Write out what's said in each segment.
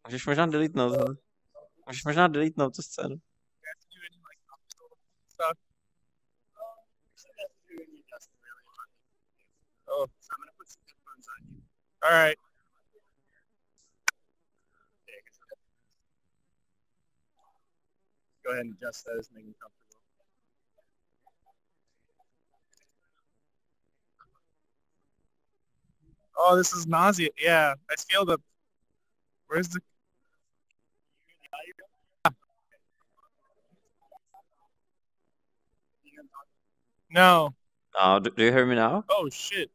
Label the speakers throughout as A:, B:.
A: Můžeš možná deletnout. Můžeš možná deletnout tu scénu.
B: Oh, so I'm gonna put some headphones on you. All right. Go ahead and adjust those, make them comfortable. Oh, this is nausea. Yeah, I feel the. Where's the? No.
A: Oh, do you hear me now?
B: Oh shit.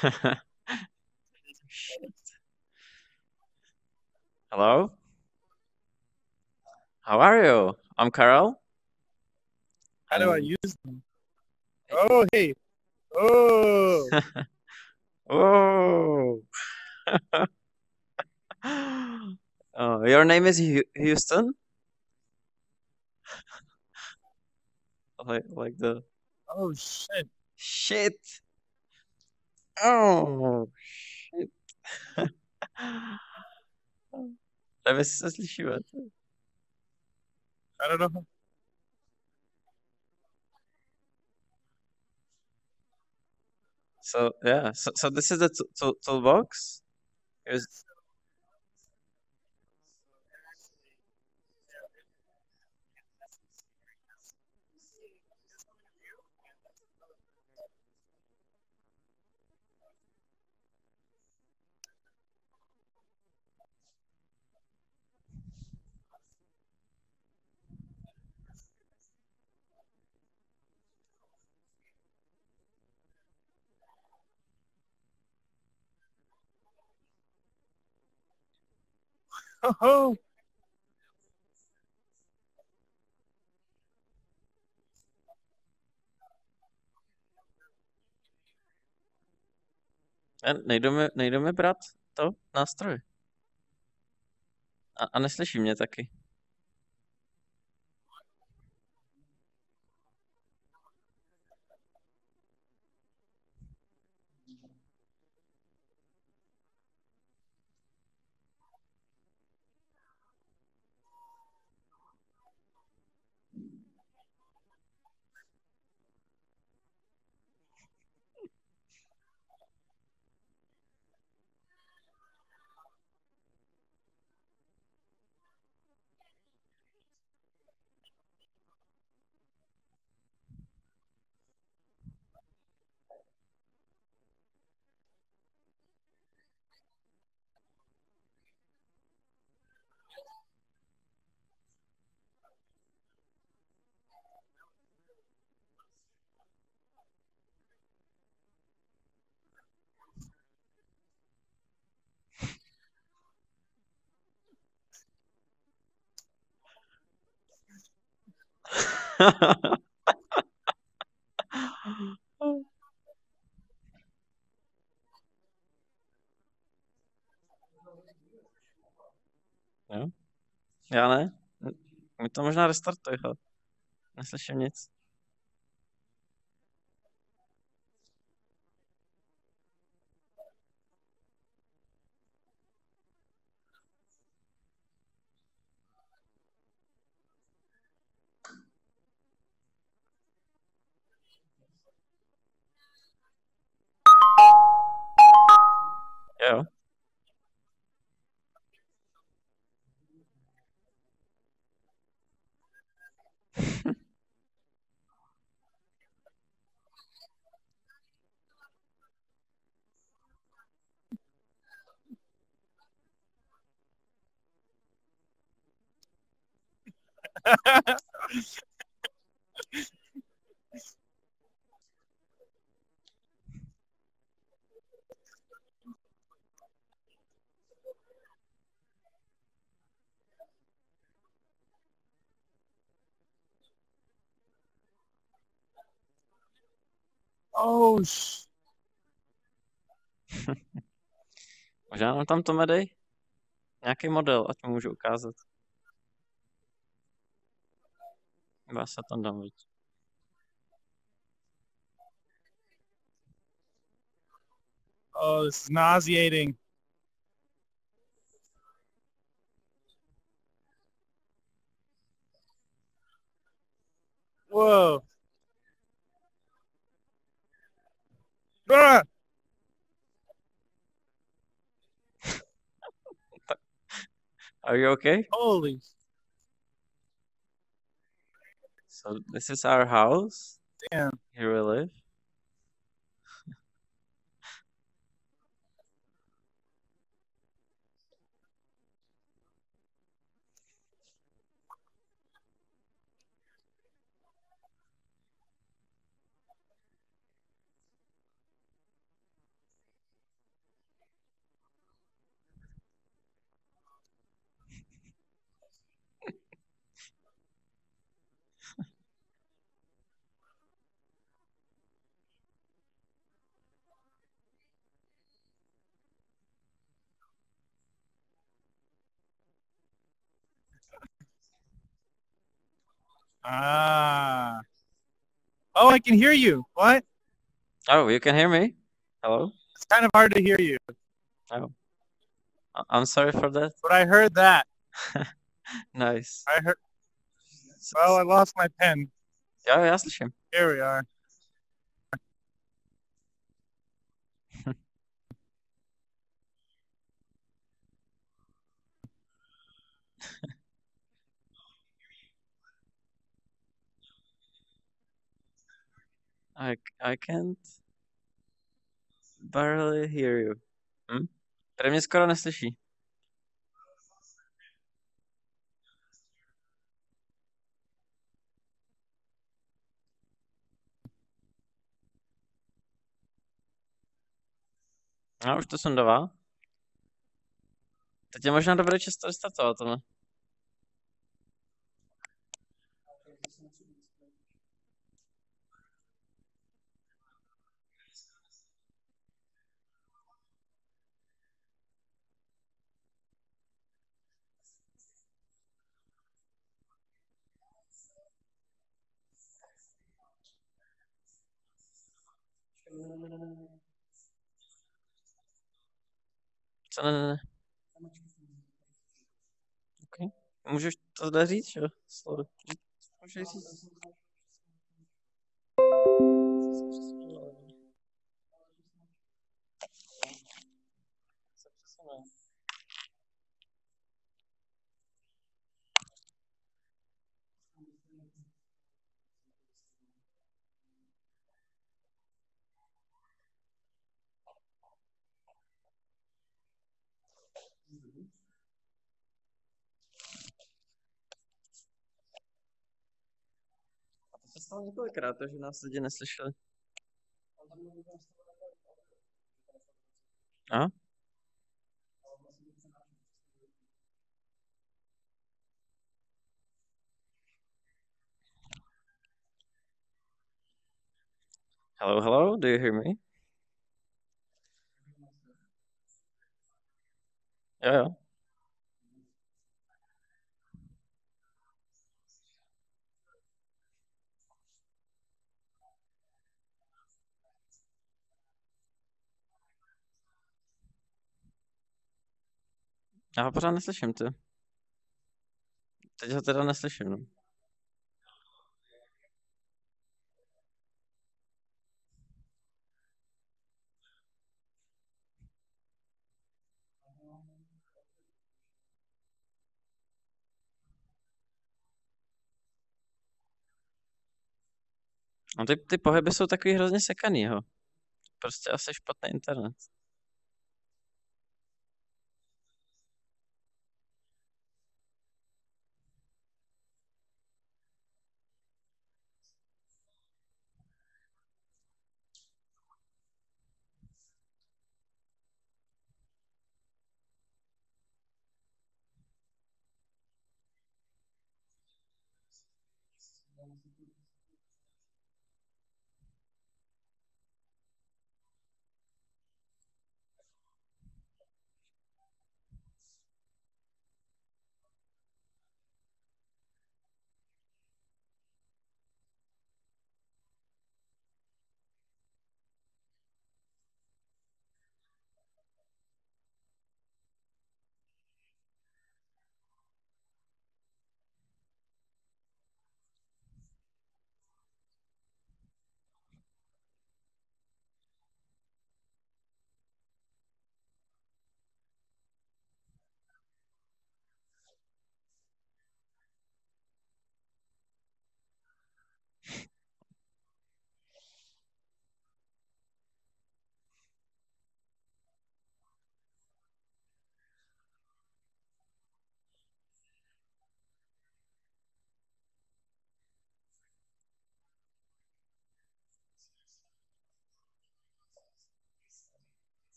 A: Shit. Hello? How are you? I'm Carol.
B: How do I use them? Oh, hey. Oh.
A: Oh. Oh, your name is Houston? Like the
B: Oh shit.
A: shit. Oh shit. Nevím, jestli se slyšíme.
B: I don't know.
A: So yeah, so this is the toolbox. Here's
B: Oh.
A: nejdeme brát to nástroj. A neslyší mě taky. Jo? Já ne. Mi to možná restartuj, ho. Neslyším nic. Jo.
B: Oh.
A: Možná mám tam to medej? Nějaký model, ať mu můžu ukázat. Já se tam dám víc.
B: Oh, this is nauseating. Whoa. Ah!
A: Are you okay?
B: Holy
A: So this is our house.
B: damn.
A: Here we live.
B: Ah. Oh, I can hear you. What?
A: Oh, you can hear me? Hello?
B: It's kind of hard to hear you,
A: Oh, I'm sorry for that.
B: but I heard that.
A: Nice.
B: I heard.
A: S-
B: Well, I
A: s-
B: lost my pen.
A: Ja, já slyším.
B: Here we are.
A: I can't barely hear you. Hm? Tady mě skoro neslyší. No, už to sundává. Teď je možná dobrý čas to restartovat, ale... Co ne. Okay. Můžeš to říct, jo? Slovo. Můžeš říct. A to se stalo několikrát, že nás lidi neslyšeli. Aha. Hello, hello, do you hear me? Jo, jo. Já ho pořád neslyším, ty. Teď ho teda neslyším, no. No ty pohyby jsou takový hrozně sekaný, jo. Prostě asi špatný internet.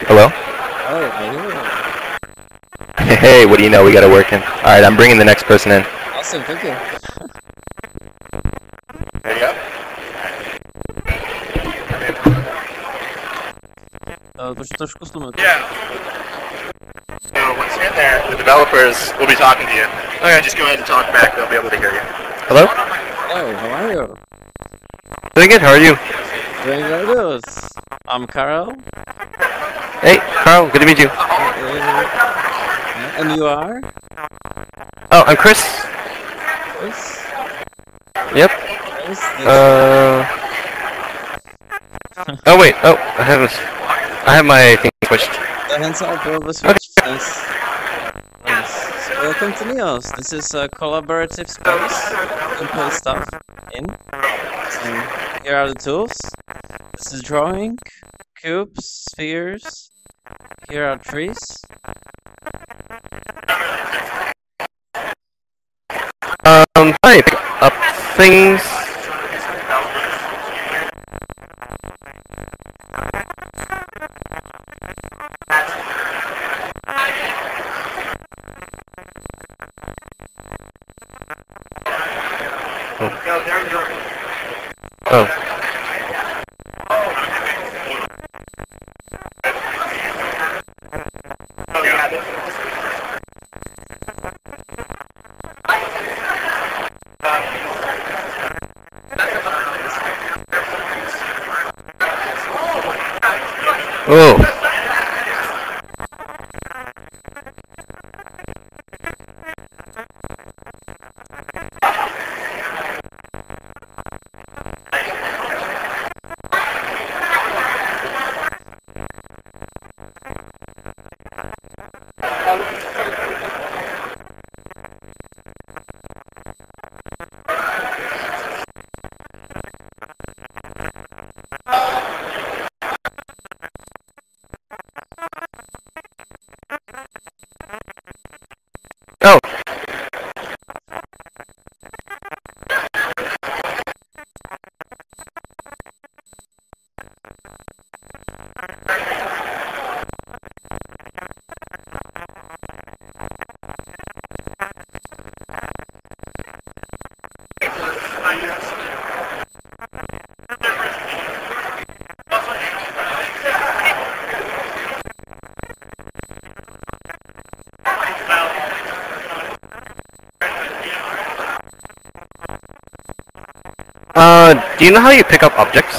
C: Hello?
A: Oh, I hear you.
C: Hey, what do you know? We got it working. Alright, I'm bringing the next person in.
A: Awesome, thank you.
C: There you go.
A: Trošku stlumit.
B: Yeah.
C: So once you're in there, the developers will be talking to you. Okay. Just go ahead and talk back. They'll be able to hear you. Hello?
A: Hello, how are you?
C: Doing good. How are you?
A: Doing very good. I'm Carl.
C: Hey, Carl. Good to meet you.
A: And you are?
C: Oh, I'm Chris.
A: Yes.
C: Yep.
A: Yes.
C: Oh wait. Oh, I have my thing switched.
A: The hands are probably switched. Nice. Nice. So welcome to Neos. This is a collaborative space. You can play stuff in. So here are the tools. This is drawing, cubes, spheres. Here are trees.
C: Hi. Pick up things. Oh. Oh. Oh. Do you know how you pick up objects?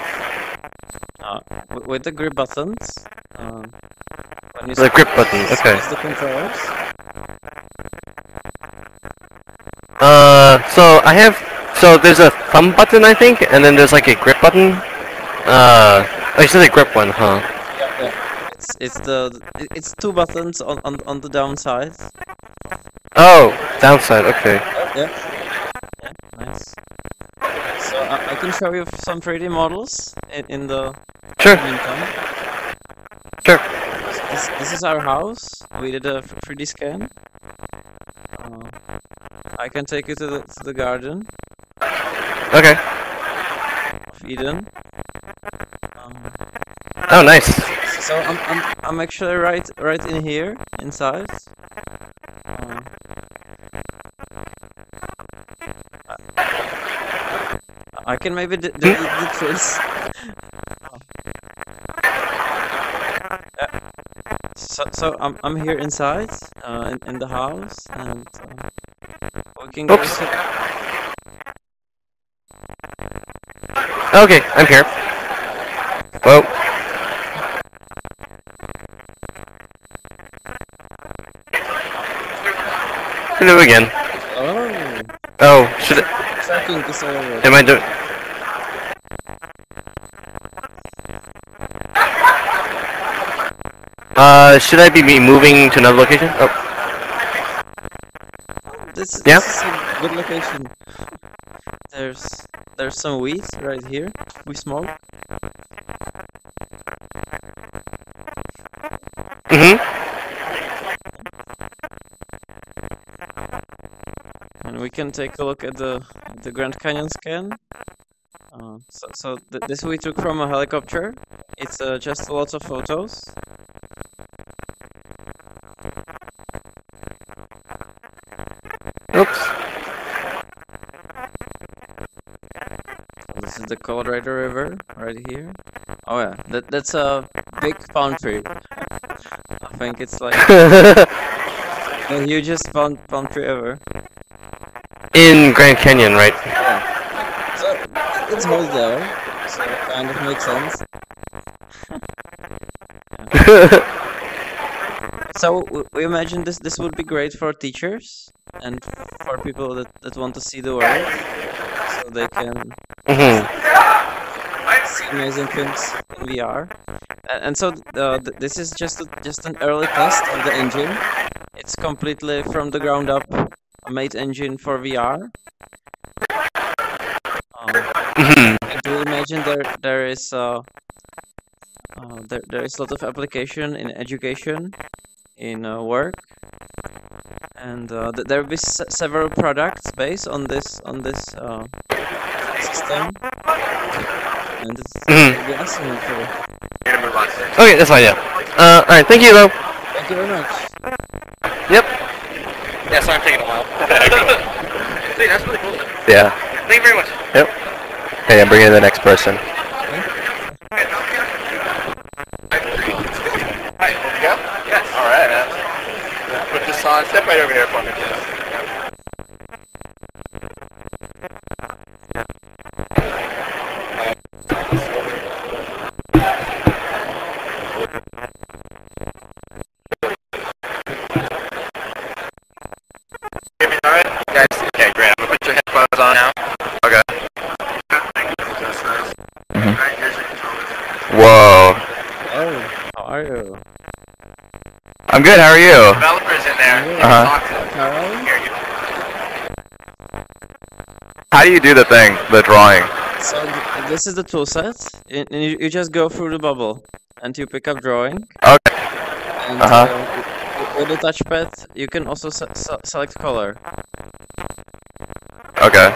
A: With the grip buttons. When you
C: The grip button, okay.
A: use the controllers.
C: So there's a thumb button, I think, and then there's like a grip button. Oh, you said a grip one, huh?
A: Yeah. It's two buttons on the downside.
C: Oh, downside, okay.
A: Yeah. Yeah, nice. So I can show you some 3D models in the
C: Sure.
A: meantime.
C: Sure.
A: This is our house. We did a 3D scan. I can take you to the garden
C: Okay.
A: of Eden.
C: Oh, nice.
A: So I'm actually right in here inside. I can maybe delete the trees. So I'm here inside in the house, and we can go.
C: Oops. Okay, I'm here. Whoa. Hello again.
A: Oh,
C: Oh, should I,
A: tracking this area.
C: am I doing? Should I be moving to another location? Oh.
A: This is
C: Yeah?
A: a good location. There's some weed right here. We smoke.
C: Mm-hmm.
A: And we can take a look at the Grand Canyon scan. This we took from a helicopter. It's just lots of photos.
C: Oops.
A: This is the Colorado River right here. Oh yeah, that's a big palm tree. I think it's like the hugest palm tree ever.
C: In Grand Canyon, right?
A: Yeah. So it's whole there, so it kind of makes sense. So we imagine this would be great for teachers and for people that want to see the world, so they can see amazing things in VR. And so this is just an early test of the engine. It's completely from the ground up made engine for VR. Do you imagine there is a lot of application in education, in work, and there will be several products based on this system, and it's will be awesome for.
C: Okay, that's fine. Yeah. All right. Thank you, though.
A: Thank you very much.
C: Yep. Yeah, sorry, I'm taking a while. See, that's really cool. Yeah. Thank you very much. Yep. Hey, I'm bringing in the next person.
A: Okay.
C: Hi, here we go? Yes. All right, man. Put this on. Step right over here for me. Okay, great. I'm gonna put your headphones on now. Okay. Whoa.
A: Oh, how are you?
C: I'm good. How are you?
D: Developers in there.
C: Uh-huh.
A: Carol?
C: How do you do the thing, the drawing?
A: So this is the tool set. You just go through the bubble and you pick up drawing.
C: Okay.
A: And with the touchpad, you can also select color.
C: Okay.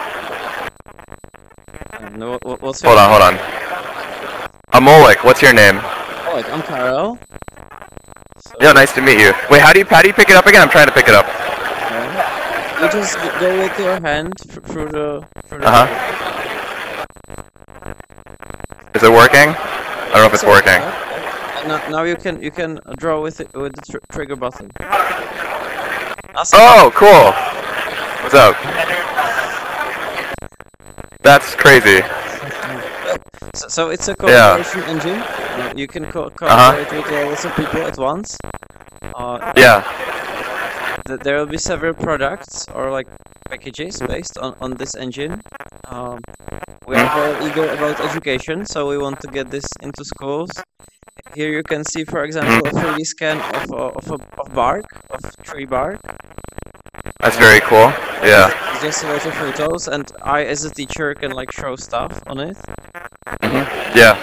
A: And what's
C: Hold on. Amolik, what's your name?
A: Oh, like, I'm Carol. So,
C: Yeah, nice to meet you. Wait, how do you pick it up again? I'm trying to pick it up.
A: you just go with your hand through the.
C: Is it working? I don't know if it's working.
A: Now you can draw with the trigger button. Awesome.
C: Oh, cool. What's up? That's crazy.
A: So it's a collaboration engine. You can collaborate with lots of people at once.
C: Yeah.
A: There will be several products or like packages based on this engine. We are very eager about education, so we want to get this into schools. Here you can see, for example, a 3D scan of bark, of tree bark.
C: That's very cool. Yeah.
A: It's just a lot of photos, and I, as a teacher, can like show stuff on it.
C: Yeah.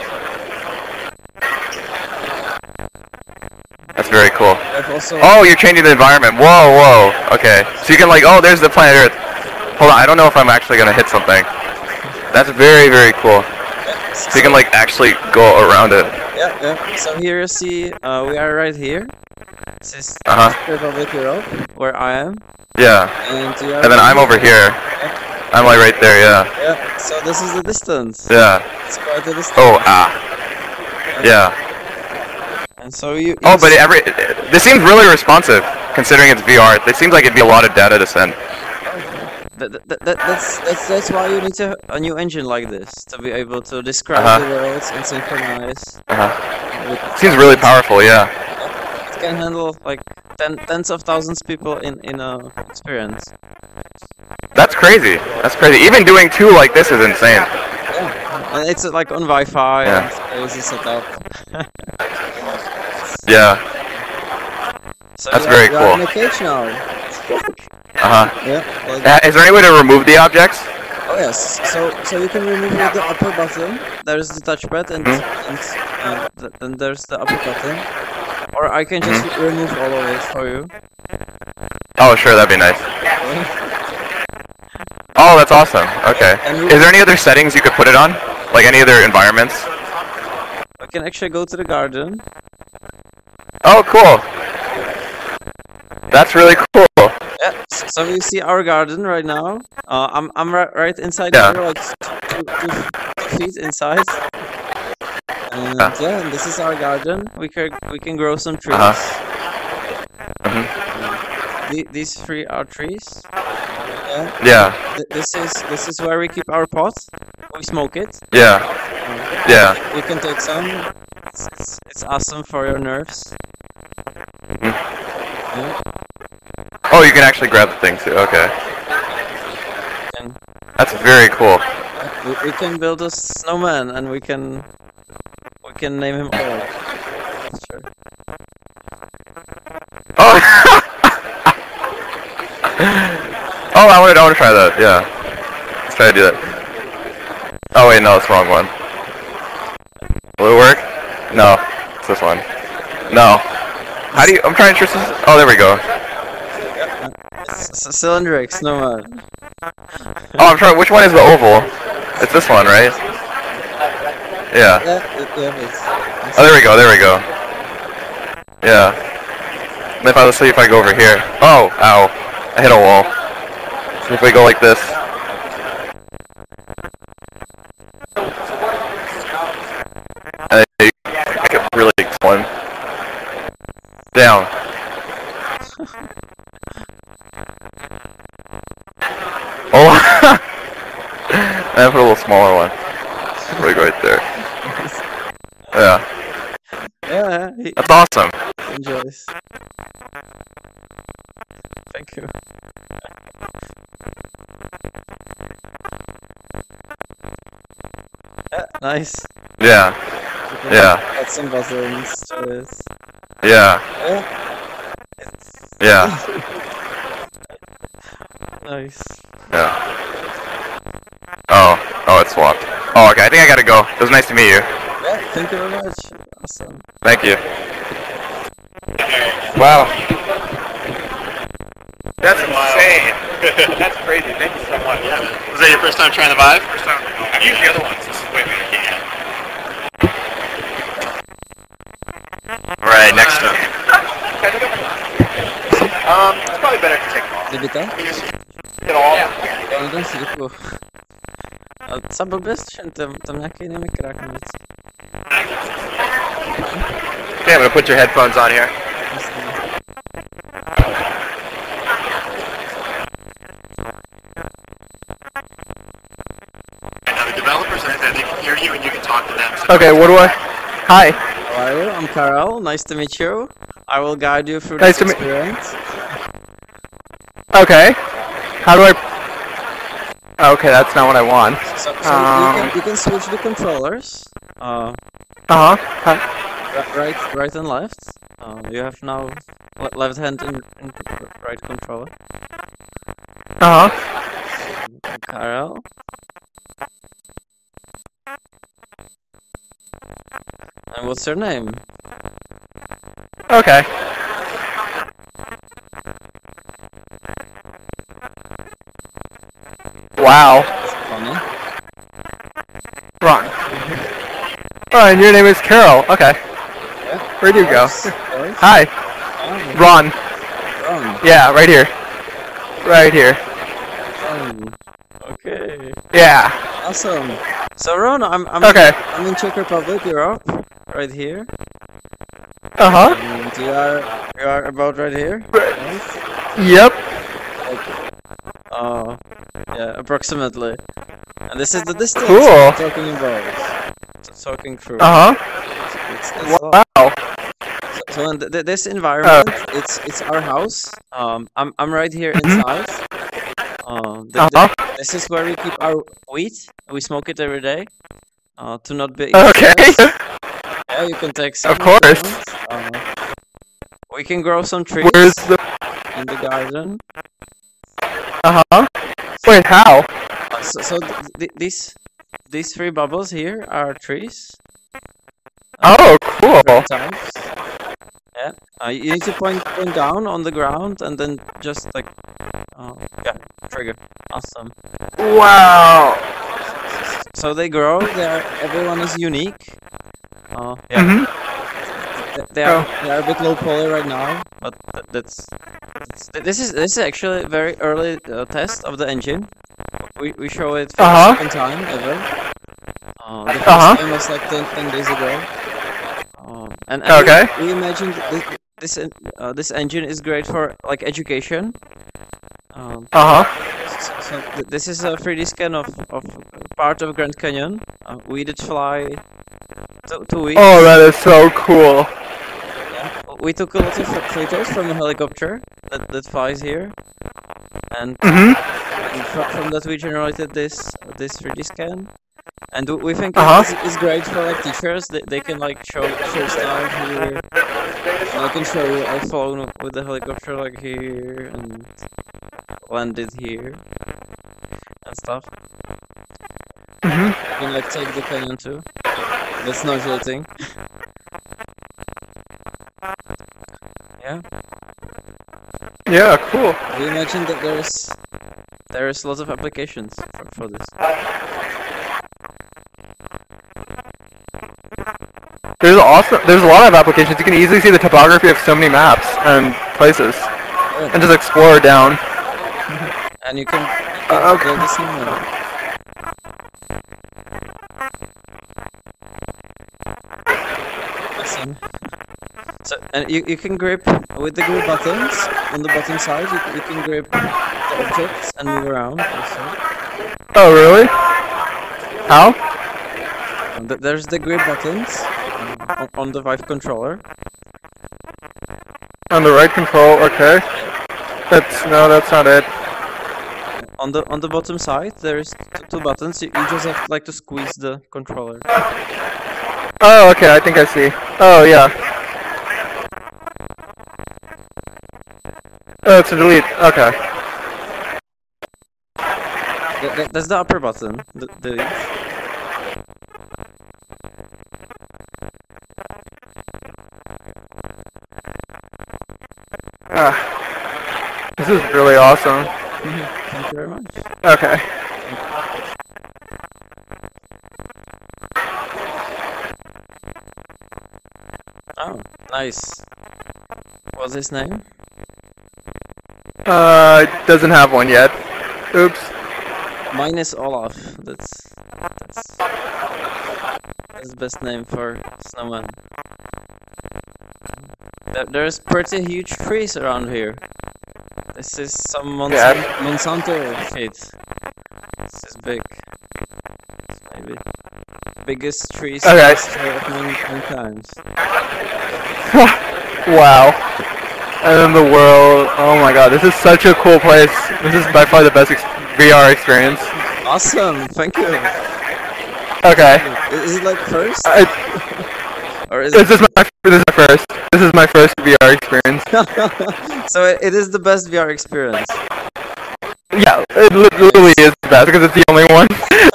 C: That's very cool. Oh, you're changing the environment. Whoa. Okay. So you can like, oh, there's the planet Earth. Hold on, I don't know if I'm actually gonna hit something. That's very, very cool. So you can like actually go around it.
A: Yeah. So here you see, we are right here. This is Czech Republic, Europe, where I am.
C: Yeah.
A: And
C: then I'm over here. I'm like right there, yeah.
A: Yeah. So this is the distance.
C: Yeah.
A: It's quite a distance.
C: Oh, yeah.
A: And so you.
C: Oh, but this seems really responsive, considering it's VR. It seems like it'd be a lot of data to send.
A: That's why you need a new engine like this to be able to describe the worlds and synchronize.
C: Seems really powerful, yeah.
A: It can handle like tens of thousands people in a experience.
C: That's crazy. That's crazy. Even doing two like this is insane.
A: Yeah, and it's like on Wi-Fi and crazy setup.
C: Yeah.
A: So
C: that's very cool.
A: In a cage now.
C: Yeah.
A: Like
C: is there any way to remove the objects?
A: Oh yes. So you can remove with the upper button. There's the touchpad and then there's the upper button. Or I can just remove all of it for you.
C: Oh sure, that'd be nice. Oh, that's awesome. Okay.
A: And
C: Is there any other settings you could put it on? Like any other environments?
A: we can actually go to the garden.
C: Oh, cool. That's really cool.
A: Yeah. So you see our garden right now. I'm right inside
C: Yeah.
A: here, like 2 feet inside. And yeah, and this is our garden. We can grow some trees. These 3 are trees. Yeah.
C: Yeah.
A: This is where we keep our pot. We smoke it.
C: Yeah. Yeah.
A: You can take some. It's awesome for your nerves. Yeah.
C: Oh, you can actually grab the thing too. Okay.
A: And
C: That's very cool.
A: we can build a snowman, and we can name him all. Sure.
C: Oh. Oh, I want to try that. Yeah. Let's try to do that. Oh wait, no, it's the wrong one. Will it work? No, it's this one. No. How do you? I'm trying to twist this. Oh, there we go.
A: It's a cylindric snowman.
C: Oh, I'm trying. Which one is the oval? It's this one, right? Yeah. Oh, there we go. There we go. Yeah. And let's see if I go over here. Oh, ow! I hit a wall. So if we go like this. And I could really explain. Down. Oh! And I put a little smaller one. Like right there. Yeah.
A: Yeah, he
C: That's awesome.
A: enjoys. Thank you. Yeah, nice.
C: Yeah.
A: You can
C: Yeah.
A: add some buttons to it.
C: Yeah.
A: Yeah. It's
C: Yeah.
A: nice.
C: Yeah. Oh. Oh, it's swapped. Oh, okay. I think I gotta go. It was nice to meet you.
A: Yeah, thank you very much. Awesome.
C: Thank you. Wow. That's insane. That's crazy. Thank you so much.
D: Was that your first time trying the Vive?
C: First time. I've used the other ones. This is way better. Alright, next up. It's probably better to take them off.
A: Did it done?
C: Get all.
A: Ja, den si děkuju. A co blběst, že tam nějaký jiný mikrák navíc.
C: Okay, I'm gonna put your headphones on here.
D: Now the developers, they can hear you and you can talk to them. So
C: Okay, what do I? Hi.
A: How are you? I'm Karel. Nice to meet you. I will guide you through
C: Nice
A: this
C: to meet-
A: experience.
C: Okay. How do I? Okay, that's not what I want.
A: So you can switch the controllers. Right and left. You have now left hand in right controller. Karel. And what's your name?
C: Okay. Wow.
A: Funny.
C: Ron. Oh, and your name is Carol. Okay.
A: Yeah.
C: Where'd you go?
A: Yes.
C: Hi. Ron.
A: Ron.
C: Yeah, right here. Right here.
A: Okay.
C: Yeah.
A: Awesome. So Ron, I'm
C: Okay.
A: I'm in Czech Republic, Europe, right here.
C: Uh-huh.
A: And you are about right here. Right?
C: Yep.
A: Yeah, approximately. And this is the distance
C: Cool.
A: we're talking about. Talking through.
C: Uh-huh.
A: It's
C: Wow.
A: So in this environment, it's our house. I'm right here inside. This is where we keep our wheat. We smoke it every day. To not be.
C: Okay.
A: Yeah, you can take some.
C: Of course.
A: We can grow some trees
C: Where's the?
A: in the garden.
C: Uh-huh. Wait, how?
A: So these 3 bubbles here are trees.
C: Oh, cool.
A: Types. Yeah. You need to point down on the ground and then just like Yeah, trigger. Awesome.
C: Wow.
A: So they grow. Everyone is unique. Yeah.
C: Mhm.
A: They are a bit low poly right now, but this is actually a very early test of the engine. We show it for the second time ever. The first time was like 10 days ago. And we imagined this engine is great for like education. So this is a 3D scan of part of Grand Canyon. We did fly 2 weeks.
C: Oh, that is so cool.
A: Yeah. We took a lot of photos from a helicopter that flies here, and from that we generated this 3D scan. And we think it's great for like teachers. They can like show stuff here. And I can show you I flown with the helicopter like here and landed here and stuff. You can like take the canyon too. That's not shooting. Yeah.
C: Yeah, cool.
A: We imagine that there's lots of applications for this.
C: There's a lot of applications. You can easily see the topography of so many maps and places, and just explore down.
A: And you can build the same one. Awesome. So, and you can grip with the grip buttons on the bottom side. You can grip the objects and move around also.
C: Oh, really? How?
A: There's the grip buttons on the Vive controller.
C: On the right control, okay. That's not it.
A: On the bottom side, there's two buttons. You just have like to squeeze the controller.
C: Oh, okay. I think I see. Oh, yeah. Oh, it's a delete. Okay.
A: That's the upper button. The
C: This is really awesome.
A: Thank you very much.
C: Okay.
A: Oh, nice. What's his name?
C: Doesn't have one yet. Oops.
A: Mine is Olaf. That's the best name for snowman. There's pretty huge trees around here. This is some Monsanto shit. This is big. It's maybe biggest trees of mankind.
C: Wow. And in the world, oh my god, this is such a cool place. This is by far the best VR experience.
A: Awesome, thank you.
C: Okay.
A: Is it like first? Or is
C: this is my first. This is my first VR experience.
A: So it is the best VR experience.
C: Yeah, it literally is the best because it's the only one.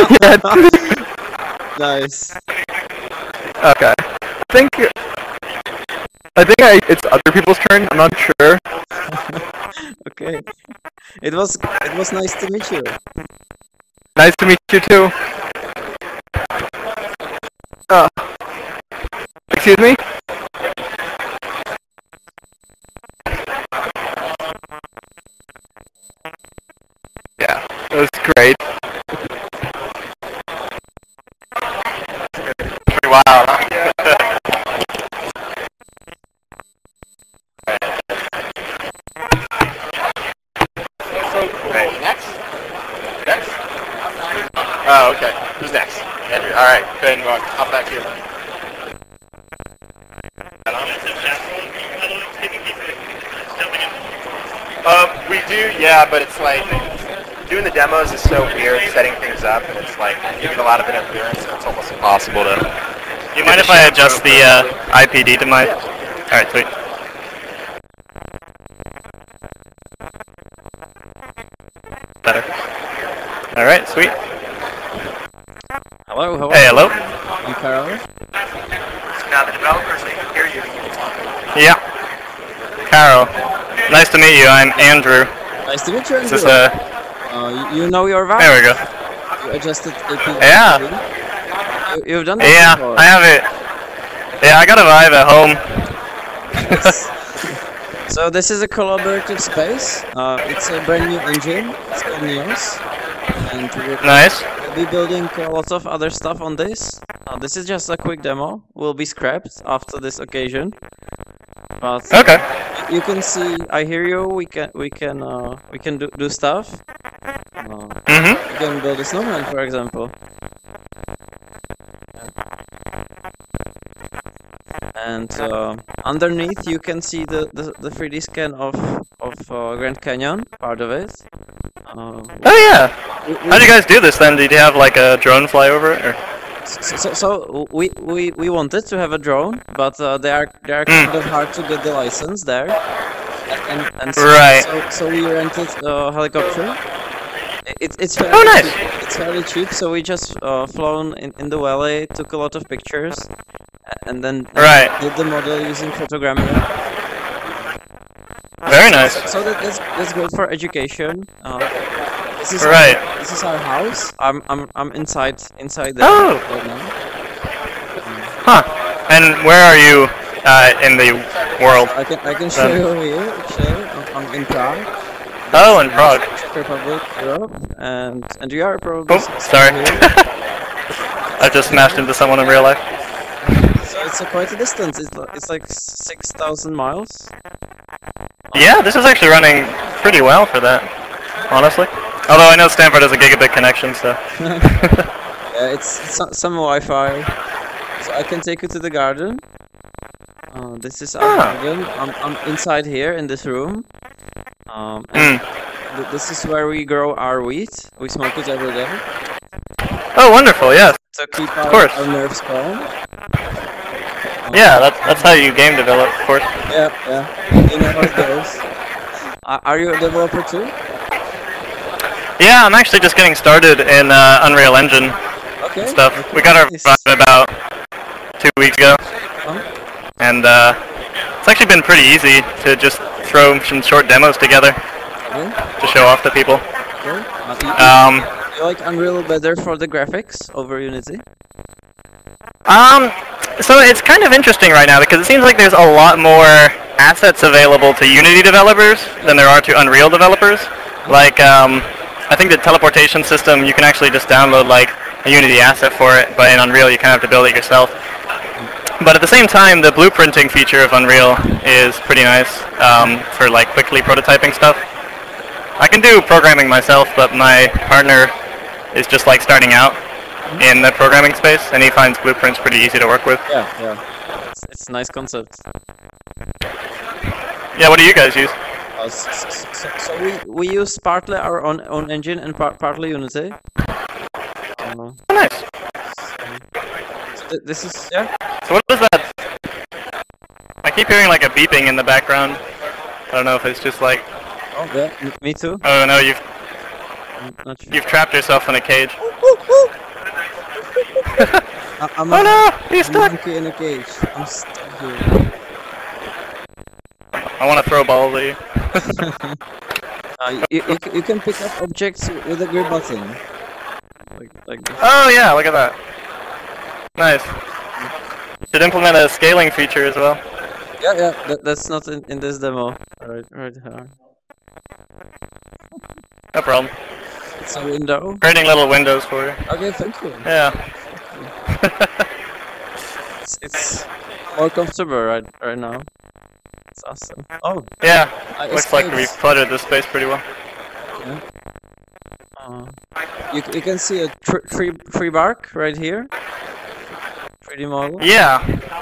A: Nice.
C: Okay. I think it's other people's turn. I'm not sure.
A: Okay. It was nice to meet you.
C: Nice to meet you too. Excuse me? Yeah, it was great. Pretty wild, huh?
D: Oh, okay. Who's next? Andrew. All right. Go ahead and hop back here. We do, yeah, but it's like doing the demos is so weird, setting things up, and it's like you get a lot of interference, and it's almost impossible to.
E: Do you mind if I adjust the IPD to my? All right, sweet. Better. All right, sweet.
A: Hello.
E: Hey, hello.
A: I'm Carol.
D: So now the developers, they can hear you.
E: Yeah. Carol. Nice to meet you. I'm Andrew.
A: Nice to meet you,
E: Is this
A: Andrew. You know your value.
E: There we go.
A: You adjusted AP.
E: Yeah.
A: You've done that
E: Yeah,
A: before.
E: I have it. Yeah, I got a Vive at home.
A: So this is a collaborative space. It's a brand new engine. It's called Neos, and
E: Nice.
A: we'll be building a lot of other stuff on this. This is just a quick demo. Will be scrapped after this occasion. But
E: Okay.
A: you can see. I hear you. We can do stuff.
E: Mhm.
A: You can build a snowman, for example. And underneath you can see the 3D scan of Grand Canyon, part of it.
E: Oh yeah. How do you guys do this then? Did you have like a drone fly over it? Or?
A: So we wanted to have a drone, but they are kind of hard to get the license there. And so,
E: Right.
A: so we rented a helicopter. It's fairly
E: Oh, nice.
A: cheap. It's fairly cheap, so we just flown in the valley, took a lot of pictures, and then
E: Right.
A: did the model using photogrammetry.
E: Very nice.
A: So that's great for education. This is
E: Right.
A: This is our house. I'm inside there
E: Oh.
A: right now.
E: Huh. And where are you in the world?
A: I can show you over here. Actually, I'm in Prague.
E: Oh, in Prague.
A: Czech Republic, Europe, and you are probably.
E: Oh, sorry. I just smashed into someone in real life.
A: So it's quite a distance. It's like 6,000 miles.
E: Yeah, this is actually running pretty well for that, honestly. Although I know Stanford has a gigabit connection, so.
A: Yeah, it's some Wi-Fi. So I can take you to the garden. This is our garden. I'm inside here in this room. And this is where we grow our wheat. We smoke it every day
E: Oh, wonderful! Yes,
A: to keep
E: of course.
A: our nerves calm.
E: Yeah, that's how you game develop, of course.
A: Yeah. You know how it goes. Are you a developer too?
E: Yeah, I'm actually just getting started in Unreal Engine
A: Okay.
E: stuff.
A: Okay.
E: We got our
A: Nice.
E: Vive about 2 weeks ago,
A: Oh,
E: and it's actually been pretty easy to just throw some short demos together
A: okay.
E: to show off to people.
A: Okay. You like Unreal better for the graphics over Unity?
E: So it's kind of interesting right now because it seems like there's a lot more assets available to Unity developers than there are to Unreal developers. Like, I think the teleportation system, you can actually just download like a Unity asset for it, but in Unreal you kind of have to build it yourself. But at the same time, the blueprinting feature of Unreal is pretty nice for like quickly prototyping stuff. I can do programming myself, but my partner is just like starting out in the programming space, and he finds blueprints pretty easy to work with.
A: Yeah. It's a nice concept.
E: Yeah, what do you guys use?
A: So we use partly our own engine and partly Unity.
E: Oh, nice.
A: So this is yeah.
E: So what was that? I keep hearing like a beeping in the background. I don't know if it's just like...
A: Oh yeah, me too.
E: Oh no,
A: I'm not sure.
E: you've trapped yourself in a cage.
A: I'm
E: Oh no, he's
A: I'm a
E: stuck!
A: monkey in a cage. I'm stuck here.
E: I want to throw balls at you.
A: You can pick up objects with a grip button. Like this.
E: Oh yeah, look at that. Nice. Should implement a scaling feature as well.
A: Yeah. That's not in this demo. Right here.
E: No problem.
A: It's a window.
E: Creating little windows for you.
A: Okay, thank you.
E: Yeah.
A: It's more comfortable right now. It's awesome. Oh,
E: Yeah.
A: I
E: Looks like
A: escaped.
E: we've cluttered this space pretty well.
A: Yeah. You can see a tree bark right here. 3D model.
E: Yeah.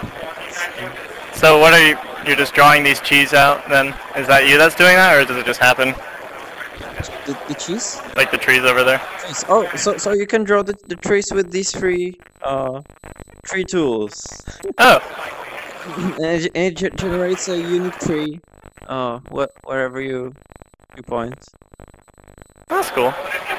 E: So what are you? You're just drawing these trees out then? Is that you that's doing that, or does it just happen?
A: The cheese.
E: Like the trees over there?
A: Trees. Oh, so you can draw the trees with these three tools.
E: Oh.
A: And it generates a unique tree. Wherever you point.
E: That's cool.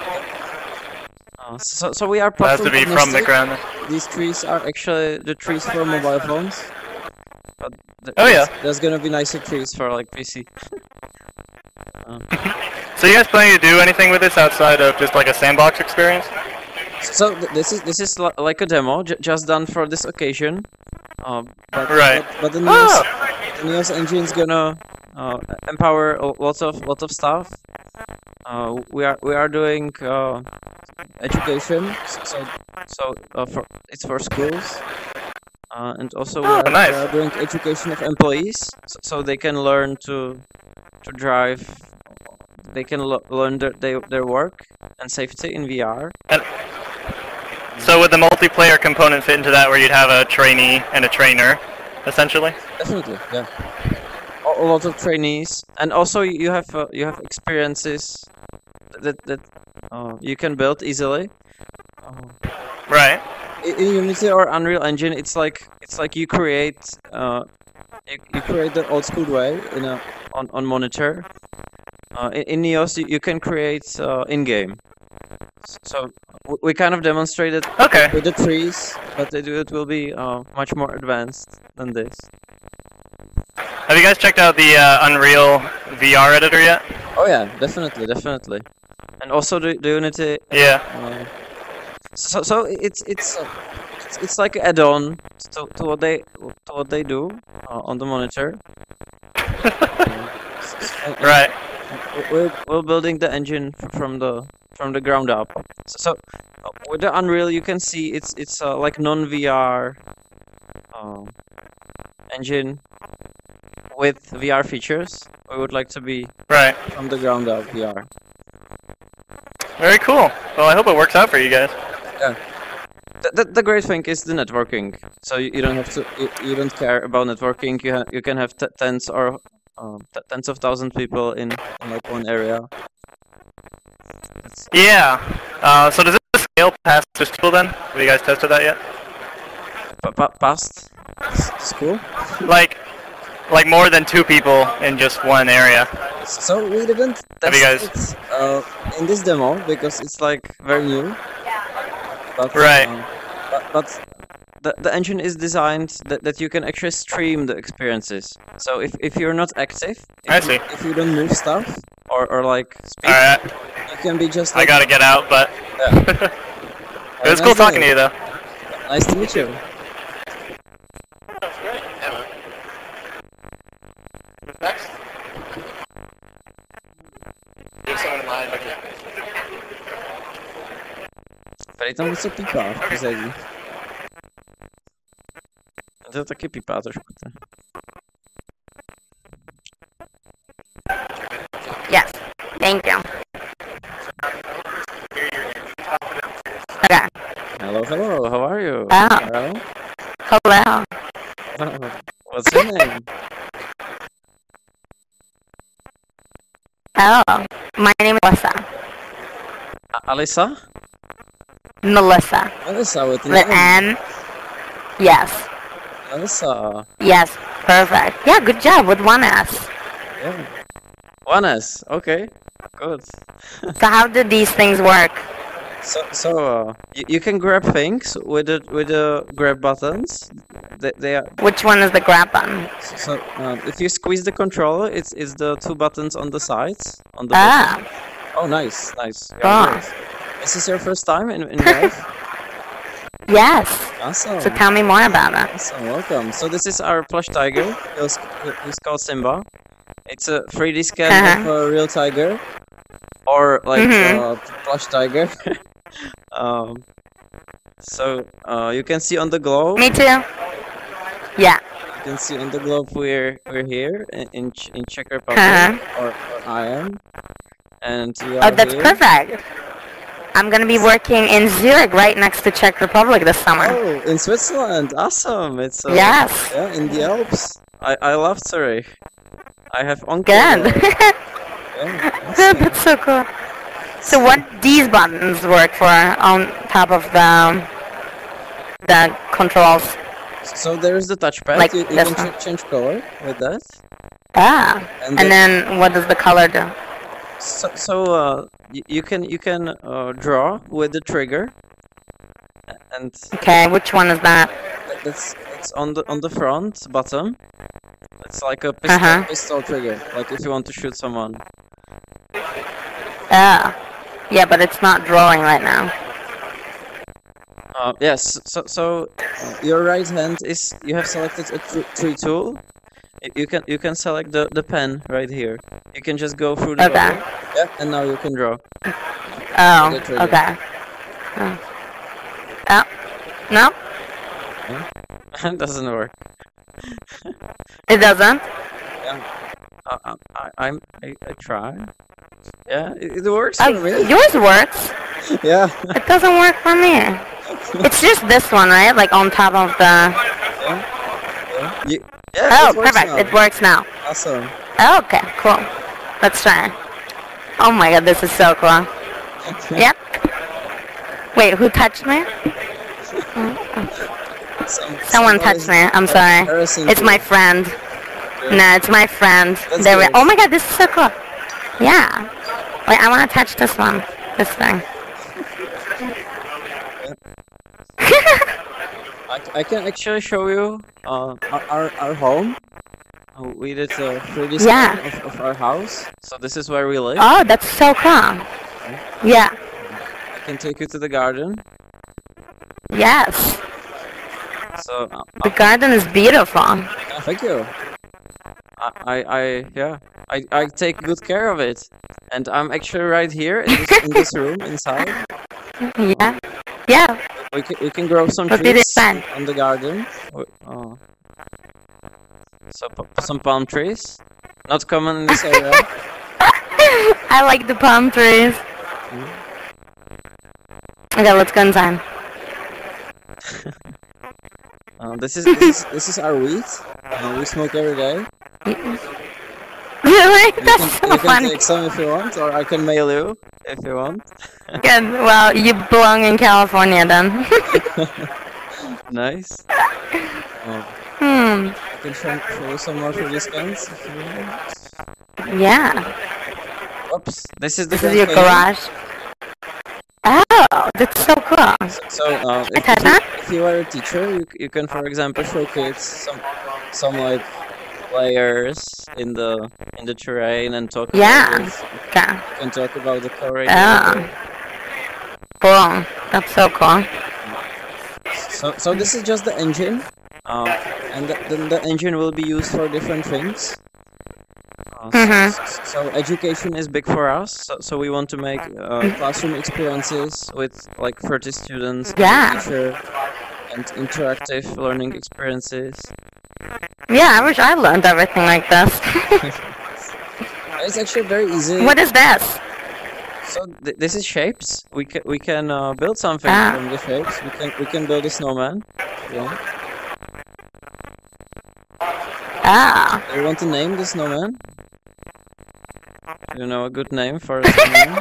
A: So we are
E: It has to be from the
A: agnostic.
E: ground.
A: These trees are actually the trees for mobile phones. But
E: Oh, yeah.
A: there's gonna be nicer trees for like PC.
E: So you guys planning to do anything with this outside of just like a sandbox experience?
A: So this is like a demo, just done for this occasion.
E: Right.
A: But the Neos engine's gonna empower lots of stuff. We are doing education, it's for schools, and also we are doing education of employees, so they can learn to drive. They can learn their work and safety in VR.
E: So would the multiplayer component fit into that, where you'd have a trainee and a trainer, essentially?
A: Definitely, yeah. A lot of trainees, and also you have experiences that you can build easily.
E: Right.
A: In Unity or Unreal Engine, it's like you create the old school way on monitor. In Neos, you can create in-game. So we kind of demonstrated with the trees, but it will be much more advanced than this.
E: Have you guys checked out the Unreal VR editor yet?
A: Oh yeah, definitely. And also the Unity.
E: Yeah.
A: So it's like an add-on to what they do on the monitor.
E: Right.
A: We're building the engine from the ground up. So with the Unreal, you can see it's like non-VR engine with VR features. We would like to be from the ground up VR.
E: Very cool. Well, I hope it works out for you guys.
A: Yeah. The great thing is the networking. So you don't have to. You don't care about networking. You can have tens of thousands people in like one area.
E: Yeah. So does this scale past the school then? Have you guys tested that yet?
A: Past school?
E: Like more than 2 people in just one area.
A: So we didn't test it in this demo because it's like very new. But, but the engine is designed that you can actually stream the experiences. So if you're not active, if you don't move stuff or like speak, you can be just. Like,
E: I gotta get out, but it was cool talking to you though.
A: Nice to meet you.
D: Next. There's someone in line. Okay.
A: Tady tam něco pípá v pozadí. To taky pípá trošku.
F: Yes, thank you. Okay.
A: Hello, how are you?
F: Oh. Hello.
A: What's your name?
F: Oh, my name is Melissa.
A: Alyssa?
F: Melissa.
A: Melissa with
F: an M. Yes.
A: Melissa.
F: Yes, perfect. Yeah, good job with one S.
A: Yeah. One S, okay. Good.
F: So how do these things work?
A: So you can grab things with the grab buttons. They are.
F: Which one is the grab button?
A: So if you squeeze the controller, it's the 2 buttons on the sides on the.
F: Ah.
A: Oh, nice.
F: Oh.
A: Is this your first time in life?
F: Yes.
A: Awesome.
F: So tell me more about it.
A: Awesome, welcome. So this is our plush tiger. He's called Simba. It's a 3D scan of a real tiger, or like a plush tiger. So you can see on the globe.
F: Me too. Yeah.
A: You can see on the globe we're here in Czech Republic, or I am, and you are
F: that's
A: here.
F: perfect. I'm gonna be working in Zurich, right next to Czech Republic this summer.
A: Oh, in Switzerland, awesome! It's
F: yes.
A: Yeah, in the Alps. I love Zurich. I have uncle.
F: Good.
A: Yeah, awesome.
F: That's so cool. So what these buttons work for on top of the controls?
A: So there's the touchpad.
F: Like
A: you can change color with that.
F: Ah. And then what does the color do?
A: So you can draw with the trigger. And
F: okay, which one is that?
A: It's on the front bottom. It's like a pistol trigger, like if you want to shoot someone.
F: Oh. Yeah, but it's not drawing right now.
A: Yes. So your right hand is you have selected a tree tool. You can select the pen right here. You can just go through the
F: Okay.
A: bubble. Yeah, and now you can draw.
F: Oh.
A: The trigger.
F: Okay. Oh. Oh. No.
A: It doesn't work.
F: It doesn't.
A: I try. Yeah, it works
F: Oh,
A: for me.
F: yours works.
A: Yeah.
F: It doesn't work for me. It's just this one, right? Like on top of the.
A: Yeah,
F: Oh,
A: it works
F: perfect.
A: now.
F: It works now.
A: Awesome.
F: Oh, okay, cool. Let's try. Oh my god, this is so cool. Yep. Wait, who touched me? Someone touched me. I'm sorry. It's my friend. No, it's my friend. There we. Oh my god, this is so cool. Yeah. Wait, I want to touch this one. This thing.
A: I can actually show you our home. We did a 3D
F: Yeah.
A: scan of our house. So this is where we live.
F: Oh, that's so cool. Yeah.
A: I can take you to the garden.
F: Yes.
A: So
F: The garden is beautiful.
A: thank you. I take good care of it, and I'm actually right here in this room inside.
F: Yeah. Yeah.
A: We can grow some
F: What did it
A: trees
F: find?
A: on the garden. So some palm trees, not common in this area.
F: I like the palm trees. Okay, let's go inside.
A: This is our weed. We smoke every day.
F: Really?
A: You
F: That's so
A: can
F: funny.
A: take some if you want, or I can mail you if you want.
F: Good. Well, you belong in California then.
A: Nice.
F: Hmm.
A: I can show you some more 3D scans if you want.
F: Yeah.
A: Oops, this is the
F: This is your
A: Grand Canyon.
F: garage. Oh, that's so cool.
A: So if you are a teacher, you can, for example, show kids some like layers in the terrain and talk
F: Yeah.
A: about it.
F: Okay.
A: You can talk about the core.
F: Cool. That's so cool.
A: So this is just the engine, and then the engine will be used for different things. So education is big for us. So we want to make classroom experiences with like 30 students,
F: Yeah.
A: teacher, and interactive learning experiences.
F: Yeah, I wish I learned everything like this.
A: It's actually very easy.
F: What is this?
A: So this is shapes. We can build something from the shapes. We can build a snowman. Yeah.
F: Ah.
A: Do you want to name the snowman? You know a good name for a snowman?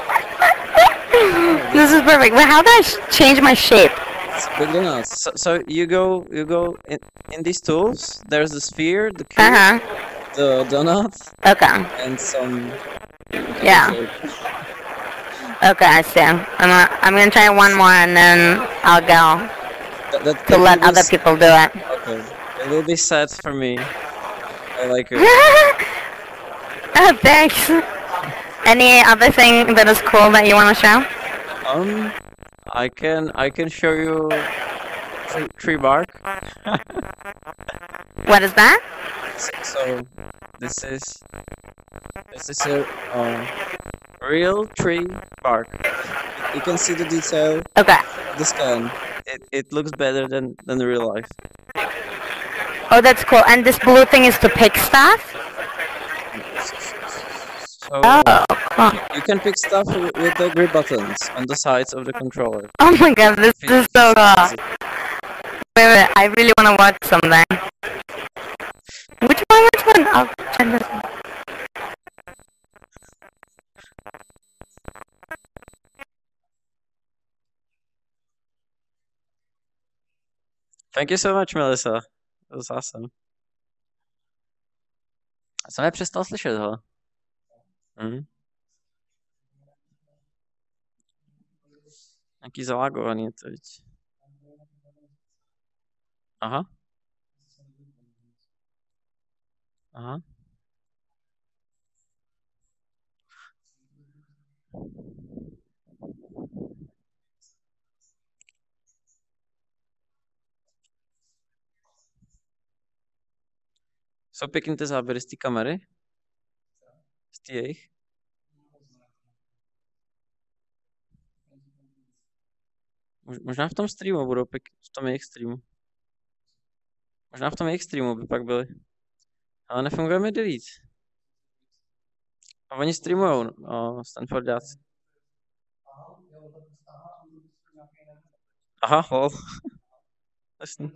F: This is perfect. Well, how do I change my shape?
A: It's big donuts. So you go in these tools. There's the sphere, the cube, the donut,
F: Okay.
A: and some.
F: Yeah. Okay, I see. I'm gonna try one more and then I'll go to let
A: will be
F: other people do it.
A: Okay. It will be sad for me. I like it.
F: Oh, thanks. Any other thing that is cool that you want to show?
A: I can show you tree bark.
F: What is that?
A: So this is a real tree bark. You can see the detail.
F: Okay.
A: Of the scan. It looks better than real life.
F: Oh, that's cool. And this blue thing is to pick stuff?
A: So
F: Oh, cool.
A: you can pick stuff with the grip buttons on the sides of the controller.
F: Oh my god, this is so cool. Wait, I really want to watch something. Which one? I'll check this one.
A: Thank you so much, Melissa. That was awesome. Jsem nepřestal slyšet ho. Nějaký zalagovaný je to, viď? Aha. Aha. Jsou pěkný ty záběry z té kamery? Z té jejich? Možná v tom streamu budou v tom jejich streamu. Možná v tom jejich streamu by pak byly. Ale nefunguje mi delete. A oni streamujou, Stanfordáci. Aha, lol. Jasný.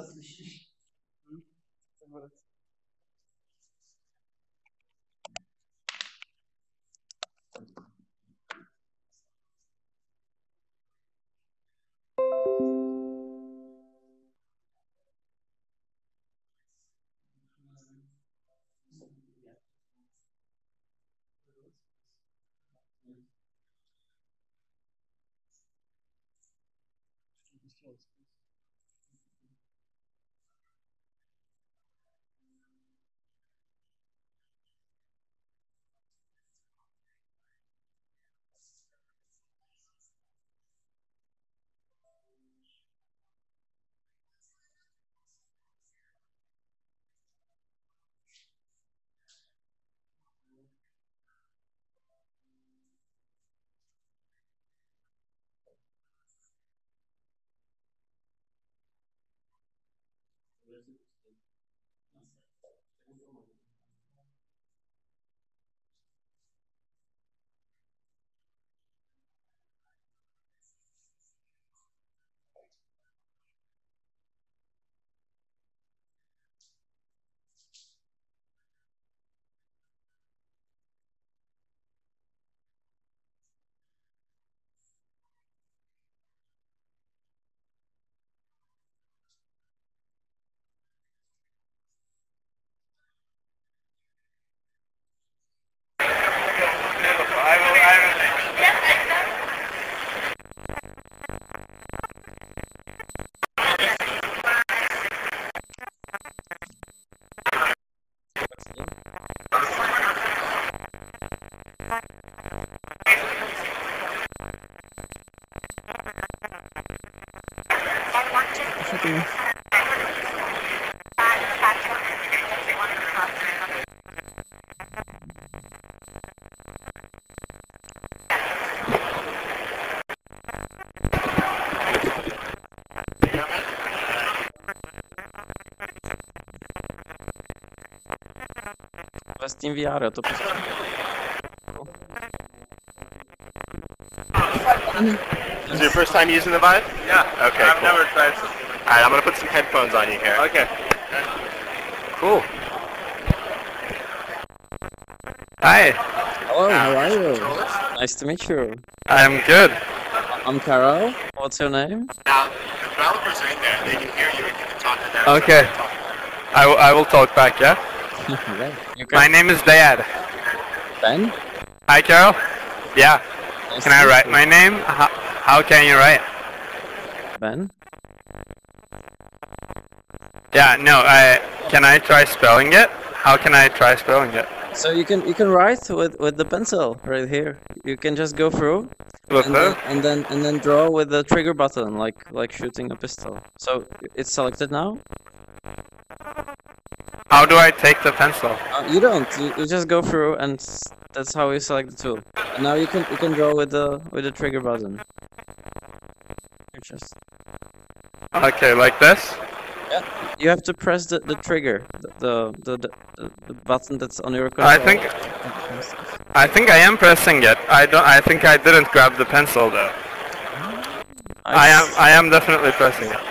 A: S tím VR, to prostě.
D: Is it your first time using the Vive?
G: Yeah.
D: Okay,
G: I've
D: cool.
G: never tried something like
D: Alright, I'm gonna put some headphones on you here.
G: that. Okay.
D: Cool.
C: Hi.
A: Hello, how are you? Nice to meet you.
C: I'm good.
A: I'm Carol. What's your name?
D: Now, the developers are in there. They can hear you and you can talk to them.
C: Okay. I will talk back, yeah?
A: Okay. You
C: My name is Dad.
A: Ben?
C: Hi, Carol. Yeah.
A: Nice
C: Can
A: to
C: I
A: meet
C: write
A: you.
C: my name? How can you write?
A: Ben?
C: Yeah, no, can I try spelling it? How can I try spelling it?
A: So you can write with the pencil right here. You can just go through
C: Look there?
A: and then draw with the trigger button like shooting a pistol. So it's selected now?
C: How do I take the pencil?
A: You don't. You just go through and that's how you select the tool. And now you can draw with the trigger button. You just
C: Okay, like this?
A: yeah. You have to press the trigger, the button that's on your control.
C: I think I am pressing it. I think I didn't grab the pencil though. I am definitely pressing it.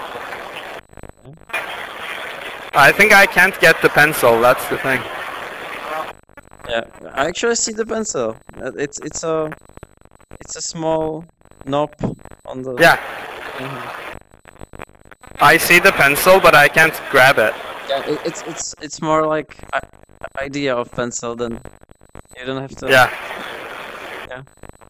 C: I think I can't get the pencil, that's the thing.
A: Yeah, I actually see the pencil. It's a small knob on the.
C: Yeah.
A: Mhm.
C: I see the pencil, but I can't grab it.
A: Yeah, it's more like idea of pencil than you don't have to.
C: Yeah.
A: Yeah.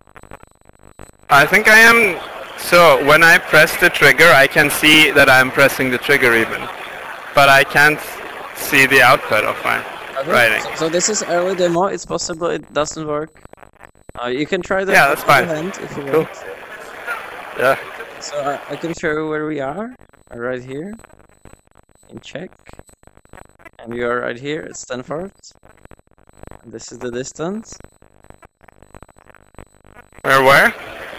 C: I think I am. So when I press the trigger, I can see that I'm pressing the trigger even, but I can't see the output of my
A: Okay.
C: writing.
A: So this is early demo. It's possible it doesn't work You can try that.
C: Yeah, that's fine.
A: If you
C: Cool.
A: want.
C: Yeah.
A: So I can show you where we are. Right here in Czech, and we are right here at Stanford. And this is the distance.
C: Where?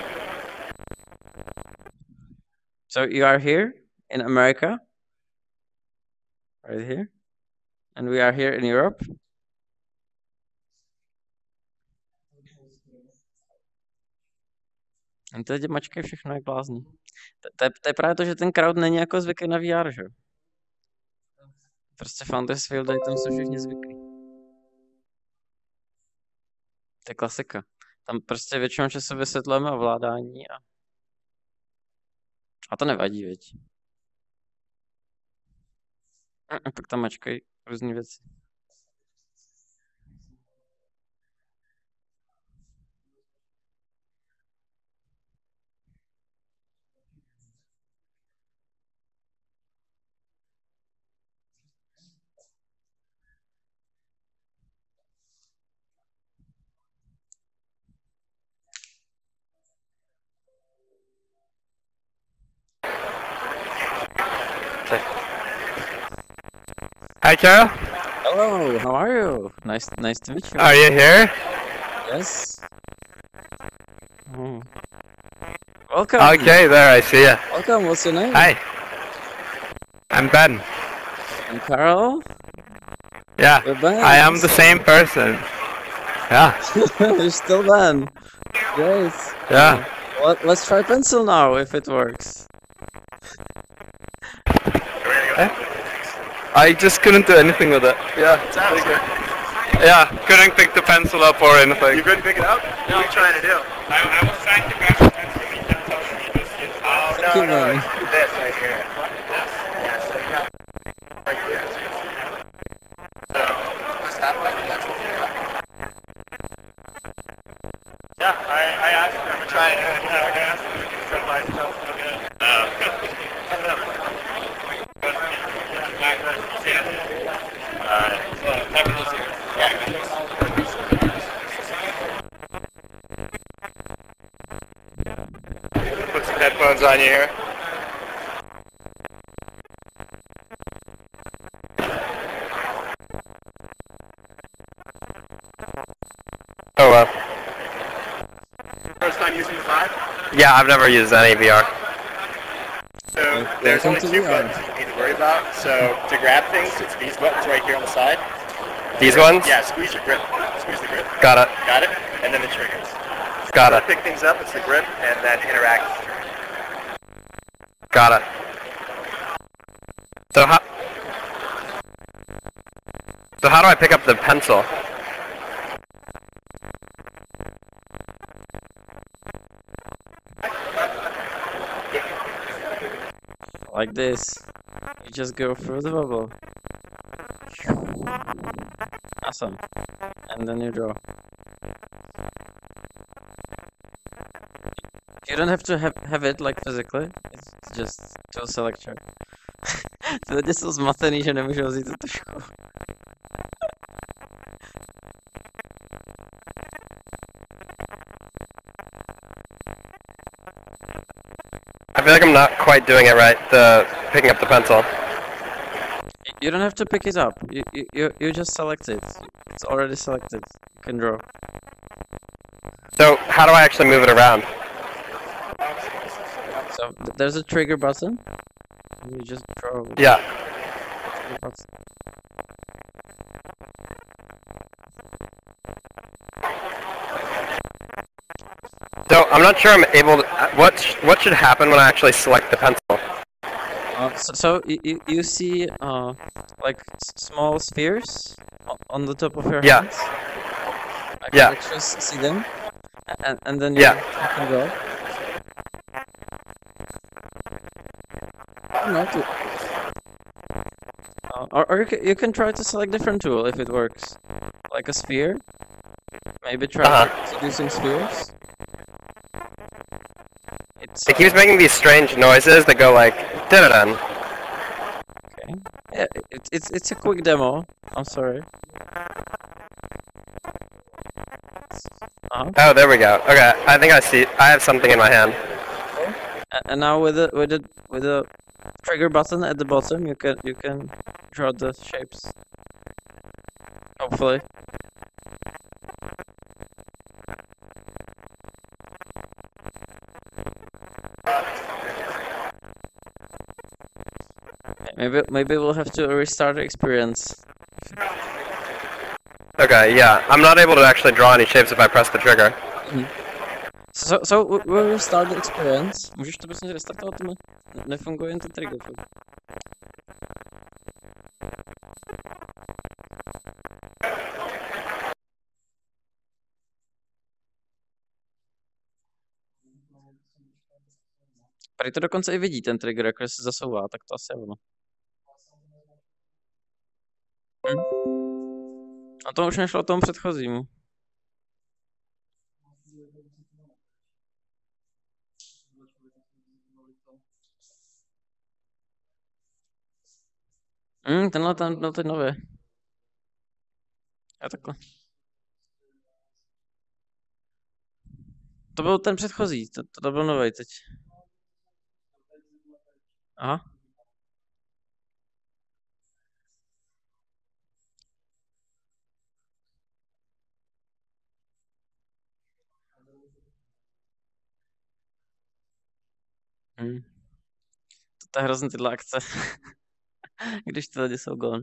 A: So you are here in America, right here, and we are here in Europe. A teď mačkej všechno jak blázni. To je právě to, že ten crowd není jako zvyklý na VR, že? Prostě Founders Field Day, tam jsou všichni zvyklí. To je klasika. Tam prostě většinou času vysvětlujeme ovládání a to nevadí, viď? A pak tam mačkej různý věci.
C: Hi, Carol.
A: Hello, how are you? Nice to meet you.
C: Are you here?
A: Yes. Welcome.
C: Okay, there, I see you.
A: Welcome. What's your name?
C: Hi. I'm Ben.
A: I'm Carl.
C: Yeah.
A: You're Ben.
C: I am the same person. Yeah.
A: You're still Ben. Great.
C: Yeah.
A: Let's try pencil now if it works.
C: I just couldn't do anything with it. Yeah. Yeah, couldn't pick the pencil up or anything.
D: You couldn't pick it up? What are you trying to do?
E: I was trying to grab the pencil, you can tell me you just get
D: Oh,
A: Keep
D: no,
A: going.
D: this right here. Yeah, so you got right here. So, just that way, that's what you got.
E: Yeah, I asked him.
D: I'm trying to
E: I asked him if he said myself. Okay.
D: Put some headphones on you here.
C: Oh well.
D: First time using the 5?
C: Yeah, I've never used any VR.
D: So there's only 2 buttons you need to worry about. So to grab things, it's these buttons right here on the side.
C: These ones?
D: Yeah, squeeze your grip. Squeeze the grip.
C: Got it.
D: Got it? And then the triggers.
C: Got
D: So
C: it.
D: to pick things up, it's the grip, and then interact with the trigger.
C: Got it. So how do I pick up the pencil?
A: Like this. You just go through the bubble. Awesome. And then you draw. You don't have to have it like physically. It's just tool selector. Ty lidi jsou zmatený, že nemůžou vzít tu tušku.
C: I feel like I'm not quite doing it right, picking up the pencil.
A: You don't have to pick it up. You just select it. It's already selected. You can draw.
C: So how do I actually move it around?
A: So there's a trigger button. And you just draw. With
C: Yeah.
A: the trigger button.
C: So I'm not sure I'm able to. What should happen when I actually select the pencil?
A: So you see like small spheres on the top of your
C: Yeah.
A: hands. I can
C: Yeah.
A: actually see them, and then you can go. Or you can try to select different tool if it works, like a sphere. Maybe try to do some spheres.
C: It keeps making these strange noises that go like da-da-dun.
A: Okay. Yeah, it's a quick demo. I'm sorry.
G: Oh, there we go. Okay, I think I see. I have something in my hand.
A: And now with the trigger button at the bottom, you can draw the shapes. Hopefully. Maybe we'll have to restart the experience.
G: Okay, yeah. I'm not able to actually draw any shapes if I press the trigger.
A: So we'll restart the experience. Můžeš to prostě restartovat, to nefunguje jen ten trigger. Tady to dokonce i vidí ten trigger, jako se zasouvá, tak to asi je ono. A to už nešlo tomu předchozímu. Tenhle tam byl teď nově. A takhle. To byl ten předchozí, to byl nový teď. Aha. To je hrozně tyhle akce. Když ty lidi jsou gone.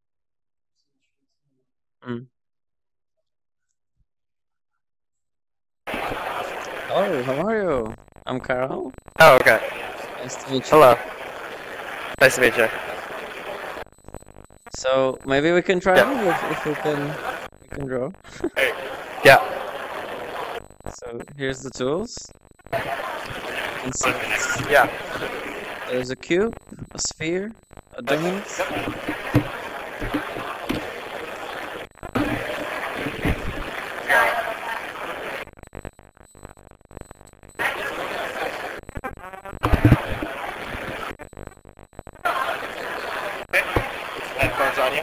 A: Hello, how are you? I'm Carl.
G: Oh, okay.
A: Nice to meet you.
G: Hello. Nice to meet you.
A: So maybe we can try if you can draw.
G: Yeah.
A: So here's the tools. You can see
G: Yeah.
A: there's a cube, a sphere, a diamond.
D: Headphones on you.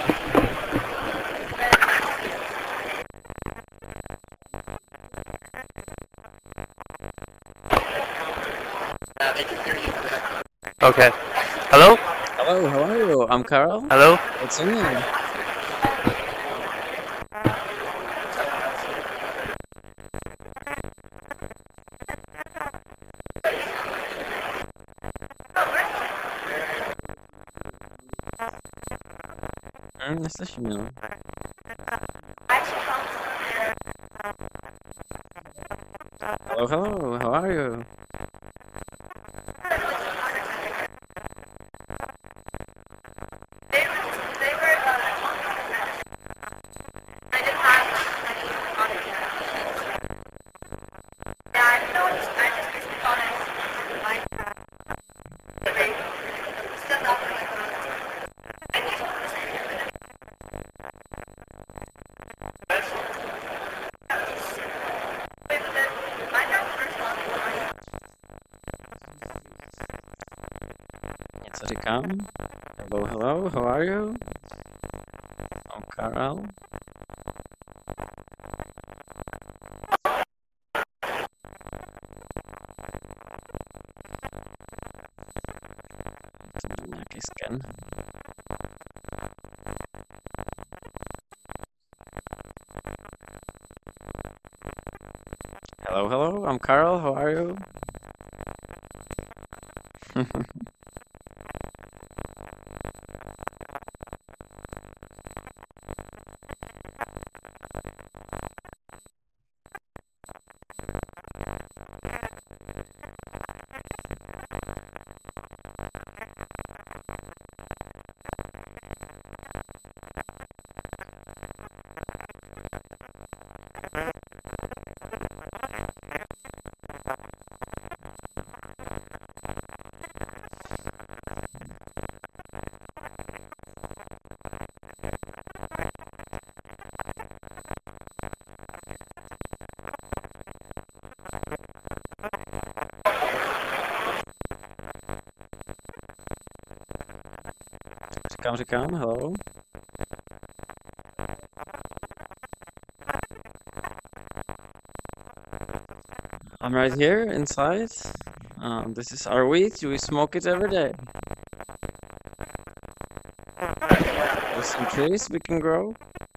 D: They can hear you.
G: Okay. Hello?
A: Hello, how are you? I'm Carl.
G: Hello?
A: What's your name? Neslyším, no. Hello, how are you? Něco říkám? Hello, how are you? I'm Carl. To bude nějaký scan. Hello, I'm Carl, how are you? Říkám, hello. I'm right here inside. This is our weed. We smoke it every day. There's some trees we can grow.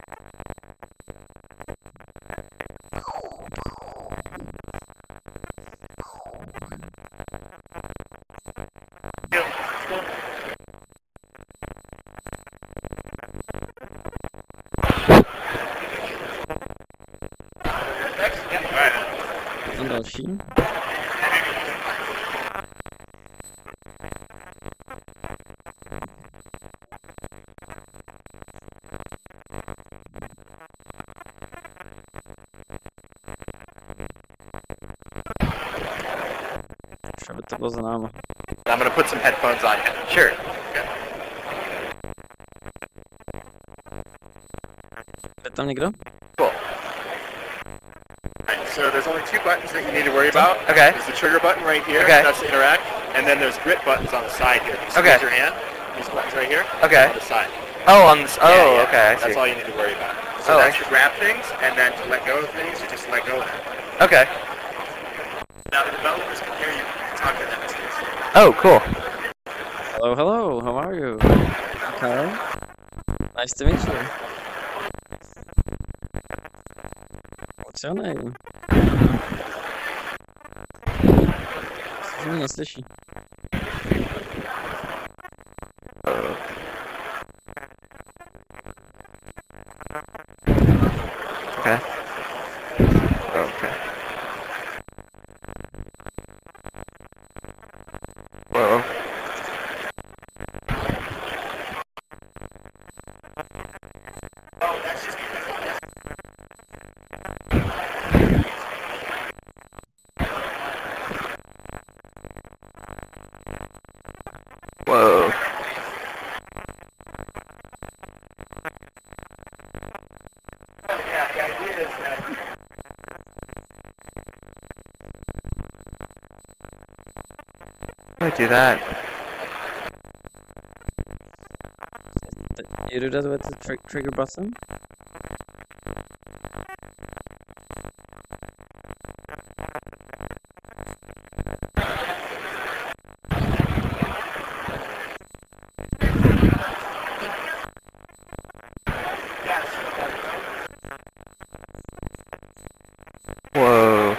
A: A další. Aby to bylo za náma.
D: I'm gonna put some headphones on you. Sure. Okay.
A: Je tam někdo?
D: Cool. Right, so there's only two buttons that you need to worry about.
G: Okay.
D: There's the trigger button right here.
G: Okay.
D: That's to interact. And then there's grip buttons on the side here. You
G: Okay.
D: squeeze your hand. These buttons right here.
G: Okay.
D: On the side.
G: Oh, on this. Oh,
D: Yeah, yeah.
G: okay. I
D: That's
G: see.
D: all you need to worry about. So
G: Oh,
D: that's to grab things, and then to let go of things, you just let go of them.
G: Okay.
D: Now the developers can hear you talk to them.
G: Oh, cool.
A: Hello, hello. How are you? Okay. Nice to meet you. What's your name? Co mě neslyší?
G: Okay. Okay. Whoa. Whoa. How do I do that?
A: You do that with the trigger button?
G: Whoa.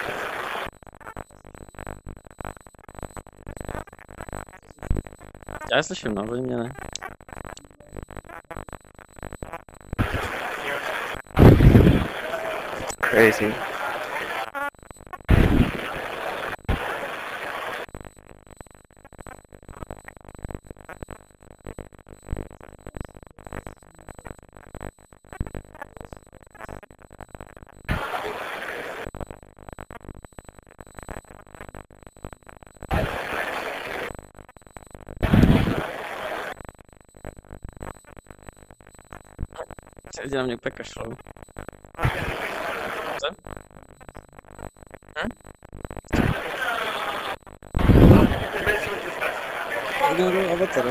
A: Já je slyším, no, oni mě ne.
G: Crazy.
A: Lidi na mě úplně kašlou. Co? Ignoruju avatary.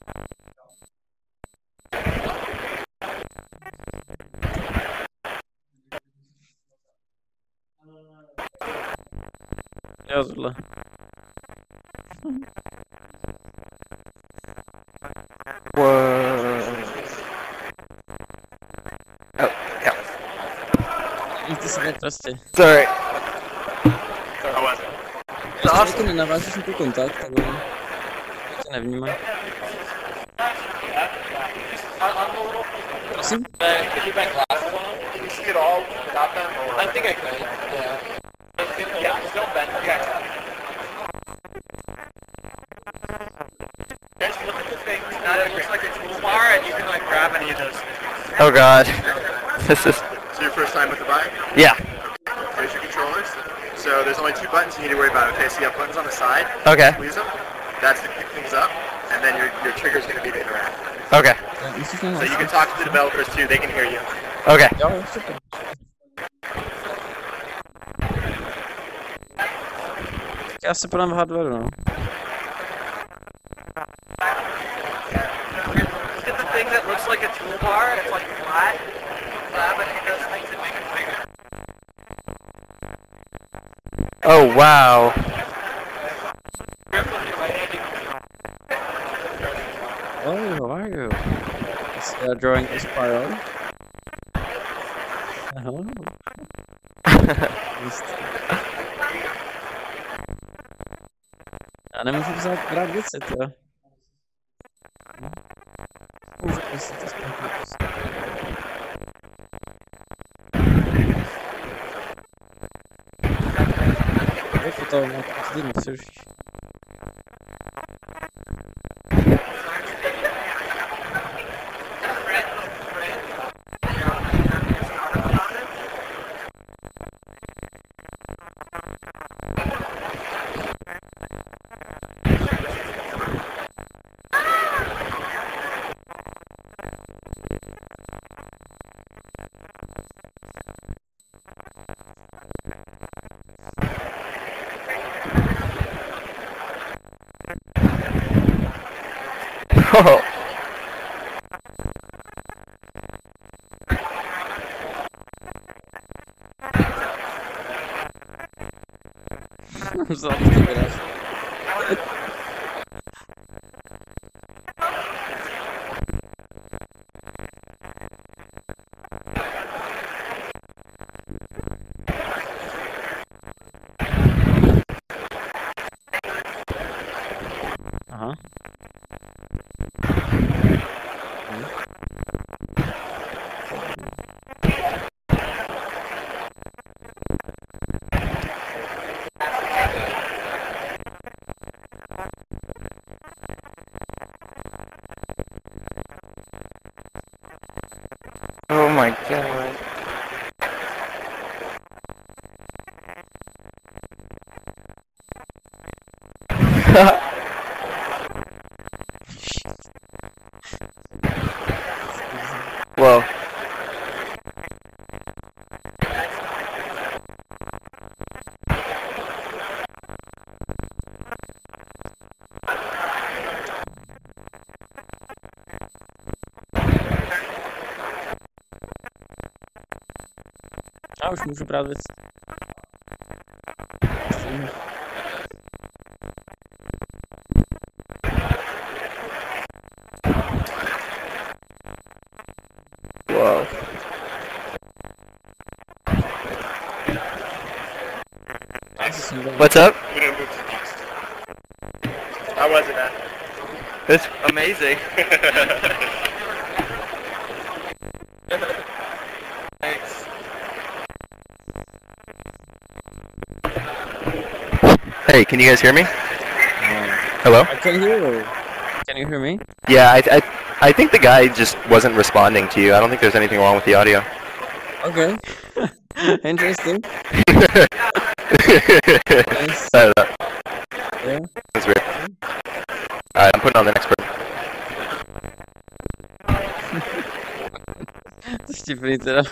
A: Jo, tohle.
G: Whoa. Oh, yeah.
A: Ty se netrasti.
G: Sorry.
A: Ještě to nenavážeš na tu kontakt, tak tě nevnímá. Prosím?
D: I think I could. Yeah, don't bend. Okay. Just look at the thing. It looks like a toolbar, and you can like grab any of those things.
G: Oh god. This is...
D: So your first time with the bike?
G: Yeah.
D: Here's your controllers. So there's only two buttons you need to worry about. Okay, so you have buttons on the side.
G: Okay.
D: Squeeze them. That's to pick things up, and then your trigger's going to be to interact.
G: Okay.
D: So you can talk to the developers too. They can hear you.
G: Okay.
A: Jo, super. Já se podám v hardwareu, no.
E: Look at the thing that looks like a toolbar, it's like flat. Grab it and it does things that make it bigger.
G: Oh wow.
A: Oh, how are you? It's drawing a spiral. Oh. Já nemůžu brát věci, jo. Můžu prostě to zkomplikovat. Jak to má týdnu přerušíš?
G: Oh.
A: Vzal ty vydáš. Aha.
G: Oh my god. Whoa.
A: Já už můžu brát věc.
G: Whoa. What's up?
D: How was it, man?
G: It's amazing.
D: Thanks.
C: Hey, can you guys hear me? Hello?
A: I can hear you. Can you hear me?
C: Yeah, I think the guy just wasn't responding to you. I don't think there's anything wrong with the audio.
A: Okay. Interesting. Nice.
C: I don't know.
A: Yeah.
C: That's weird. Alright, I'm putting on the next person.
A: To vtipný teda.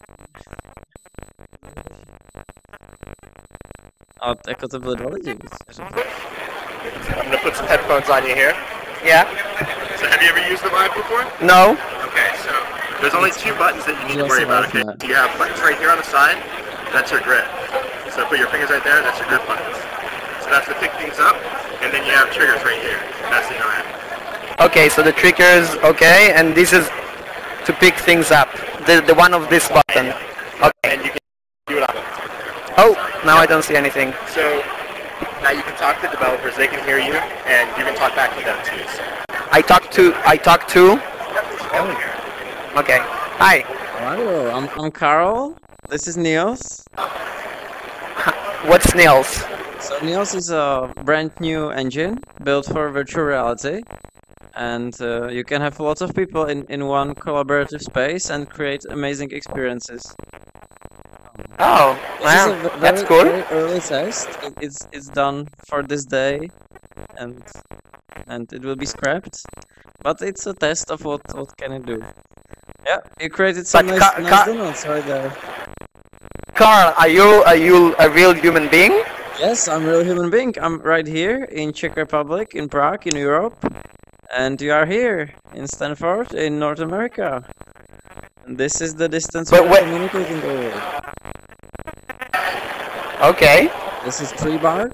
A: A jako to byly dva lidi, bych řekl.
D: I'm gonna put some headphones on you here.
G: Yeah?
D: So have you ever used the Vive before?
G: No?
D: Okay, so there's only two buttons that you need to worry about, okay? You have buttons right here on the side, that's your grip. So put your fingers right there, that's your grip buttons. So that's to pick things up, and then you have triggers right here. That's the arm.
G: Okay, so the triggers, okay, and this is to pick things up. The one of this button. Okay.
D: And you can do it on
G: Oh, now I don't see anything.
D: So now you can talk to developers, they can hear you, and you can talk back to them too. So.
G: I talk to. Okay. Hi.
A: Hello, I'm Carl. This is Niels.
G: What's Niels?
A: So Niels is a brand new engine built for virtual reality, and you can have lots of people in one collaborative space and create amazing experiences.
G: Oh, wow, that's cool.
A: Very early test. It's done for this day, and it will be scrapped. But it's a test of what can it do. Yeah, you created some nice donuts right there.
G: Carl, are you a real human being?
A: Yes, I'm a real human being. I'm right here in Czech Republic, in Prague, in Europe, and you are here in Stanford, in North America. And this is the distance we're communicating over.
G: Okay.
A: This is tree bark.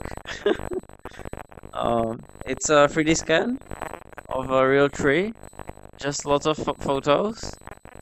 A: It's a 3D scan of a real tree. Just lots of photos.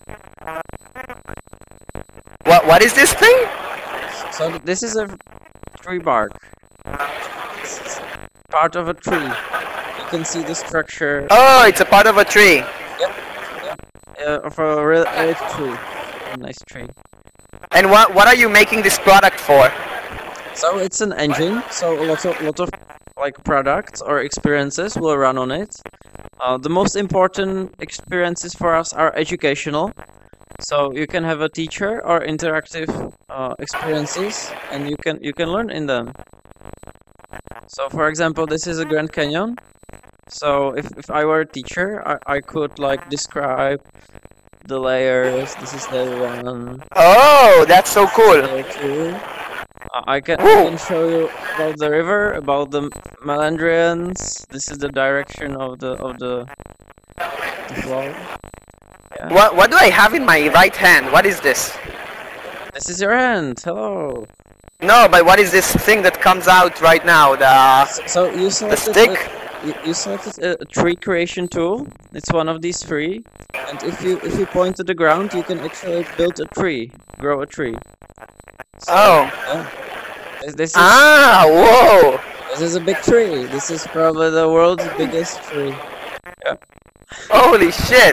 G: What is this thing?
A: So this is a tree bark. It's part of a tree. You can see the structure.
G: Oh, it's a part of a tree.
A: Yep. Of a real tree. A nice tree.
G: And what are you making this product for?
A: So it's an engine. So a lot of like products or experiences will run on it. The most important experiences for us are educational. So you can have a teacher or interactive experiences, and you can learn in them. So for example, this is a Grand Canyon. So if I were a teacher, I could like describe the layers. This is layer 1.
G: Oh, that's so cool.
A: Layer 2. I can show you about the river, about the meandrians. This is the direction of the flow. Yeah.
G: What do I have in my right hand? What is this?
A: This is your hand. Hello.
G: No, but what is this thing that comes out right now?
A: So you selected
G: stick?
A: You selected a tree creation tool. It's one of these 3. And if you point to the ground, you can actually build a tree, grow a tree. So, yeah. This is,
G: whoa!
A: This is a big tree. This is probably the world's biggest tree. Yeah.
G: Holy shit!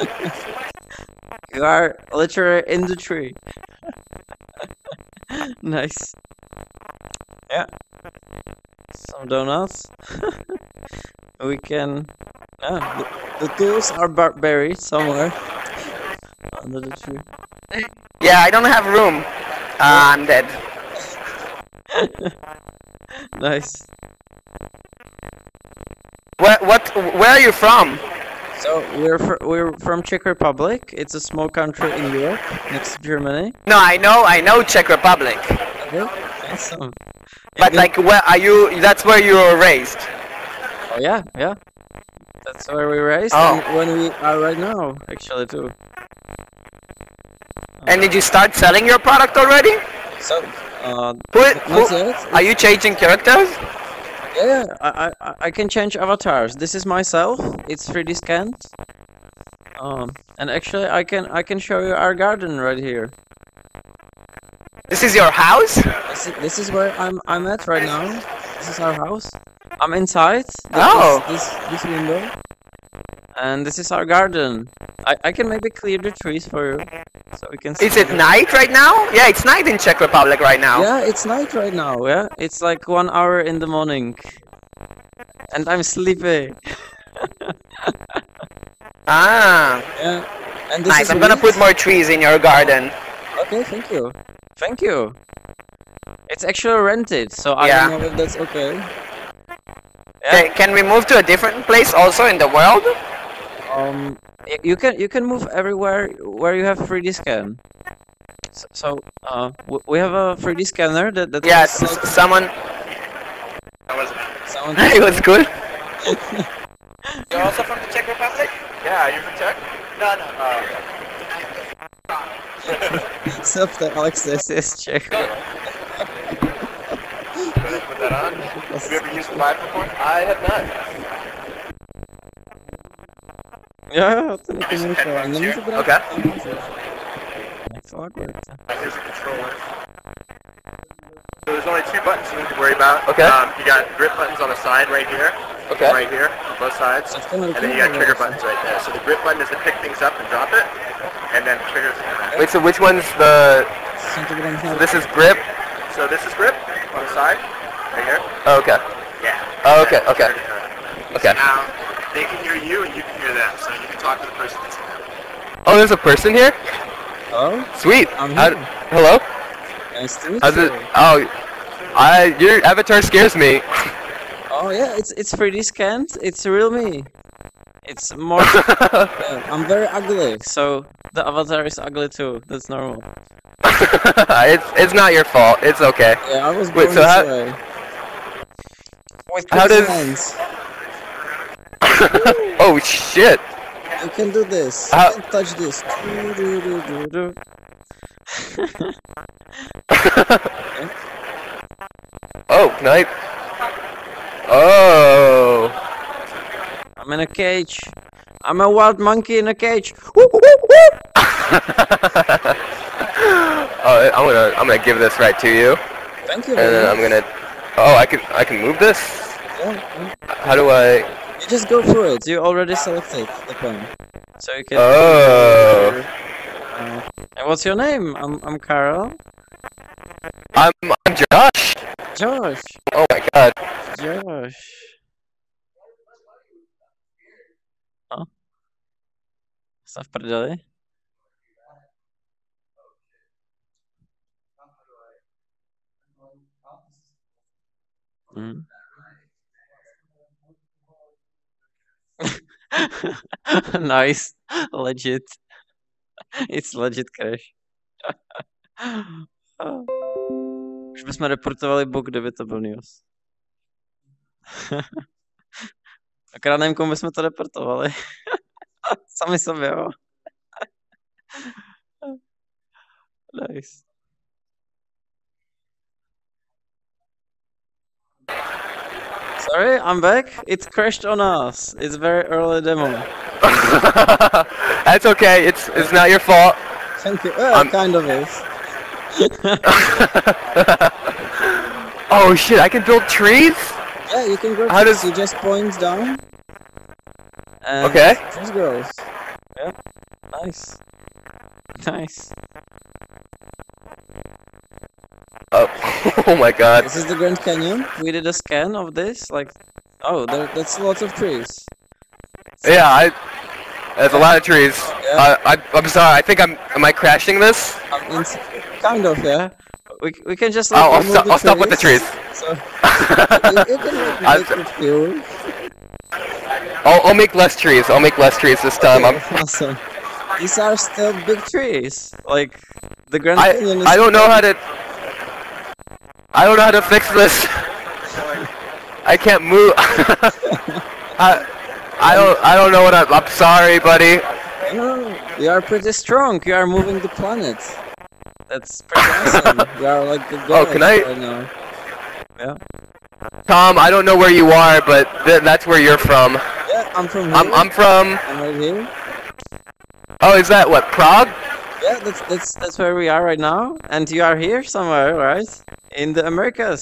A: You are literally in the tree. Nice. Yeah. Some donuts. We can... the tools are buried somewhere under the tree.
G: Yeah, I don't have room. I'm dead.
A: Nice.
G: Where are you from?
A: So we're from Czech Republic. It's a small country in Europe, next to Germany.
G: No, I know Czech Republic.
A: Okay, awesome.
G: But like, where are you? That's where you were raised.
A: Oh yeah. That's where we raised.
G: Oh.
A: And when we are right now, actually too.
G: And did you start selling your product already?
A: So,
G: not yet. Are you changing characters?
A: Yeah, I can change avatars. This is myself. It's 3D scanned. And actually, I can show you our garden right here.
G: This is your house?
A: This is where I'm at right now. This is our house. I'm inside. This window. And this is our garden. I can maybe clear the trees for you, so we can see.
G: Is it night right now? Yeah, it's night in Czech Republic right now.
A: Yeah, it's night right now. Yeah, it's like 1 hour in the morning, and I'm sleepy. Yeah. And this
G: nice.
A: is
G: I'm gonna put more trees in your garden.
A: Okay, thank you. Thank you. It's actually rented, so I don't know if that's okay. Yeah.
G: Can we move to a different place also in the world?
A: You can move everywhere where you have 3D scan. So we have a 3D scanner that.
G: Yeah, someone. It was good.
D: You're also from the Czech Republic? Yeah, are you from Czech? No.
A: Except that Alex is Czech.
D: Go ahead and put that on. Have you ever used Vive before? I have not.
A: Yeah,
D: Here's some headphones here. Okay.
A: It's awkward.
D: Here's a controller. So there's only 2 buttons you need to worry about.
C: Okay.
D: You got grip buttons on the side right here.
C: Okay.
D: Right here, on both sides. And then you got trigger buttons right there. So the grip button is to pick things up and drop it. And then triggers.
C: Wait, so which one's the... This is grip?
D: So this is grip on the side. Right here.
C: Oh, okay.
D: Yeah.
C: Oh, okay, okay. Okay.
D: Now, they can hear you and you can hear them. So you can talk to the person that's here.
C: Oh, there's a person here?
A: Oh?
C: Sweet.
A: I'm here.
C: Hello?
A: Nice to meet
C: How's
A: you.
C: it? Oh, your avatar scares me.
A: Oh yeah, it's 3D scanned. It's real me. It's more. Yeah, I'm very ugly, so the avatar is ugly too. That's normal.
C: It's not your fault. It's okay.
A: Yeah, I was born
C: Wait, so
A: this
C: how?
A: way. With
C: How does?
A: hands.
C: Oh shit!
A: You can do this.
C: How?
A: You can touch this.
C: Oh, can I? Oh.
A: I'm in a cage. I'm a wild monkey in a cage.
C: Oh, I'm gonna give this right to you.
A: Thank you.
C: And then I'm gonna. Oh, I can move this.
A: Yeah.
C: How do I?
A: You just go through it. You already selected the point, so you can.
C: Oh.
A: And what's your name? I'm Carl.
C: I'm Josh.
A: Josh.
C: Oh my God.
A: Josh. No? Jsem v prdeli? Mm. Nice. Legit. It's legit crash. Už bychom reportovali bug, kdyby to byl news. Akorát nevím, komu bychom to reportovali. Sami sobě, jo. Nice. Sorry, I'm back. It crashed on us. It's very early demo.
C: That's okay. It's not your fault.
A: Thank you. Kind of is.
C: Oh shit! I can build trees.
A: Yeah, you can grow
C: How
A: trees.
C: does-
A: You just point down. And
C: Okay.
A: trees grows. Yeah. Nice. Nice.
C: Oh, oh my God.
A: This is the Grand Canyon. We did a scan of this. Like, oh, that's lots of trees.
C: Yeah, there's a lot of trees.
A: Yeah.
C: I'm sorry. I think am I crashing this?
A: Kind of, yeah. We can just.
C: I'll
A: remove
C: stop.
A: the
C: I'll stop with the trees.
A: So you can make it few.
C: I'll make less trees. I'll make less trees this time.
A: Awesome. These are still big trees. Like the Grand Canyon is.
C: I don't know how to. I don't know how to fix this. I can't move. I don't know what I'm sorry, buddy.
A: No, you are pretty strong. You are moving the planet. That's pretty awesome. You are like the god
C: Oh, can I-
A: right now. Yeah.
C: Tom, I don't know where you are, but that's where you're from.
A: Yeah, I'm from here.
C: I'm from.
A: I'm right here.
C: Oh, is that what, Prague?
A: Yeah, that's where we are right now. And you are here somewhere, right? In the Americas.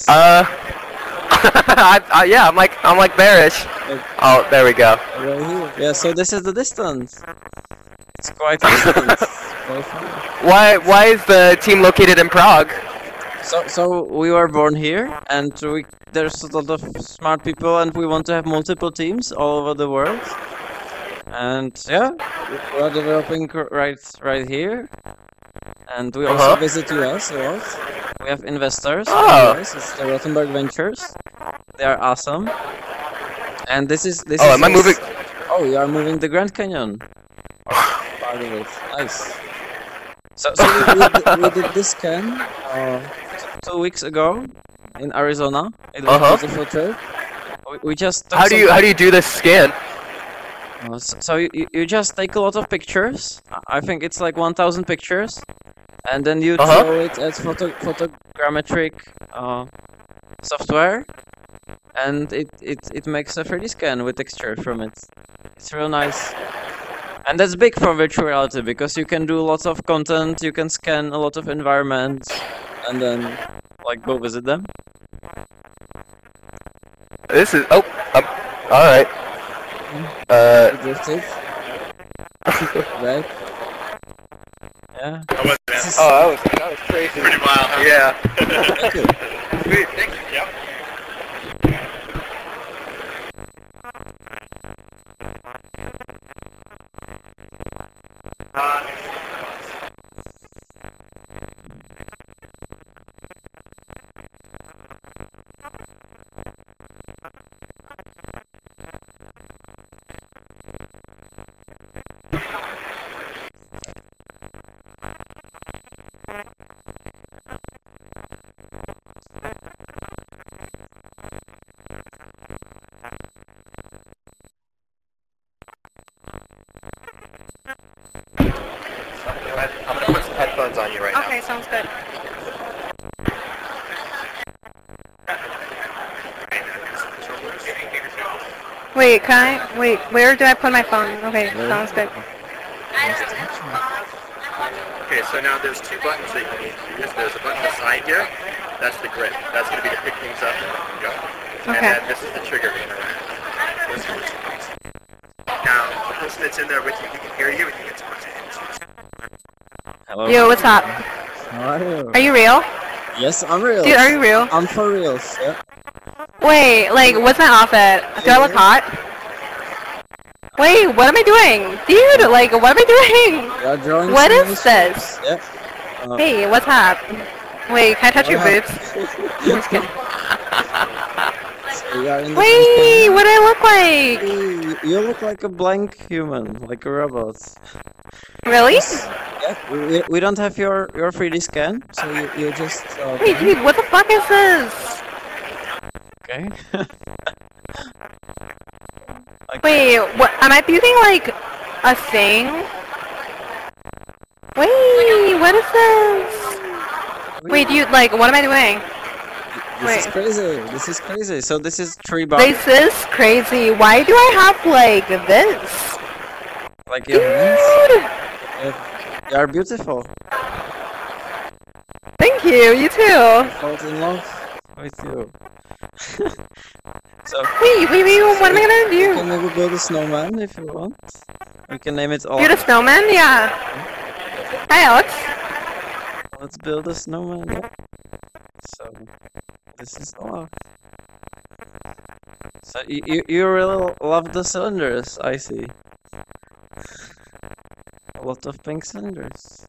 C: Yeah, I'm like bearish. Oh, there we go.
A: Right here. Yeah, so this is the distance. It's quite distant. Very fun.
C: Why is the team located in Prague?
A: So we were born here, and there's a lot of smart people, and we want to have multiple teams all over the world. And yeah, we are developing right here, and we also visit US a lot. We have investors.
C: Oh.
A: Yes, it's the Rothenberg Ventures. They are awesome. And this is.
C: Oh, am I moving?
A: Oh, you are moving the Grand Canyon. Part of it. Nice. So we did this scan 2 weeks ago in Arizona. It was a beautiful trip. We just took
C: How do you do this scan?
A: So you just take a lot of pictures. I think it's like 1,000 pictures, and then you throw it as photogrammetric software, and it makes a 3D scan with texture from it. It's real nice. And that's big for virtual reality because you can do lots of content, you can scan a lot of environments, and then like go visit them.
C: This is all right.
A: Drifted. Right. Yeah.
C: Oh, that was crazy.
D: Pretty wild, huh?
C: Yeah.
A: Thank you.
C: Sweet. Thank you.
D: Yep.
C: I'm gonna put some headphones on you right now.
F: Okay, sounds good.
H: Wait, can I? Wait, where do I put my phone? Okay, sounds good.
D: Okay, so now there's two buttons that you need to use. There's a button beside here. That's the grip. That's going to be to pick things up and go.
H: Okay.
D: And then this is the trigger to interact. Now, the person that's in there with you, he can hear you and you can talk to him.
A: Hello.
H: Yo, what's up?
A: How are you?
H: Are you real?
A: Yes, I'm real.
H: Dude, are you real?
A: I'm for reals. Yeah.
H: Wait, like, what's my outfit? Do I look hot? Wait, what am I doing? Dude, like, what am I doing?
A: You're drawing
H: What
A: some
H: is this?
A: Yeah.
H: Hey, what's up? Wait, can I touch your boobs? I'm just kidding.
A: So you are in the
H: Wait, what do I look like?
A: Hey, you look like a blank human, like a robot.
H: Really?
A: Yeah, we don't have your 3D scan, so you just...
H: Wait, dude, what the fuck is this?
A: Okay.
H: Wait, what? Am I building like a thing? Wait, what is this? Wait, dude, like, what am I doing?
A: This is crazy. This is crazy. So this is 3 bodies.
H: This is crazy. Why do I have like this?
A: Like your hands? You are beautiful.
H: Thank you. You too.
A: Fall in love with you. So
H: Wait, what am I gonna do?
A: you can maybe build a snowman if you want. We can name it all.
H: Build a snowman? Yeah. Hi, Alex.
A: Let's build a snowman. Yeah. So this is all. So you really love the cylinders, I see. A lot of pink cylinders.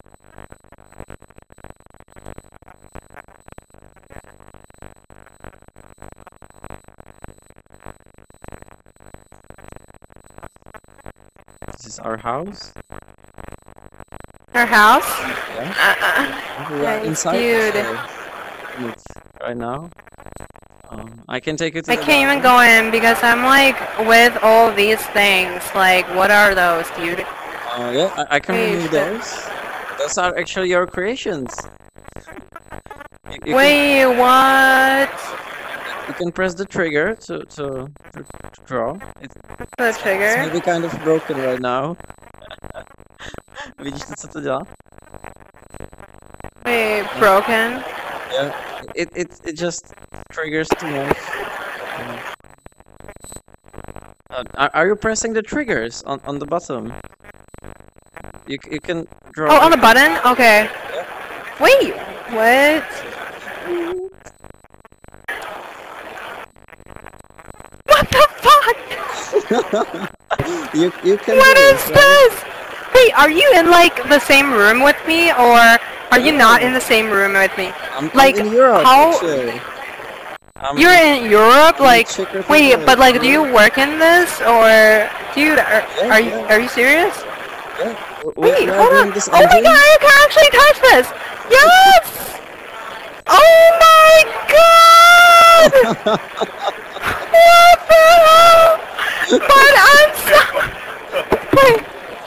A: This is our house.
H: Our house?
A: Yeah. We are inside
H: Dude.
A: right now. I can take you to
H: I
A: the
H: can't even
A: bathroom.
H: go in because I'm like with all these things. Like, what are those, dude?
A: Yeah, I can
H: Wait,
A: remove those. Those are actually your creations. You
H: Wait, what?
A: you can press the trigger to draw. It's
H: The trigger?
A: maybe kind of broken right now. Vidíš to, co to dělá?
H: Wait, broken?
A: Yeah, it just triggers too much. Are you pressing the triggers on the bottom? You can draw.
H: Oh, on the button? Okay. Wait, what? What the fuck?
A: you can.
H: What
A: do
H: is
A: right?
H: this? Wait, are you in like the same room with me, or are you not in the same room with me?
A: I'm
H: Like,
A: in Europe,
H: how-
A: actually.
H: You're in Europe, like,
A: Czech Republic.
H: wait, but like, do you work in this, or, dude, are you serious?
A: Yeah.
H: Wait,
A: we are
H: hold
A: doing
H: on.
A: this
H: Oh my
A: engine.
H: god, I can actually touch this! Yes! Oh my god! What the hell? But I'm so... Wait.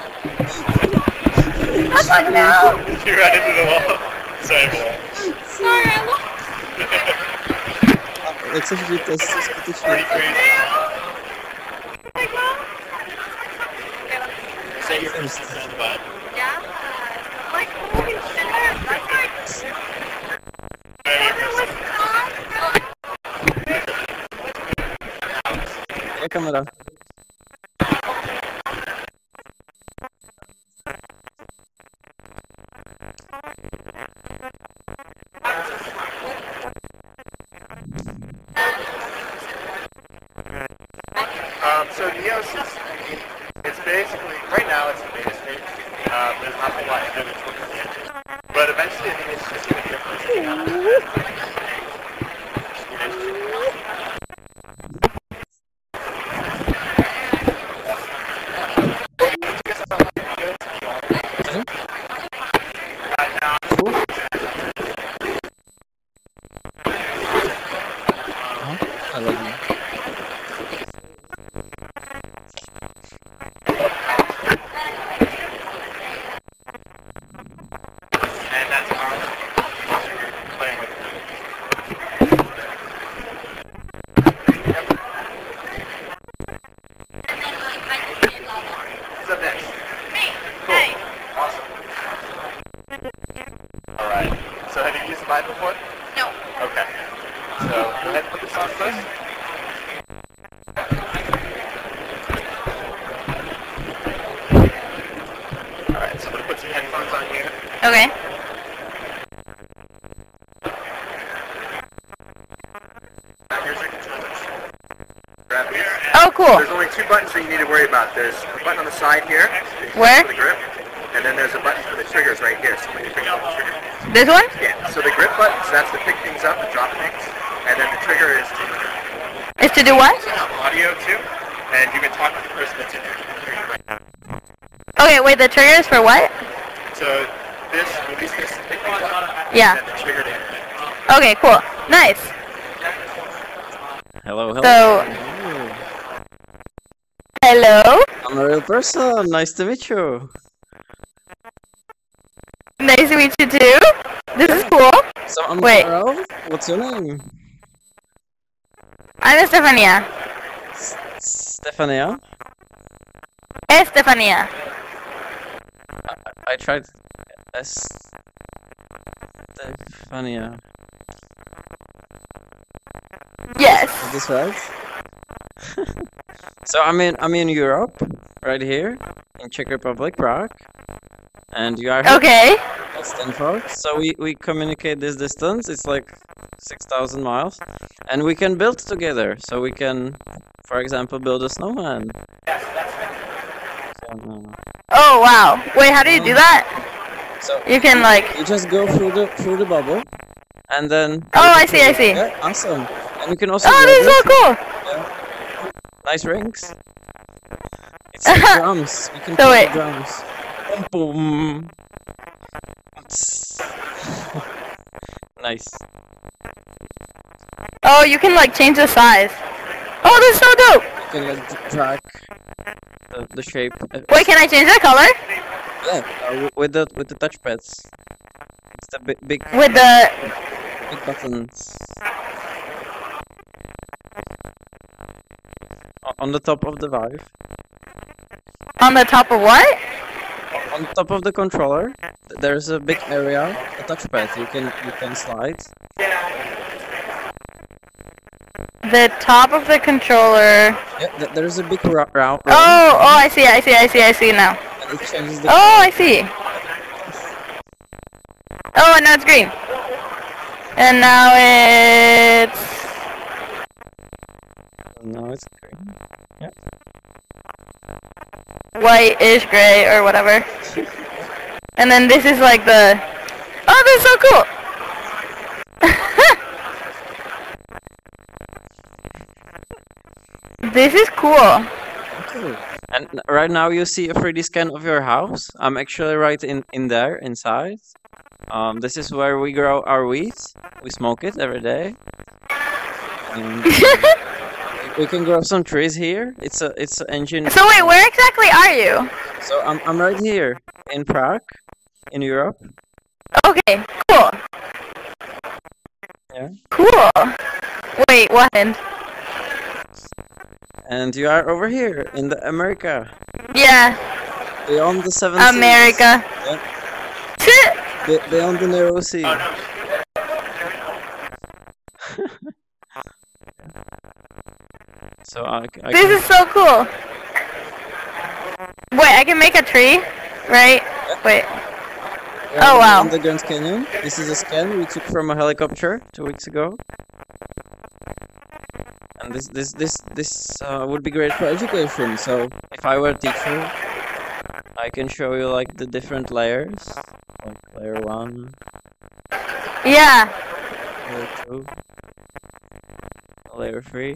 H: I'm like, no!
D: You ran into the wall. Sorry.
H: Sorry, I lost.
A: Jak se říct, to je skutečně.
D: Pretty crazy. Say your first but
H: Yeah? Like, holy shit, that's like...
A: Je kamera.
D: So Neos is, it's basically, right now it's the beta stage. There's not a lot of evidence for it. But eventually I think it's just going to be a first thing.
A: I love you.
D: slide before?
H: No.
D: Okay. So go ahead and put this on first. Alright, so I'm going to put some headphones on here.
H: Okay.
D: Here's your controllers. Grab these.
H: Oh, cool.
D: There's only two buttons that you need to worry about. There's a button on the side here.
H: Where?
D: For the grip. And then there's a button for the triggers right here. So when you pick up the trigger.
H: This one?
D: Yeah. So the grip button, so that's to pick things up and drop things. And then the trigger is to
H: Is to do what?
D: audio too. And you can talk to the person that's in there.
H: Okay, wait, the trigger is for what?
D: So this, release this, pick things up.
H: Yeah.
D: And then the trigger to
H: Okay, cool. Nice.
A: Hello, hello.
H: So, hello.
A: I'm a real person. Nice to meet you.
H: Nice to meet you too. This is cool.
A: So I'm
H: Wait.
A: Carol. What's your name?
H: I'm Estefania.
A: Stefania.
H: Estefania.
A: I tried Stefania.
H: Yes.
A: Is this right? So I'm in Europe, right here in Czech Republic, Prague, and you are here
H: Okay.
A: at Stanford. So we communicate this distance. It's like 6,000 miles, and we can build together. So we can, for example, build a snowman. So,
H: Oh wow. Wait, how do you do that?
A: so
H: You can like.
A: you just go through the bubble, and then.
H: Oh, I see. I see.
A: Yeah, awesome. And you can also.
H: Oh, this is so
A: grab
H: cool.
A: it. Nice rings. It's like drums. You can
H: So
A: play
H: wait.
A: drums. Boom, boom. Nice.
H: Oh, you can like change the size. Oh, this is so dope.
A: You can like drag the shape.
H: Wait, can I change the color?
A: Yeah, with the touchpads. It's the big
H: With the.
A: big buttons. On the top of the Vive.
H: On the top of what?
A: On top of the controller, there's a big area, a touchpad. You can slide.
H: The top of the controller.
A: Yeah, there's a big round.
H: Oh, I see now.
A: And it changes the.
H: Oh, I see. Oh, and now it's green. And now it's.
A: No, it's green. Yeah.
H: White-ish gray or whatever. And then this is like the. Oh, this is so cool. This is cool.
A: Okay. And right now you see a 3D scan of your house. I'm actually right in there, inside. This is where we grow our wheat. We smoke it every day. And, we can grow some trees here. It's an engine.
H: So wait, where exactly are you?
A: So I'm right here in Prague, in Europe.
H: Okay, cool.
A: Yeah.
H: Cool. Wait, what happened?
A: And you are over here in the America,
H: Yeah,
A: beyond the seven
H: America.
A: seas. Yeah. Beyond the narrow sea. So I
H: This
A: can,
H: is so cool. Wait, I can make a tree, right? Wait.
A: we're
H: Oh, wow.
A: in the Grand Canyon. This is a scan we took from a helicopter 2 weeks ago. And this would be great for education. So if I were a teacher, I can show you like the different layers, like layer 1,
H: Yeah.
A: layer 2, layer 3.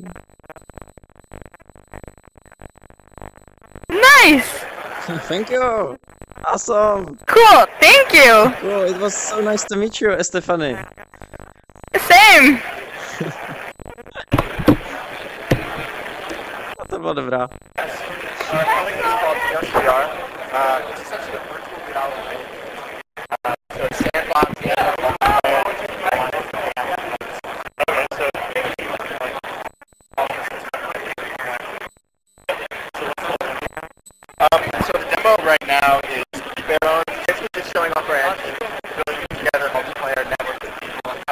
H: Nice.
A: Thank you. Awesome.
H: Cool. Thank you.
A: Cool. It was so nice to meet you, Stephanie.
H: Same.
A: To bylo dobrá.
D: Something that's called VR. It's essentially a virtual reality. So it's sandbox, so the demo right now is bare bones. It's just showing off our engine, building together multiplayer network with people.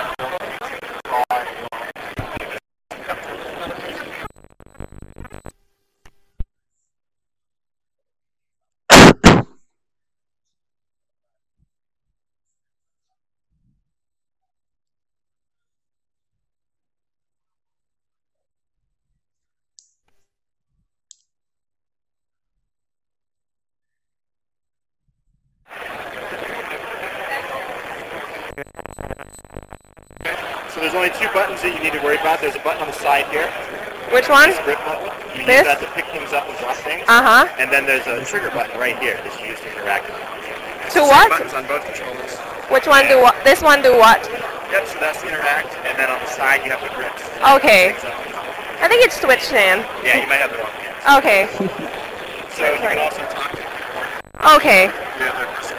D: So there's only two buttons that you need to worry about. There's a button on the side here.
H: Which one?
D: This grip button. You
H: This?
D: use that to pick things up and drop things.
H: Uh-huh.
D: And then there's a trigger button right here that you use to interact with it.
H: To
D: Same
H: what?
D: buttons on both controllers.
H: Which one do what? This one do what?
D: Yep, so that's interact, and then on the side you have the grips.
H: Okay.
D: Things up and drop.
H: I think it's switch then.
D: Yeah, you might have the wrong hand.
H: Okay.
D: So you can also talk to
H: Okay.
D: the other person.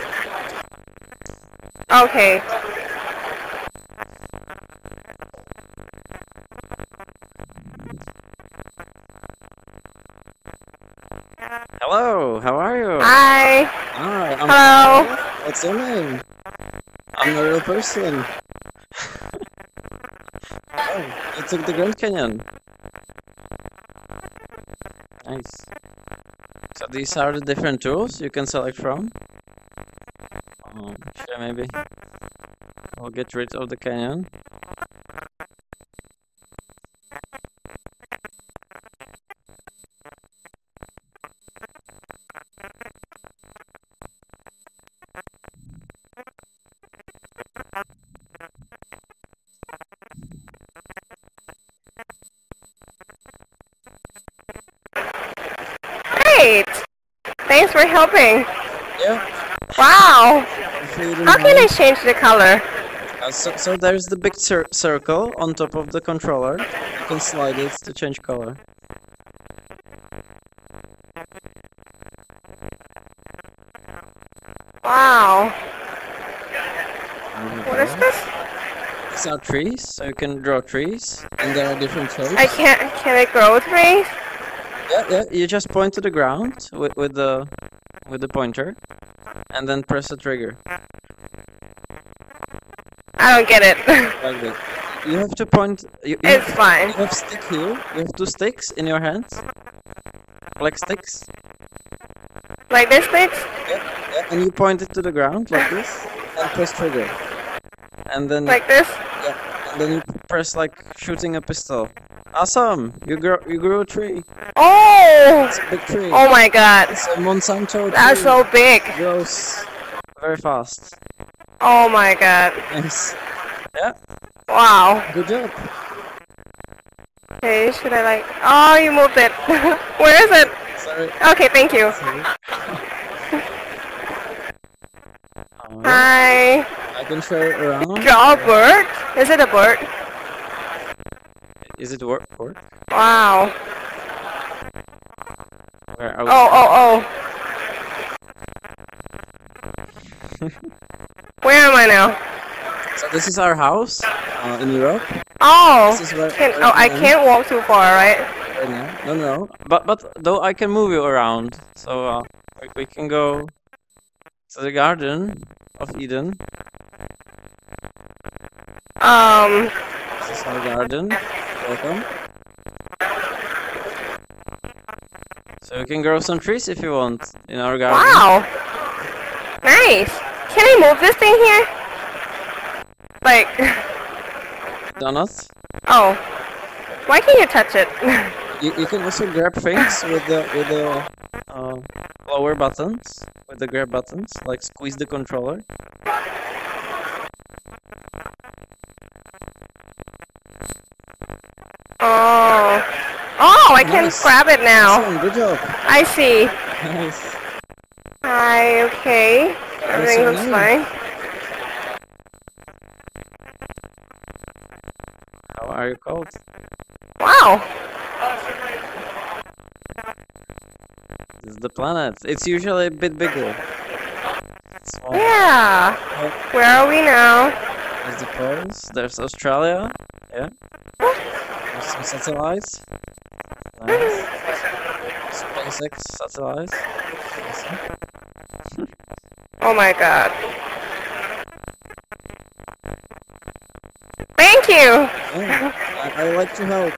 H: Okay.
A: Hello, how are you?
H: Hi.
A: Hi, I'm
H: Hello.
A: Paul. What's your name? I'm a real person. Oh, you took the Grand Canyon. Nice. So these are the different tools you can select from. Sure, maybe I'll get rid of the canyon.
H: Great. Thanks for helping.
A: Yeah.
H: Wow. How can I change the color?
A: So there's the big circle on top of the controller. You can slide it to change color.
H: Wow. What is this?
A: These are trees, so you can draw trees, and there are different shapes.
H: Can I grow trees?
A: Yeah. You just point to the ground with the pointer, and then press the trigger.
H: I don't get it.
A: Like this. You have to point.
H: It's fine.
A: You have stick here. You have two sticks in your hands. Black sticks.
H: Like this sticks?
A: Yeah, and you point it to the ground like this, and press trigger. And then
H: Like this?
A: yeah, and then you press like shooting a pistol. Awesome! You grew a tree.
H: Oh!
A: It's a big tree.
H: Oh my god.
A: It's a Monsanto tree.
H: That's so big.
A: It grows very fast.
H: Oh my god.
A: Nice. Yeah.
H: Wow.
A: Good job.
H: Okay, should I like... Oh, you moved it. Where is it?
A: Sorry.
H: Okay, thank you. Hi.
A: I can show it around.
H: Draw a bird? Is it a bird?
A: Is it work?
H: Wow.
A: Where are we?
H: Oh. Where am I now?
A: So this is our house in Europe.
H: Oh.
A: This is where
H: I can't walk too far, right?
A: Right now. No. But though I can move you around, so we can go to the Garden of Eden. This is our garden. Welcome. So you can grow some trees if you want in our garden.
H: Wow. Nice. Can I move this thing here? Like...
A: Donuts.
H: Oh. Why can't you touch it?
A: You can also grab things with the lower buttons, with the grab buttons, like squeeze the controller.
H: Oh. Oh, I can grab it now.
A: Awesome, good job.
H: I see.
A: Nice.
H: Hi, okay. Everything looks fine.
A: How are you called?
H: Wow.
A: This is the planet. It's usually a bit bigger. Small.
H: Yeah. Where are we now?
A: There's the poles. There's Australia. Yeah. There's some satellites. Nice. SpaceX satellites. Awesome.
H: Oh my god. Thank you!
A: Yeah, I like to help.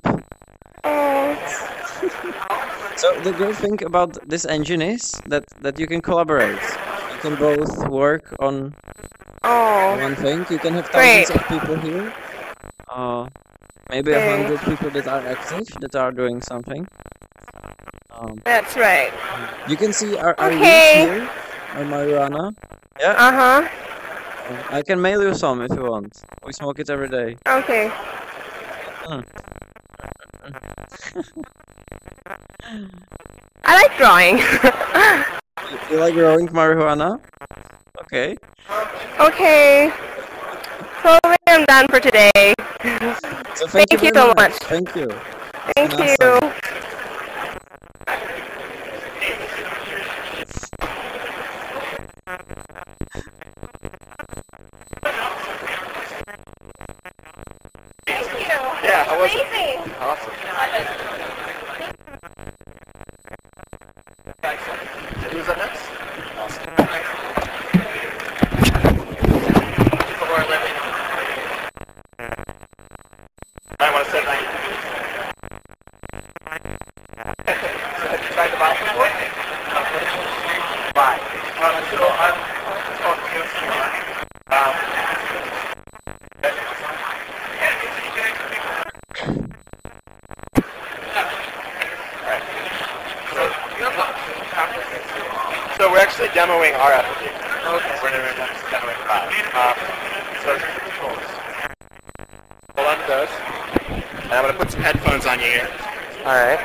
H: Oh.
A: So the great thing about this engine is that you can collaborate. You can both work on one thing. You can have thousands of people here. Maybe 100 people that are active, that are doing something.
H: That's right.
A: You can see our wheels here, our marijuana. Yeah. I can mail you some if you want. We smoke it every day.
H: Okay. I like drawing.
A: You like growing marijuana? Okay.
H: Okay. So I'm done for today.
A: So
H: Thank you
A: very
H: so much.
A: Thank you.
H: Thank
A: Awesome.
H: you.
D: Yeah, how was it? Awesome. Who's up next? Awesome. I want to say thank you. So have you tried the bike before? Why? So I'm talking to you. So we're actually demoing our application. Okay. We're demoing that. So there's two controls. Hold on to those. And I'm going to put some headphones on your ear.
G: Alright.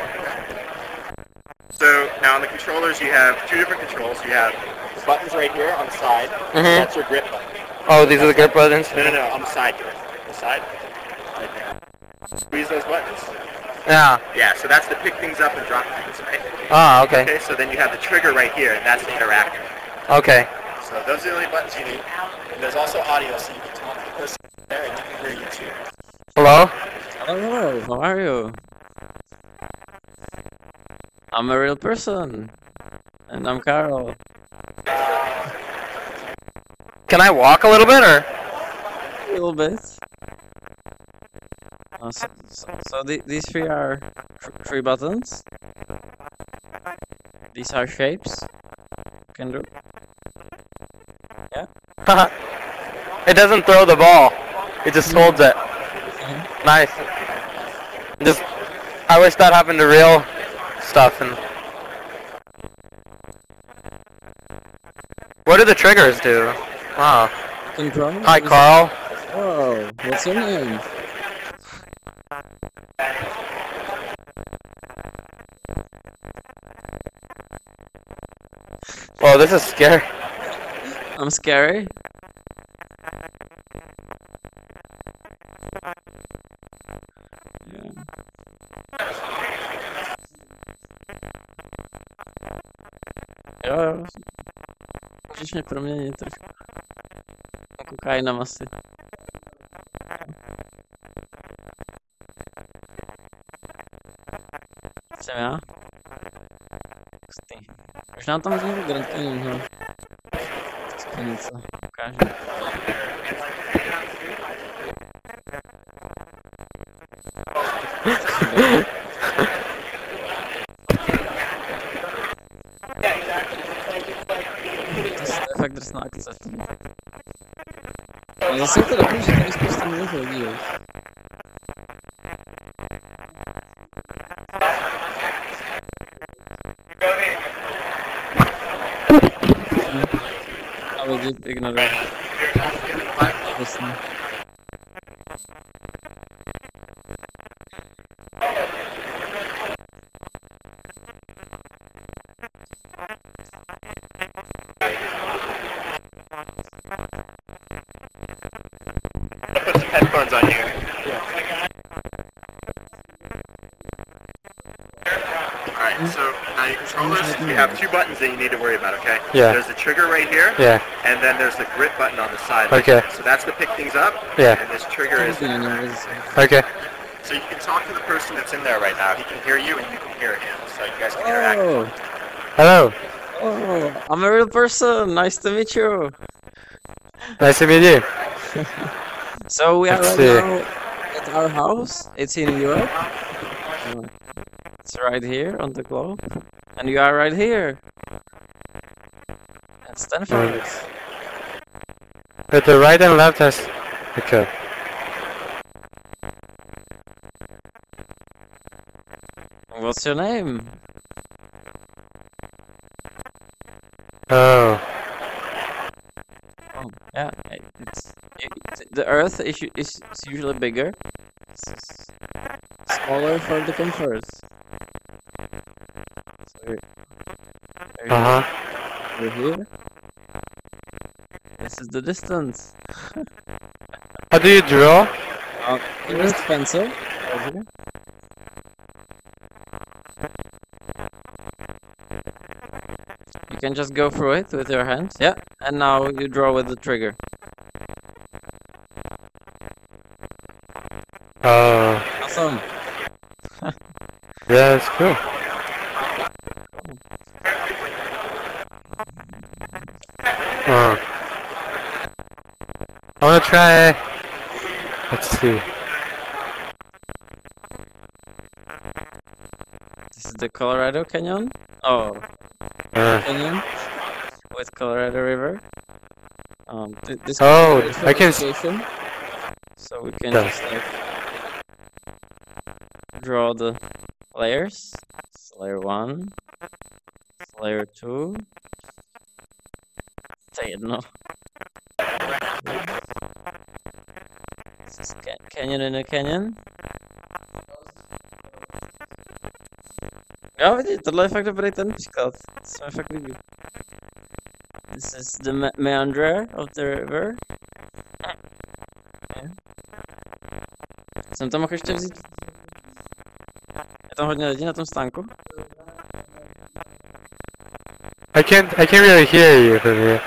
D: So now on the controllers you have two different controls. You have the buttons right here on the side. That's your grip button.
G: Oh, these are the grip buttons?
D: No, on the side here. The side. Right there. Squeeze those buttons.
G: Yeah.
D: Yeah, so that's to pick things up and drop things, right?
G: Ah, okay.
D: Okay, so then you have the trigger right here, and that's the interactor.
G: Okay.
D: So those are the only buttons you need. And there's also audio, so you can talk to the person there and you can hear you too.
G: Hello?
A: Hello, how are you? I'm a real person. And I'm Carol.
G: Can I walk a little bit, or?
A: A little bit. These three are three buttons. These are shapes. Can do. Yeah.
G: It doesn't throw the ball. It just holds it. Nice. Just, I wish that happened to real stuff. And what do the triggers do? Wow.
A: Control?
G: Hi, Carl.
A: Oh, what's your name?
G: Whoa, this is scary.
A: I'm scary. Yeah. Jo. Můžeš mě proměnit trošku. Kokainem asi. Jsem já? Hustý. Možná tam můžeme vygrát no. Aspoň něco ukážu. To je fakt drsná akce. Ale zase to dobrý, že tady spousta mých lidí, jo. A lidi ignorují. Jasně.
D: I'll put some headphones on you. Alright, so now your controllers, you have two buttons that you need to worry about, okay?
G: Yeah.
D: There's the trigger right here,
G: Yeah.
D: and then there's the grip button on the side.
G: Okay.
D: So that's to pick things up,
G: Yeah.
D: and this trigger is...
G: Okay.
D: So you can talk to the person that's in there right now. He can hear you and you can hear him, so you guys can interact.
G: Hello.
A: Oh, I'm a real person. Nice to meet you.
G: Nice to meet you.
A: So we are
G: Let's
A: right now at our house. It's in Europe. It's right here on the globe. And you are right here. At Stanford.
G: At the right and left has... Okay.
A: What's your name?
G: Oh.
A: Oh. Yeah, the Earth is usually bigger. This is smaller for the comfort. So we're here. This is the distance.
G: How do you draw?
A: Use pencil over here. You can just go through it with your hands. Yeah, and now you draw with the trigger. Awesome.
G: Yeah, it's cool. I wanna try. Let's see.
A: This is the Colorado Canyon. Oh, canyon with Colorado River. This
G: I can.
A: So we can just like draw the layers. It's layer 1, it's layer 2. To je jedno. This is canyon in a canyon. Jo, vidíte, tohle je fakt dobrý ten příklad. To se mi fakt líbí. This is the meander of the river. Okay. Jsem to mohl ještě vzít. Je tam hodně lidí na tom stánku?
G: I can't really hear you from here.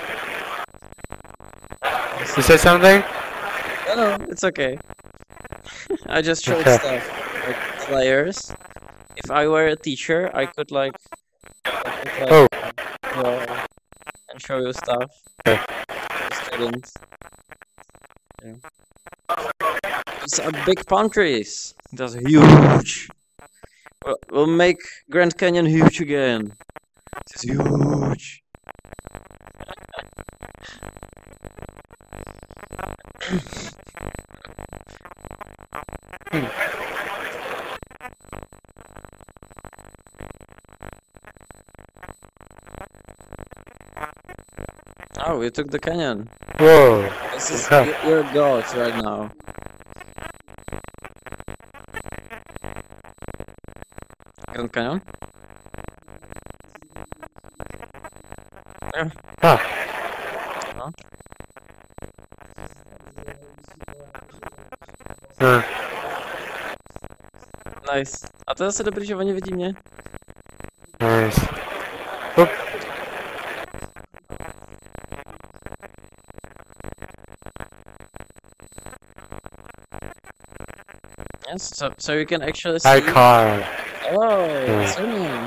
G: You say something?
A: No, it's okay. I just showed stuff, like layers. If I were a teacher, I could like draw and show you stuff.
G: Okay.
A: To students. Yeah. These are big palm trees. That's huge. We'll make Grand Canyon huge again. This is huge. Oh, we took the canyon.
G: Whoa.
A: This is your goals right now. Grand Canyon? Yeah.
G: Huh.
A: Nice. A to je zase dobrý, že oni vidí mě.
G: Nice. Oop.
A: Yes, so you can actually see.
G: Hi, car.
A: Oh, it's swimming.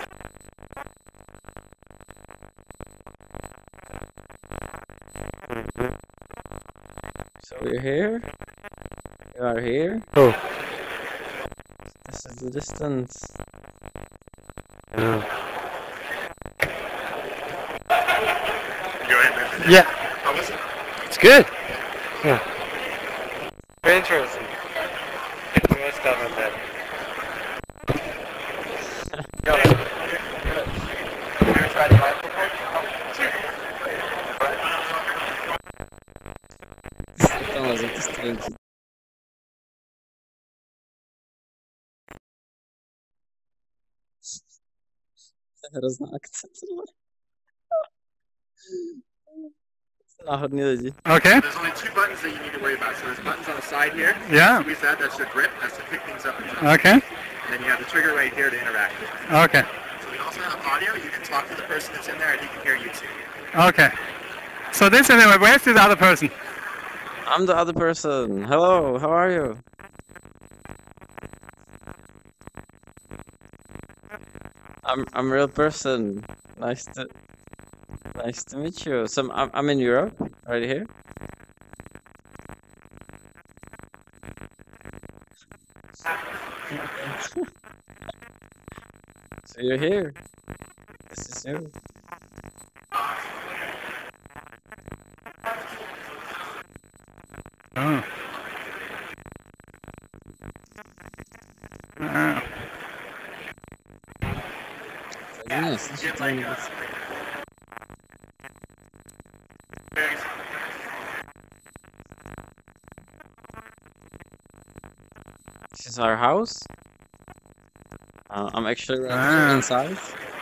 A: So we're here. You are here.
G: Oh.
A: This is the distance.
G: Yeah.
D: Go ahead.
G: Yeah.
D: How was it?
G: It's good. Yeah. Very interesting. Too much stuff on that.
D: You ever tried the life before?
A: Tohle za ty studenti. To je hrozná akce tohle. Náhodný lidi.
B: Okay.
D: There's only 2 buttons that you need to worry about. So there's buttons on the side here.
B: Yeah.
D: Squeeze that. That's your grip. That's to pick things up.
B: Okay.
D: And then you have the trigger right here to interact with.
B: Okay.
D: So we also have audio. You can talk to the person that's in there, and he can hear you too.
B: Okay. So this is where's the other person?
A: I'm the other person. Hello, how are you? I'm a real person. Nice to meet you. So I'm in Europe, right here. So you're here. This is you.
B: Oh.
A: Yes,
D: Very easy.
A: is our house. I'm actually right inside.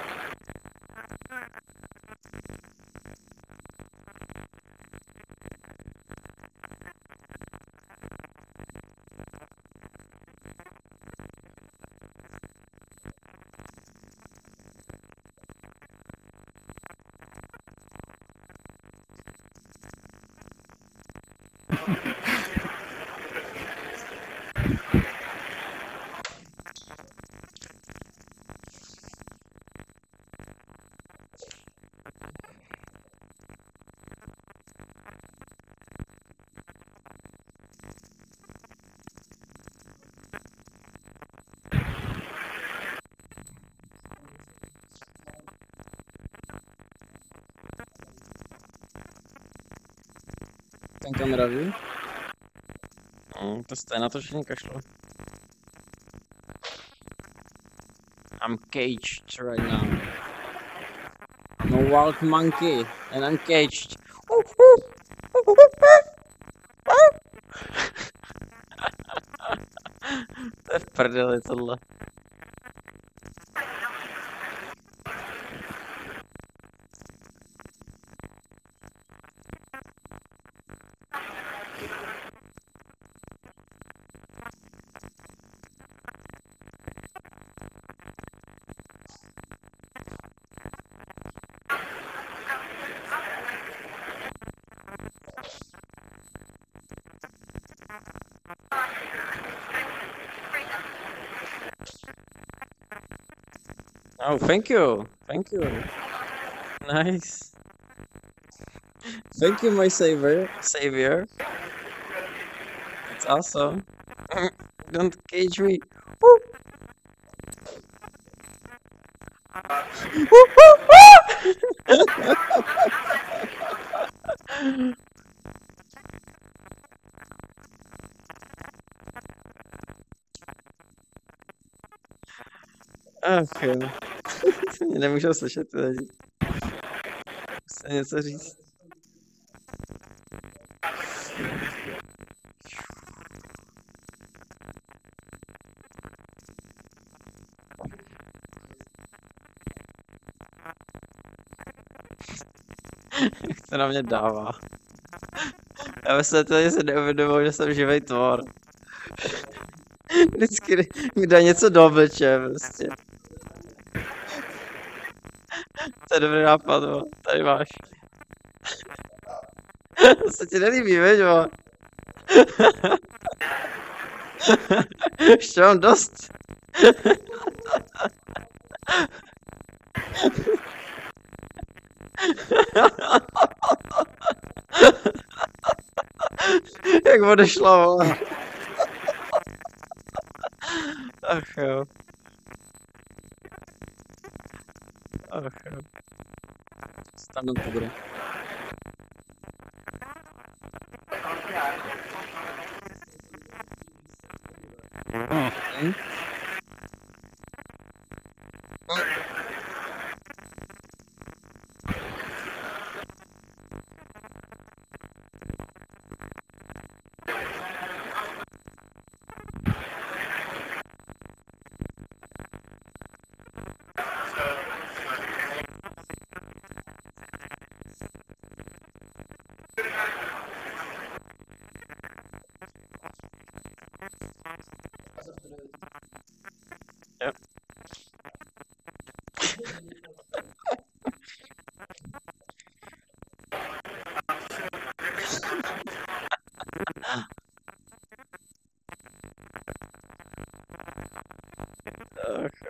A: Ten kamerový. To stejné natočení kašlo. I'm caged right now. I'm a wild monkey and I'm caged. To je v prdeli tohle. Oh, thank you. Thank you. Nice. Thank you, my savior. That's awesome. Don't cage me. Woo. Ach jo. Mě nemůžu slyšet ty lidi. Musím něco říct. Jak to na mě dává. Já myslím, že se neuvědomuji, že jsem živej tvor. Vždycky mi dá něco do obliče, prostě. To je dobrý nápad, bo. Tady máš. To se ti nelíbí, veď, bo. Ještě mám dost. Jak odešla, vole. Ach jo. Ach jo. Tam to bude. Yep. Okay.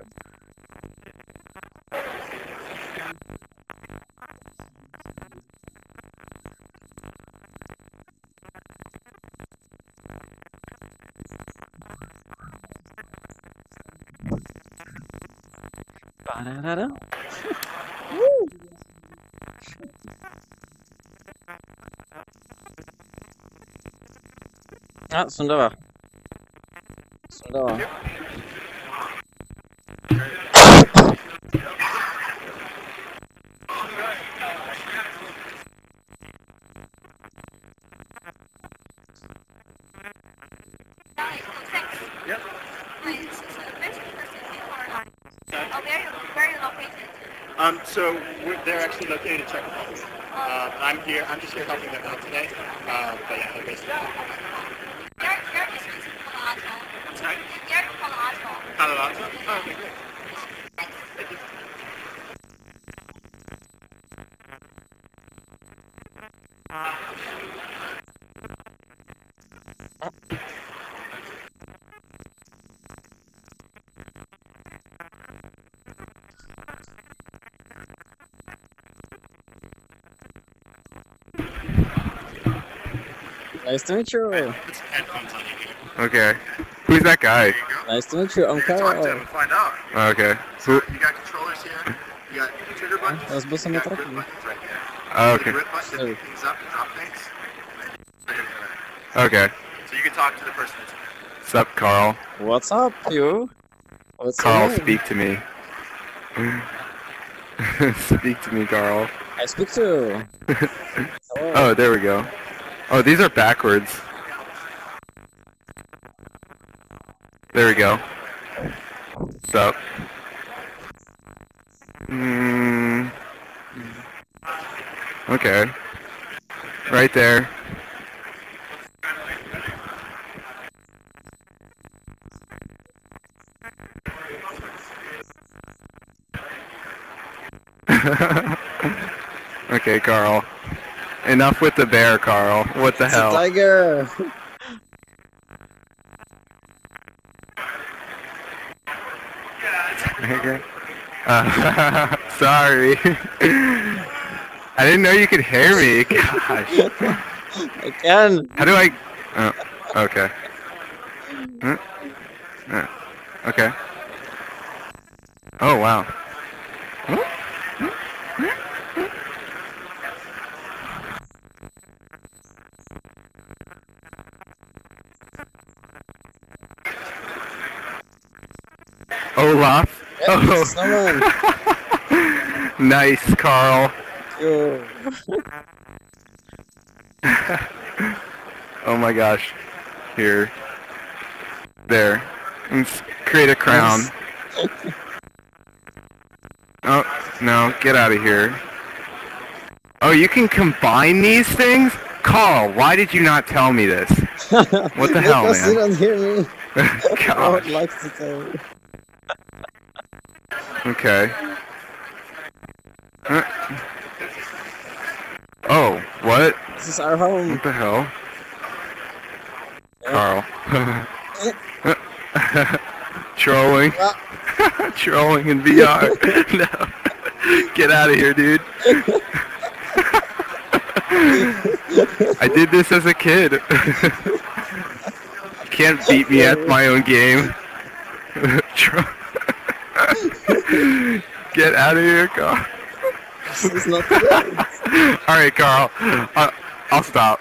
A: Ba-da-da-da. Woo! Ah, sundava. Sundava.
D: Yep. They're actually located in Czech Republic. I'm just here helping them out today. But yeah, they're basically. Sorry? Colorado? Oh, okay, great. Thank you.
A: Nice to meet you.
D: Put some headphones on you here.
C: Okay. Who's that guy?
A: Nice to meet you. I'm
D: Talk to him
A: Carl.
D: and find out.
C: Okay.
D: So you got controllers here. You got trigger buttons.
A: Let's put some
D: You got
A: more
D: grip
A: talking.
D: buttons right here.
C: Okay.
D: The grip button to pick things up and drop things.
C: Okay.
D: So you can talk to the person that's
C: What's up, Carl?
A: What's up, you? What's
C: Carl,
A: your name?
C: speak to me. Speak to me, Carl.
A: I speak to you. Hello.
C: Oh, there we go. Oh, these are backwards. There we go. What's up? Okay. Right there. Okay, Carl. Enough with the bear, Carl. What the
A: It's
C: hell?
A: a tiger.
C: Tiger? Sorry. I didn't know you could hear me. Gosh.
A: I can.
C: How do I... Oh, okay. Okay. Oh, wow. Olaf?
A: Yep,
C: Oh.
A: snowman.
C: Nice, Carl.
A: Yo.
C: Oh my gosh. Here. There. Let's create a crown. Oh, no, get out of here. Oh, you can combine these things? Carl, why did you not tell me this? What the hell,
A: Because
C: man?
A: you don't hear me. I would
C: Gosh.
A: like to tell you.
C: Okay. Oh, what?
A: This is our home.
C: What the hell?
A: Yeah.
C: Carl. Trolling. Trolling in VR. No. Get out of here, dude. I did this as a kid. You can't beat me at my own game. Get out of here, Carl.
A: This is not good.
C: Alright, Carl. I'll stop.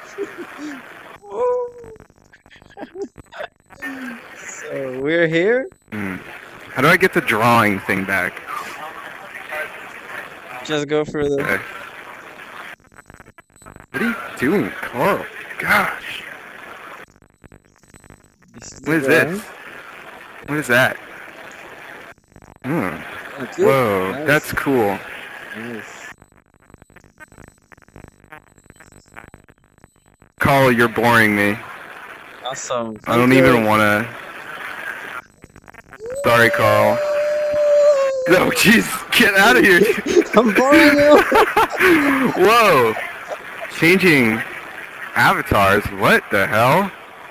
A: So we're here.
C: How do I get the drawing thing back?
A: Just go through the.
C: Okay. What are you doing, Carl? Gosh. What is this? What is that? Whoa,
A: Nice.
C: that's cool.
A: Nice.
C: Carl, you're boring me.
A: Awesome.
C: I don't even wanna. Sorry, Carl. No, jeez, get out of here.
A: I'm boring you.
C: Whoa. Changing avatars. What the hell?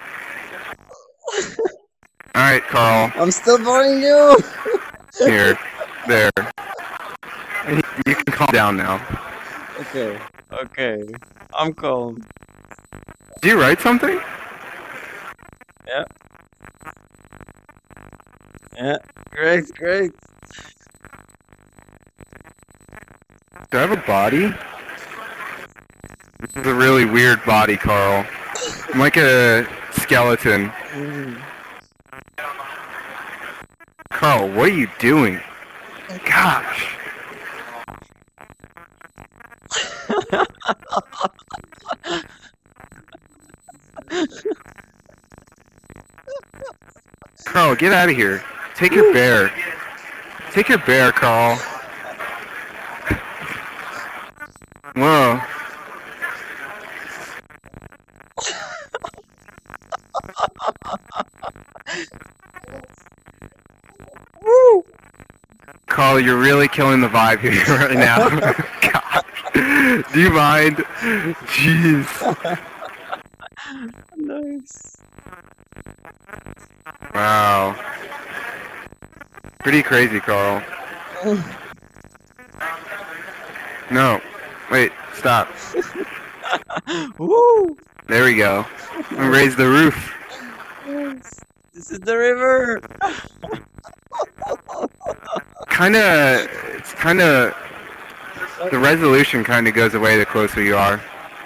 C: Alright, Carl.
A: I'm still boring you.
C: Here. There. You can calm down now.
A: Okay. Okay. I'm calm.
C: Did you write something?
A: Yeah. Yeah. Great. Great.
C: Do I have a body? This is a really weird body, Carl. I'm like a skeleton. Carl, what are you doing? Gosh. Carl, get out of here. Take your bear. Take your bear, Carl. Whoa.
A: Woo!
C: Carl, you're really killing the vibe here right now. God. Do you mind? Jeez.
A: Nice.
C: Wow. Pretty crazy, Carl. No. Wait, stop.
A: Woo!
C: There we go. And raise the roof.
A: Yes. This is the river.
C: It's kinda, the resolution kinda goes away the closer you are.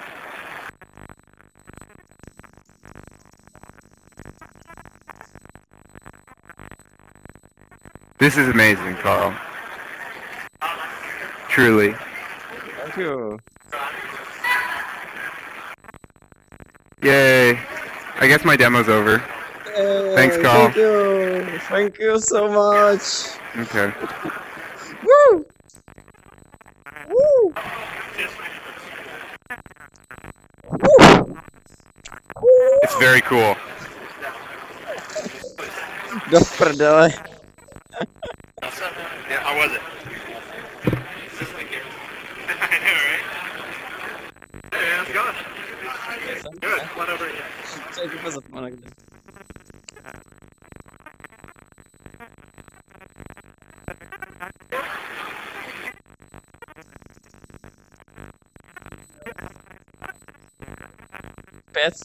C: This is amazing, Carl. Truly.
A: Thank you.
C: Yay. I guess my demo's over.
A: Yay,
C: Thanks, Carl.
A: Thank you. Thank you so much.
C: Okay.
A: Woo! Woo!
C: It's very cool.
A: Do prdele.
D: Yeah, how was it? I know, right? Hey, how's it going? Good, come on over here.
A: Czekaj, pozapomnę gdy. Pět.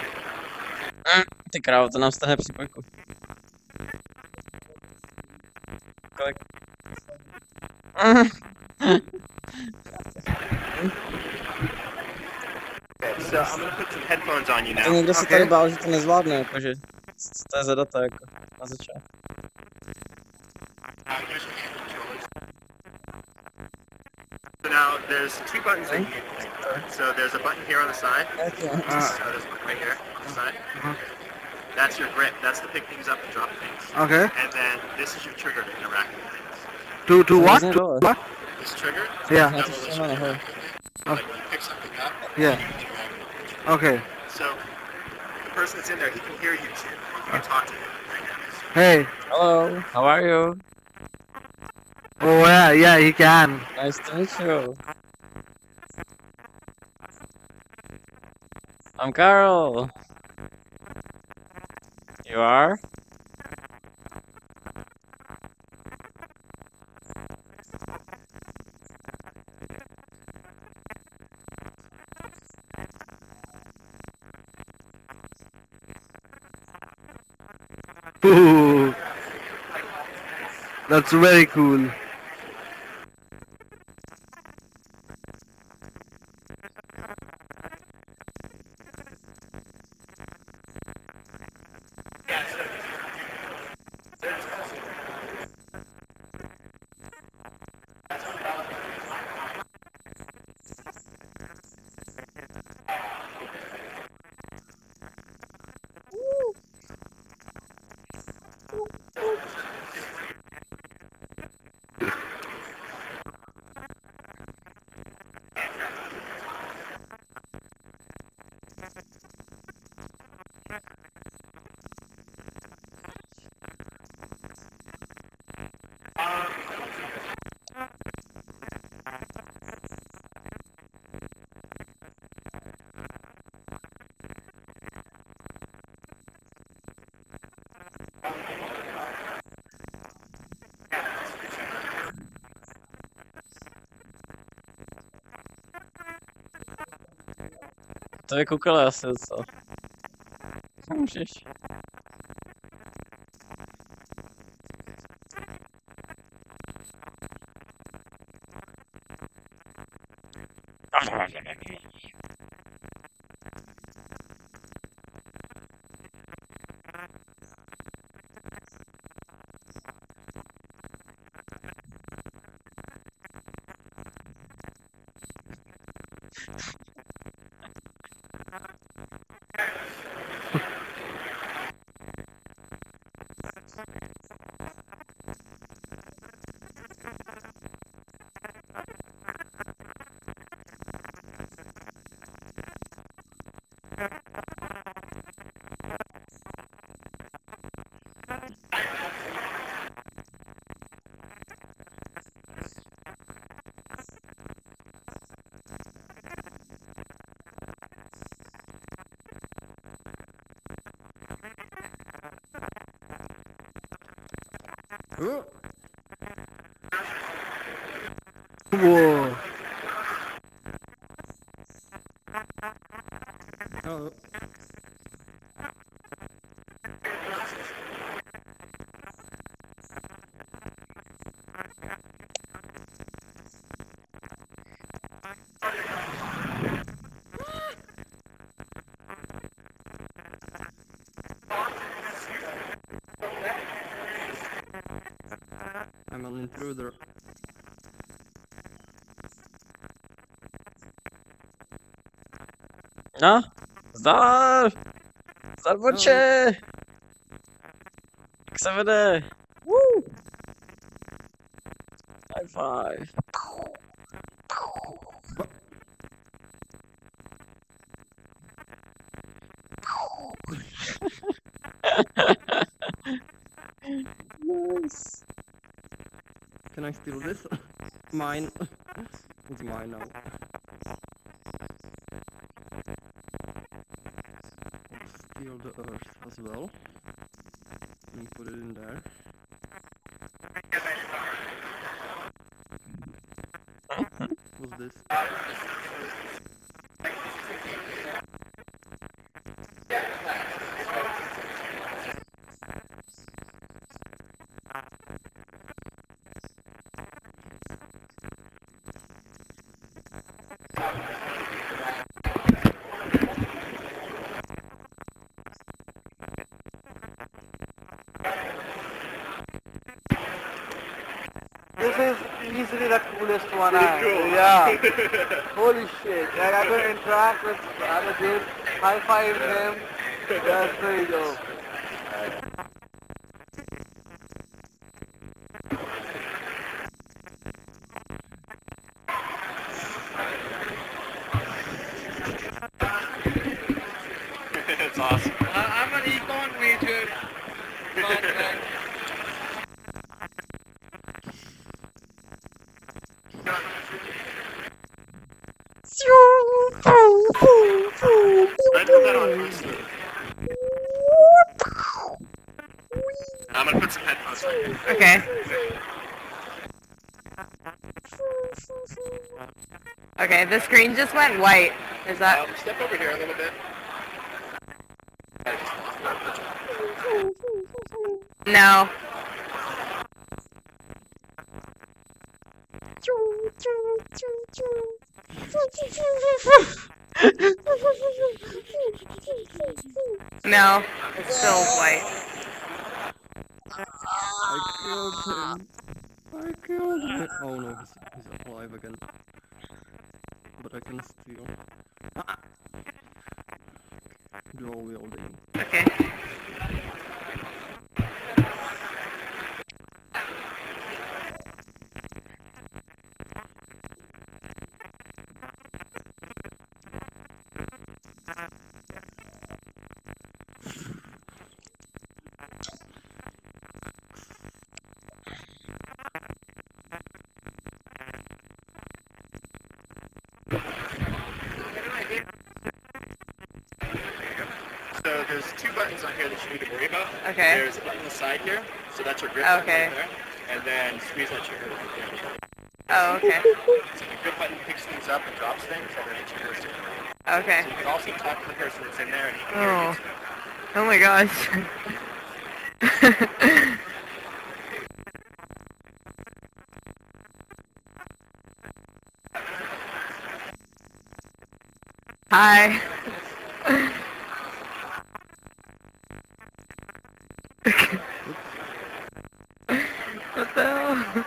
A: Ty krávo, to nám stane přípojku. Kolik?
D: Okay, so I'm gonna put some headphones on you now.
A: To někdo se tady bál, že to nezvládne, jakože to je zadata jako na začátku.
D: So now there's two buttons that you can click. So there's a button here on the side. So there's a button right here on the side. That's your grip. That's to pick things up and drop things.
G: Okay.
D: And then this is your trigger to interact with things.
G: To what?
A: Isn't it
G: To
A: all?
G: what?
D: This trigger.
G: Yeah.
A: Já to všechno nahoru.
D: Like you pick something up.
G: Yeah.
D: And you interact with it.
G: Okay.
D: So the person that's in there, he can hear you too. You can talk to him right now.
G: Hey.
A: Hello, how are you?
G: Oh yeah, he can.
A: Nice to meet you. I'm Carl. You are?
G: Ooh. That's very cool.
A: To je koukala asi docela. Můžeš.
I: Whoa. Oh. I'm an intruder.
A: No? Zdar! Zdar boče! Jak se vede? Woo! High five. Nice.
I: Can I steal this? Mine. It's mine now. Steal the earth as well. And put it in there. What's this?
G: This is easily the coolest one.
D: Pretty cool.
G: Yeah. Holy shit. Like I could interact with other dudes, high five him. That's pretty dope.
D: That's awesome.
G: I'm an econ major.
D: Right, put that on first. I'm gonna put some headphones on.
H: Okay. Okay, the screen just went white. Is that...
D: Step over here a little bit.
H: No. No, it's still white.
I: I killed him. I killed him. Oh no, he's alive again. But I can steal. Dual wielding.
H: Okay.
D: So there's two buttons on here that you need to worry about.
H: Okay.
D: There's a button on the side here, so that's your grip
H: Okay.
D: button right there. And then squeeze that trigger right there.
H: Oh, okay.
D: So the grip button picks things up and drops things, and then it triggers it.
H: Okay.
D: So you can also talk to the person that's in there and he can hear you.
H: Oh my gosh. Hi. What the hell?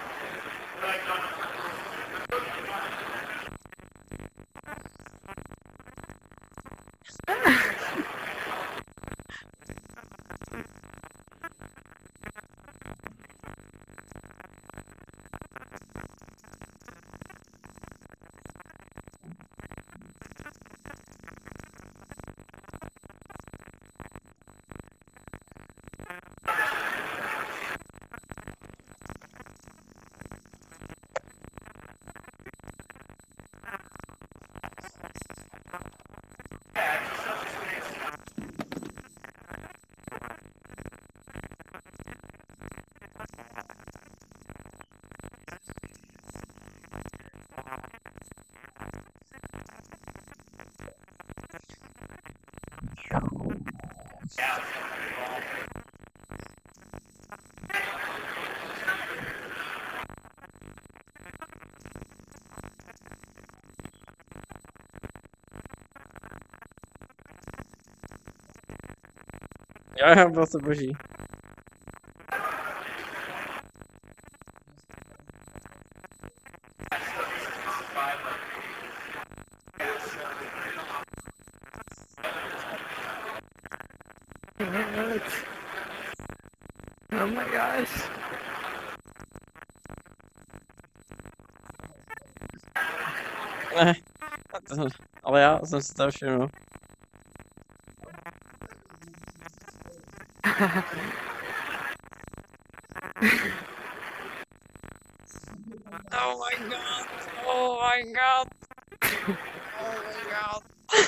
A: Já bylo to boží.
H: Oh my gosh.
A: Ne, ale já jsem si to všiml. Oh my god! Oh my god! Oh my god!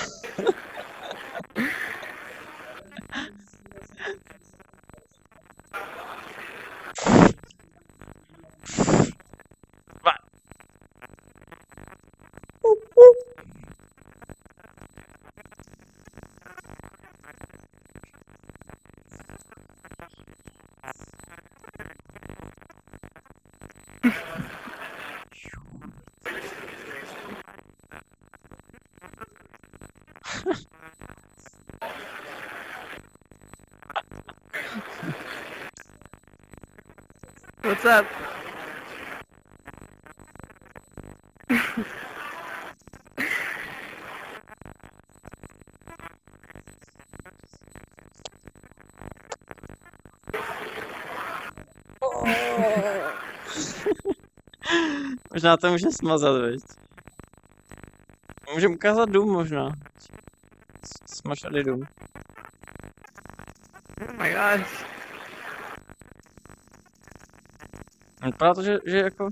H: What's up?
A: Možná to může smazat, viď? Můžeme ukázat dům možná. Smažali dům.
H: Oh my gosh.
A: Vypadá to, že jako...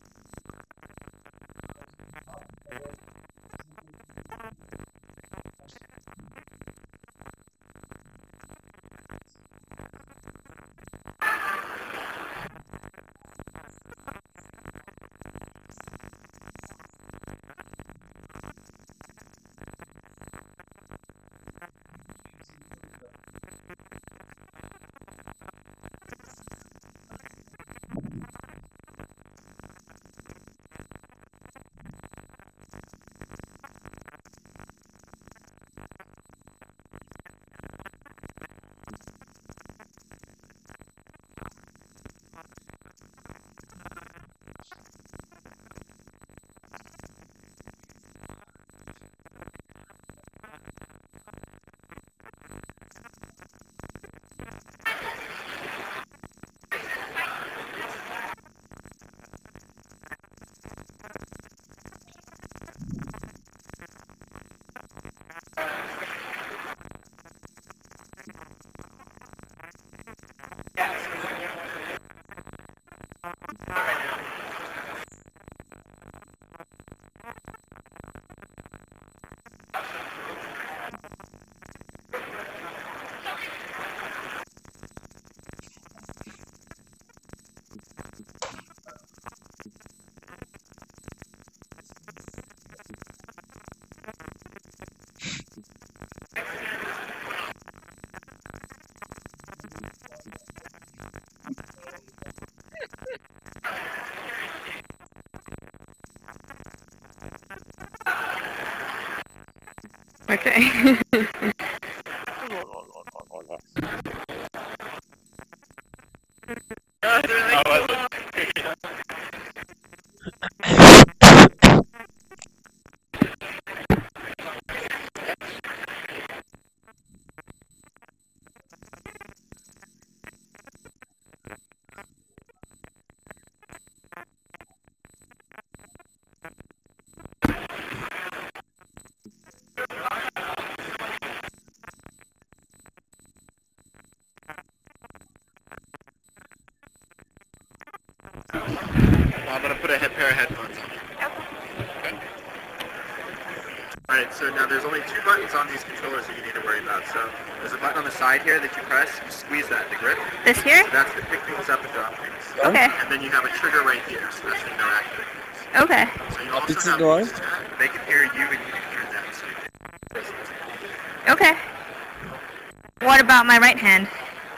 H: Okay.
D: I'm going to put a pair of headphones on. Okay. Alright, so now there's only two buttons on these controllers that you need to worry about. So there's a button on the side here that you press, you squeeze that, the grip.
H: This here?
D: So that's to pick things up and drop things.
H: Okay.
D: And then you have a trigger right here, so that's to interact with things.
H: Okay.
D: So you also have these chat. They can hear you and you can hear them. So
H: Okay. What about my right hand?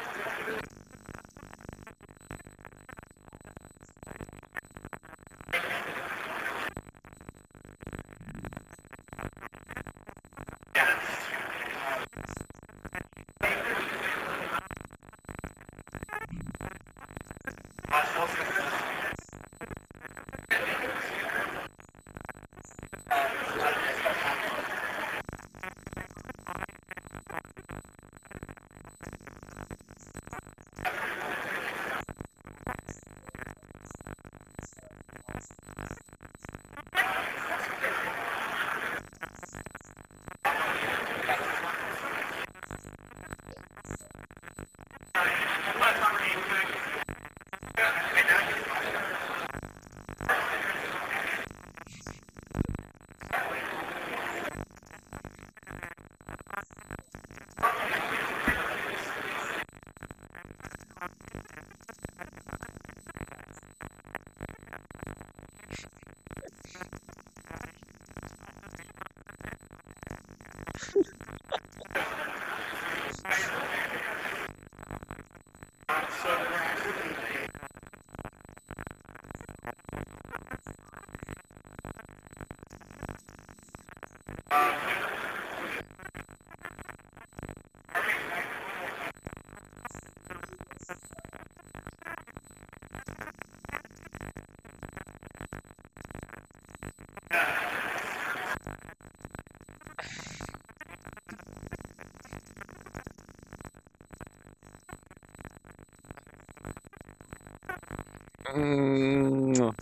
A: No.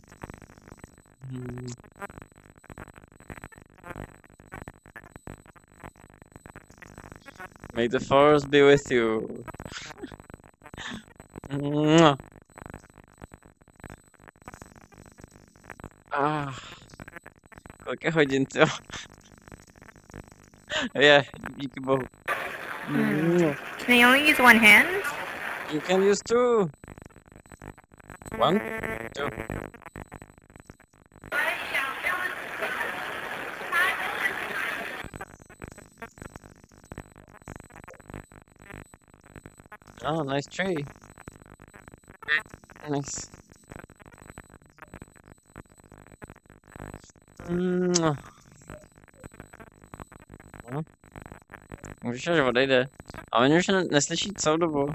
A: May the force be with you. Kolik je hodin, jo? Je, díky bohu.
H: Can you only use one hand?
A: You can use two. 1, 2. Oh, nice tree. Nice. Už až odejde. A oni už neslyší celou dobu.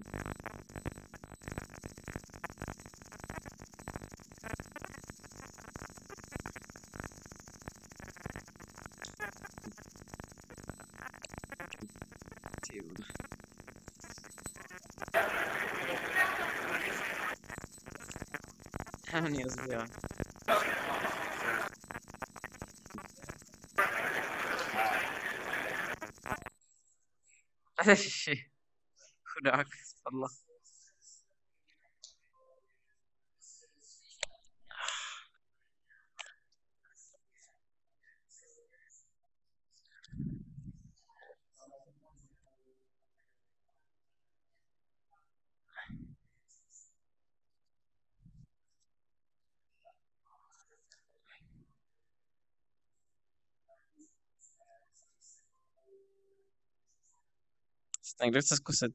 A: Nezbyl. Chudák, spadla. Někdo chce zkusit.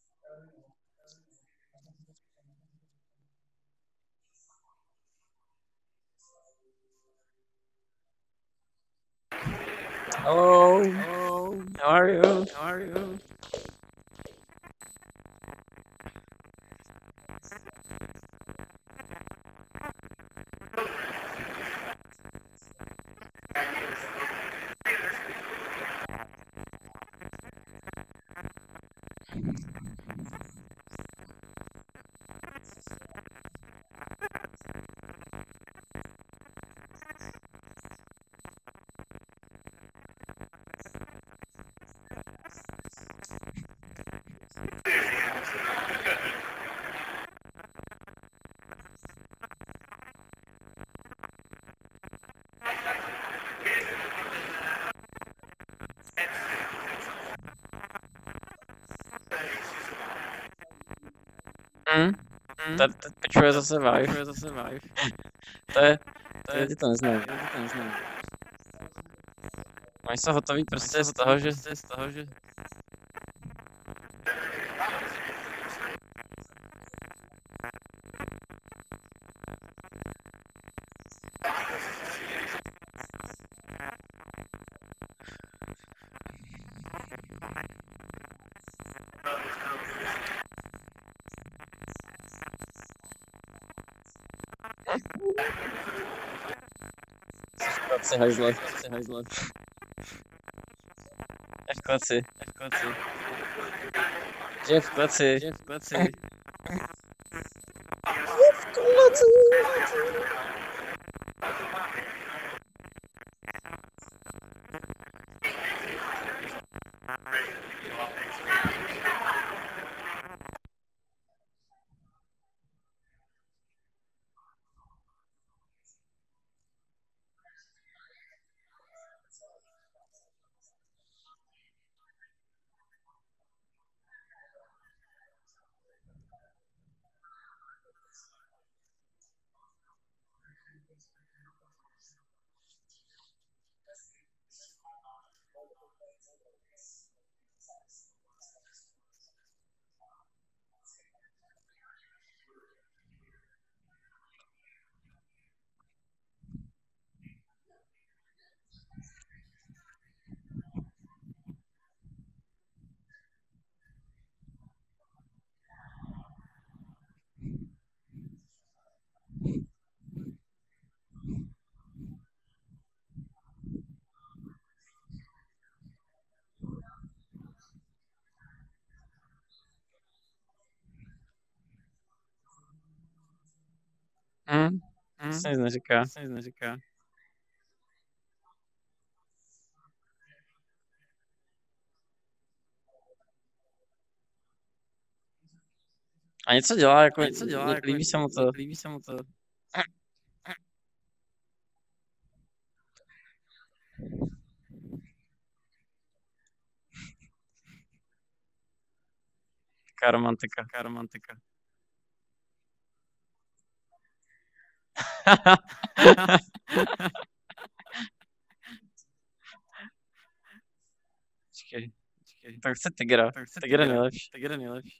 A: Hello. Hello. How are you? How are you? Ten pečuje zase Vive. Ty to neznají. Mají se hotový prostě z toho, že Kleci hajzle. V kleci. Že v kleci. Se nic neříká. A něco dělá, jako líbí se mu to. Taká romantika. Počkej. Tak chce tygra. Tygra je nejlepší.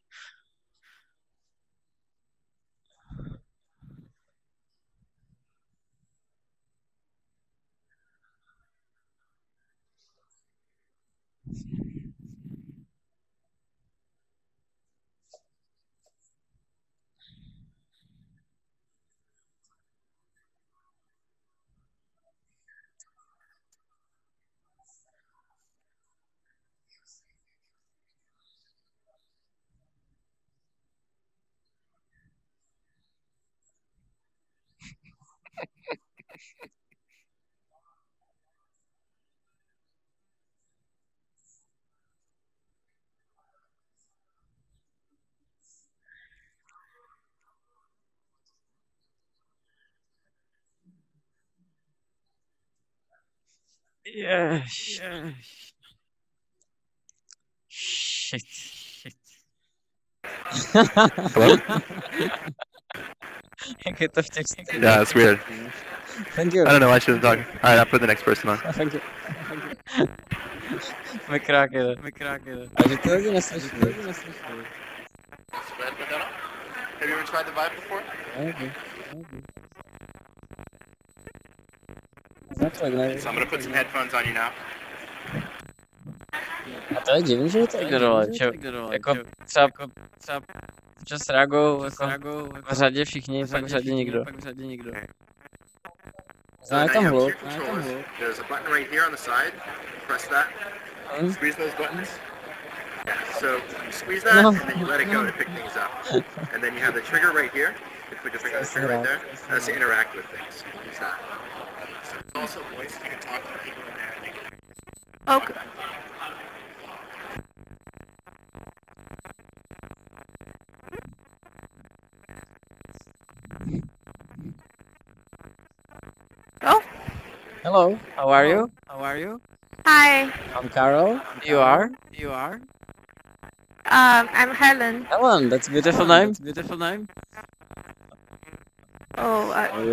A: Yes. Shit.
C: Hello?
A: Jak je to v textu?
C: Yeah, it's weird.
A: Thank you.
C: I don't know, I shouldn't talk. Alright, I'll put the next person on.
A: Thank you. Mikrák jede. A že to lidi neslyší.
D: Have you ever tried the Vibe before?
A: Okay.
D: So I'm gonna put some headphones on you now.
A: A to je divný, že je to ignorovat, že jako třeba včas reagují jako v řadě všichni, pak v řadě nikdo.
D: So now you have two controllers. There's a button right here on the side. Press that. Squeeze those buttons. Yeah, so you squeeze that and then you let it go to pick things up. And then you have the trigger right here. You put your finger on the trigger right there. That's to interact with things. Use that. So there's also voice. You can talk to people in there.
H: Okay. Oh.
A: Hello, how are you?
H: Hi.
A: I'm Carol. You are?
H: I'm Helen.
A: Helen, that's a beautiful name.
H: Oh.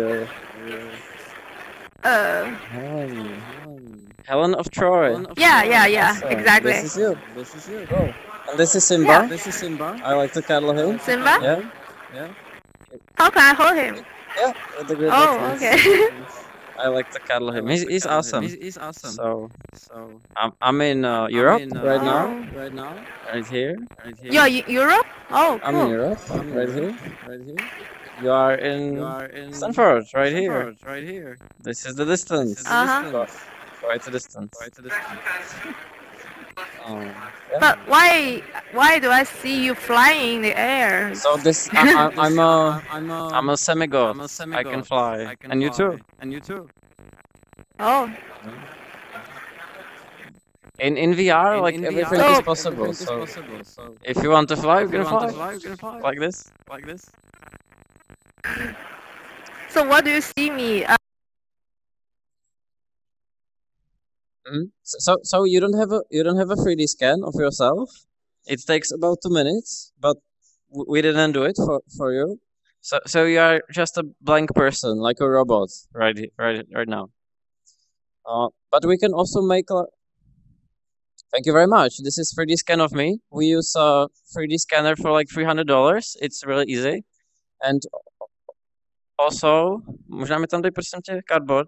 A: Helen of Troy.
H: Yeah.
A: So,
H: Exactly.
A: This is you. Oh. And this is Simba.
H: Yeah.
A: I like to cuddle him.
H: Simba?
A: Yeah.
H: How can I hold him?
A: Yeah. With the great
H: Oh,
A: buttons.
H: okay.
A: I like to cuddle him. He's awesome. So I'm in Europe right now. Right here.
H: You're Europe? Oh,
A: I'm in
H: cool.
A: Europe. Right here. You are in Stanford, right here. This is the distance.
H: Uh-huh.
A: Quite a distance. Yeah.
H: But why do I see you flying in the air?
A: So this, I'm a semi-god. I can fly, and you too.
H: Oh,
A: In VR, like everything is possible. So if you want to fly, you can fly like this.
H: so what do you see me?
A: So you don't have a 3D scan of yourself. It takes about 2 minutes, but we didn't do it for you. So you are just a blank person, like a robot, right now. But we can also make a. Thank you very much. This is 3D scan of me. We use a 3D scanner for like $300. It's really easy, and also možná mi tam dej prosím tě cardboard.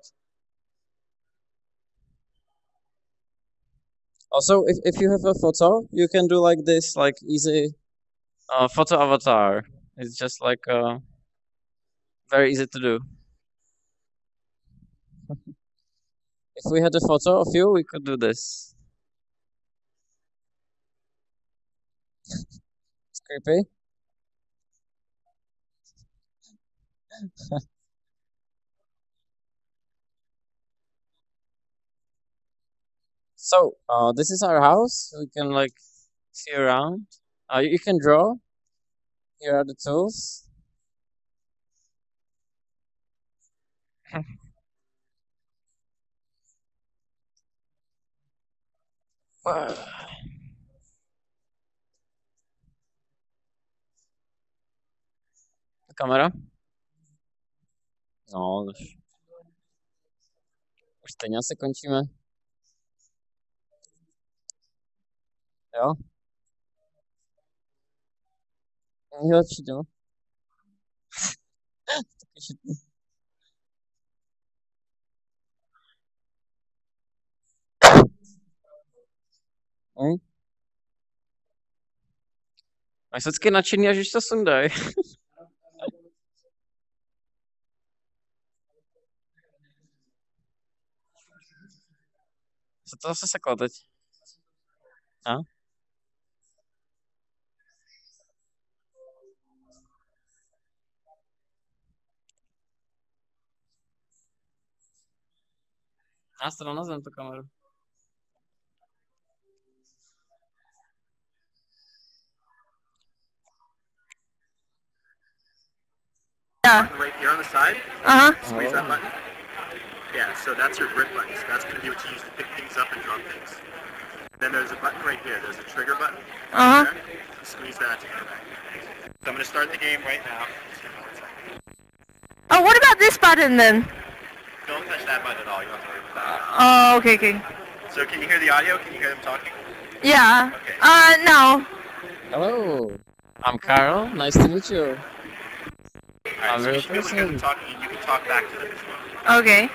A: Also, if you have a photo, you can do like this, like easy photo avatar. It's just like very easy to do. If we had a photo of you, we could do this. It's creepy. So, this is our house. We can like see around. You can draw. Here are the tools. Kamera? No, už stejně asi končíme. Jo? Nejlepší, jo? Taky šitný. Máš vždycky nadšený, až už to sundaj. Co to zase seklo teď? A? Já to dal na zem, tu kameru.
H: Yeah.
D: Right here on the side.
H: Uh-huh.
D: Squeeze that button. Yeah, so that's your grip button. So that's going to be what you use to pick things up and drop things. And then there's a button right here. There's a trigger button.
H: Uh-huh.
D: Squeeze that to go back. So I'm going to start the game right now.
H: Oh, what about this button then?
D: Don't touch that button at all. You don't have to worry about that.
H: Oh, okay.
D: So can you hear the audio? Can you hear them talking?
H: Yeah.
D: Okay.
H: No.
A: Hello. I'm Carl. Nice to meet you.
D: Alright, so you should be able to hear them talking and you can talk back to them as well.
H: Okay.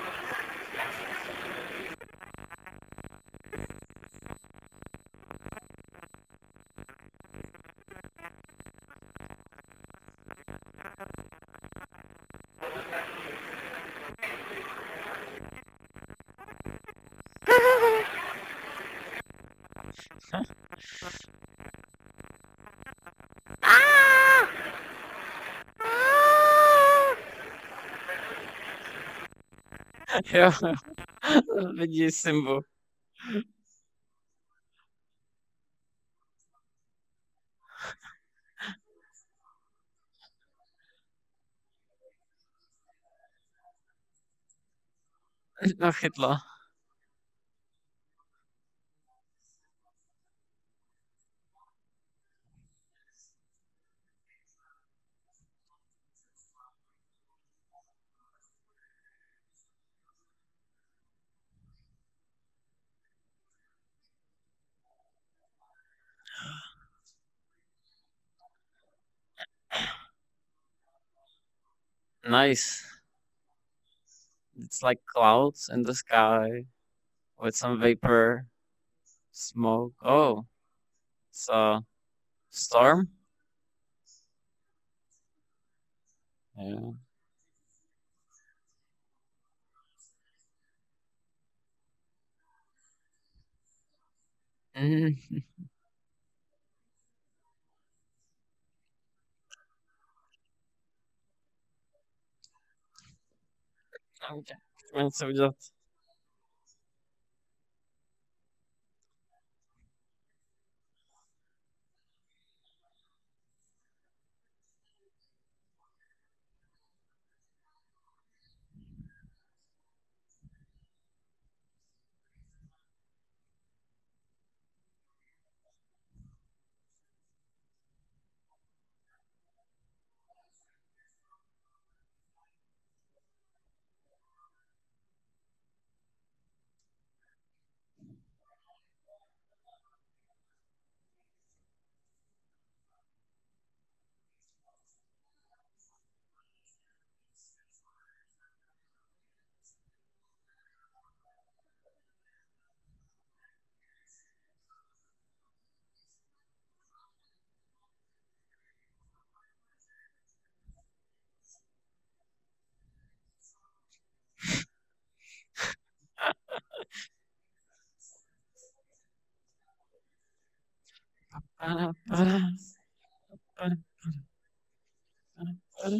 A: Jo, vidíš Simbu. No, chytla. Nice. It's like clouds in the sky with some vapor, smoke. Oh, it's a storm. Yeah. Mm. Okay. Co udělat? Para, para, para, para.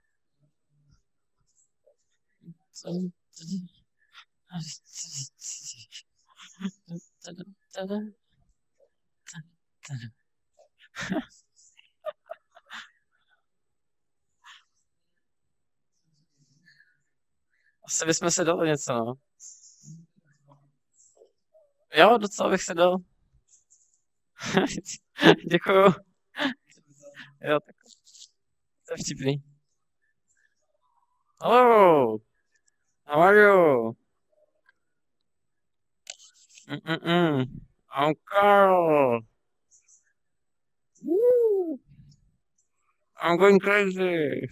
A: Asi bychom si dali něco, no. Jo, docela bych si dal. Děkuju. Jo, tak to je vtipný. Hello. How are you? I'm Carl. Woo. I'm going crazy.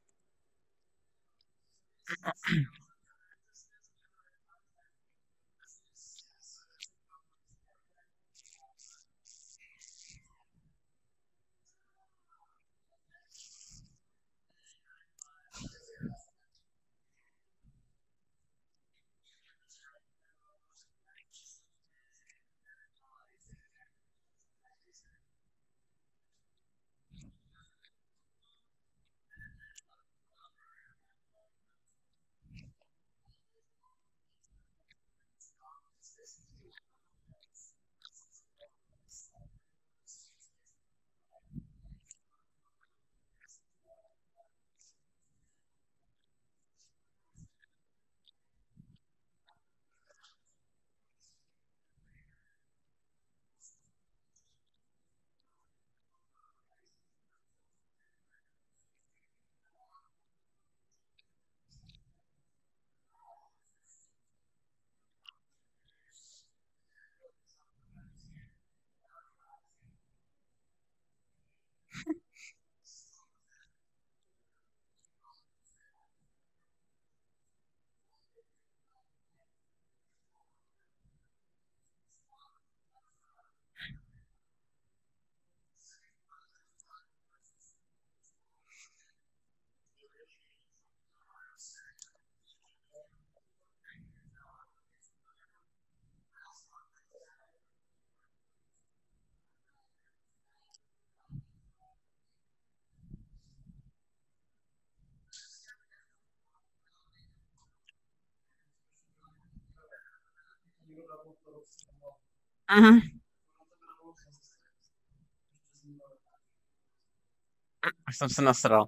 A: Už jsem se nasral.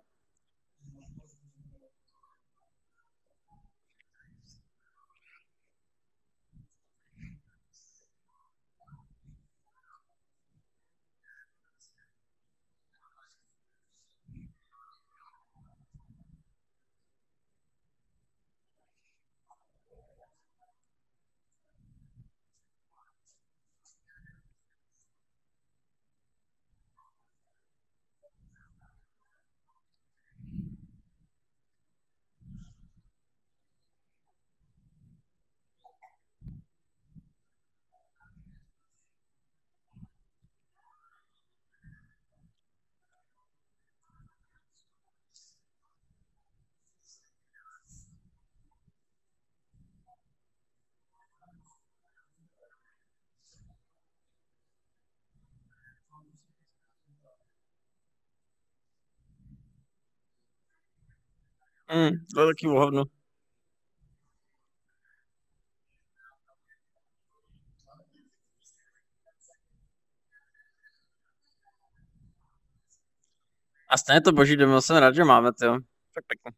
A: Velký hovno. A stejně to boží demo, jsem rád, že máme, tyjo. Fakt pěkně.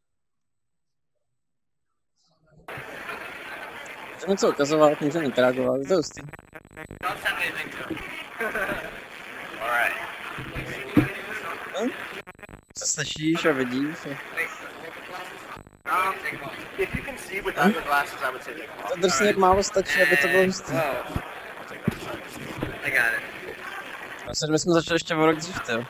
A: Můžeme něco ukazovat, můžeme interagovat, to je hustý. Co slyšíš a vidíš? To drsně jak málo stačí, aby to bylo hustý. Myslím, že bychom začali ještě o rok dřív, tyjo.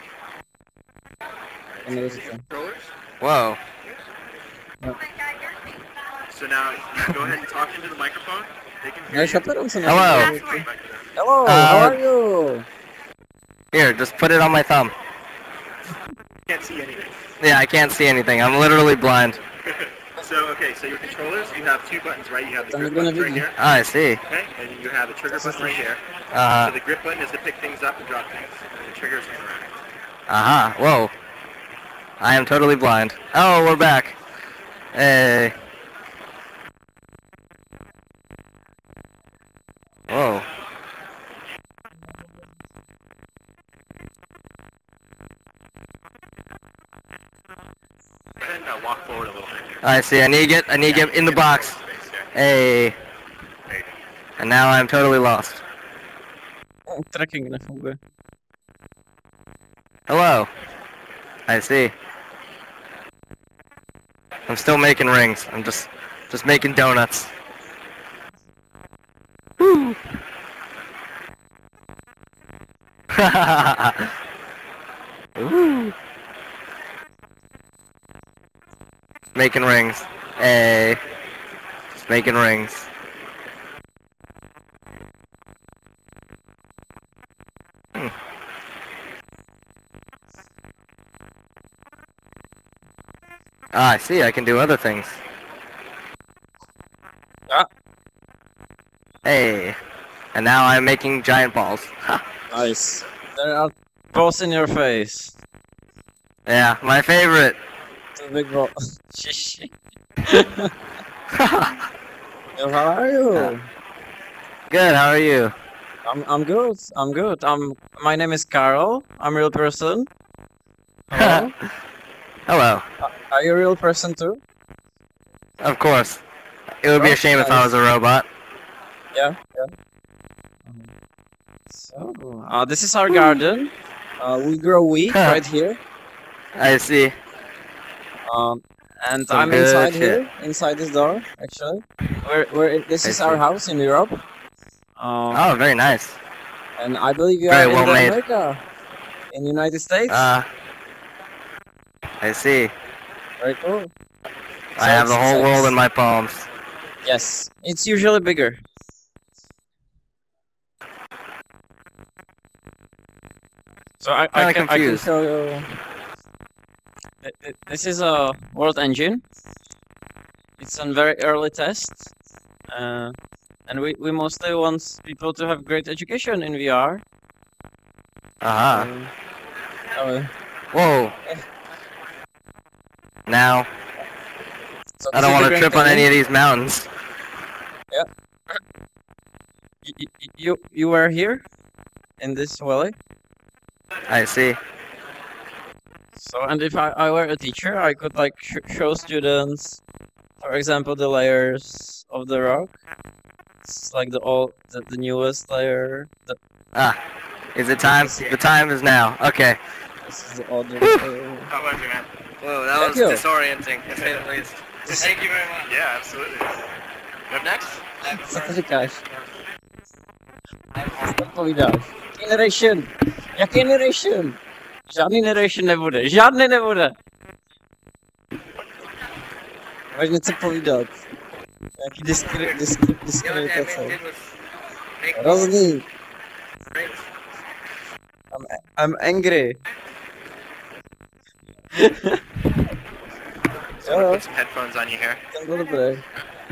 C: Whoa.
A: No.
D: So now, go ahead and talk into the microphone. They can hear
A: No,
D: you.
C: Hello.
A: Hello, how are you?
C: Here, just put it on my thumb.
D: Can't see anything.
C: Yeah, I can't see anything. I'm literally blind.
D: So, okay, so your controllers, you have two buttons, right? You have the
A: I'm
D: grip
A: gonna
D: button right
A: do
D: here.
C: Ah, I see.
D: Okay, and you have the trigger button right here.
C: Uh-huh.
D: So the grip button is to pick things up and drop things. And the trigger is to interact.
C: Uh-huh. Whoa. I am totally blind. Oh, we're back. Hey. Whoa.
D: And walk forward a little bit.
C: I see. I need to get in the box. Hey. And now I'm totally lost.
A: Tracking nefunguje.
C: Hello. I see. I'm still making rings. I'm just making donuts. Woo. Woo. Making rings. Hey. Just making rings. Ah, I see. I can do other things.
A: Ah.
C: Hey. And now I'm making giant balls. Ha.
A: Nice. There are balls in your face.
C: Yeah, my favorite.
A: It's a big ball. Shish. Yo, how are you?
C: Good, how are you?
A: I'm good. I'm good. My name is Carl. I'm a real person. Hello.
C: Hello.
A: Are you a real person too?
C: Of course. It would be a shame if I was a robot.
A: Yeah. So, this is our garden. We grow wheat right here.
C: I see.
A: And
C: Some
A: I'm
C: good
A: inside
C: shit.
A: here, inside this door, actually. This is our house in Europe.
C: Oh, very nice.
A: And I believe you
C: Very
A: are in
C: well made.
A: America, in the United States.
C: I see.
A: Very cool.
C: I have the whole world in my palms.
A: Yes, it's usually bigger. So I can show you. This is a world engine. It's on very early test, and we mostly want people to have great education in VR.
C: Whoa. Now,
A: So
C: I
A: this
C: don't
A: is
C: want
A: the
C: to trip
A: Grand
C: on any of
A: Canyon.
C: these mountains.
A: You were here in this valley.
C: I see.
A: So, and if I were a teacher, I could like show students, for example, the layers of the rock. It's like the newest layer.
C: Is it time? The time is now. Okay.
A: This is the older
D: How about you, man?
G: Whoa, that
A: Thank
G: was
A: you.
G: disorienting, to say the least. Thank you very much.
D: Yeah, absolutely. You up next?
A: Co ty říkáš? Co povídáš? Generation! Jaký narration? Žádný narration nebude. Žádný nebude! Máš něco povídat. Jaký diskreditace. Hrozný. I'm angry.
D: So put some headphones on you here.
A: Ten byl dobrý.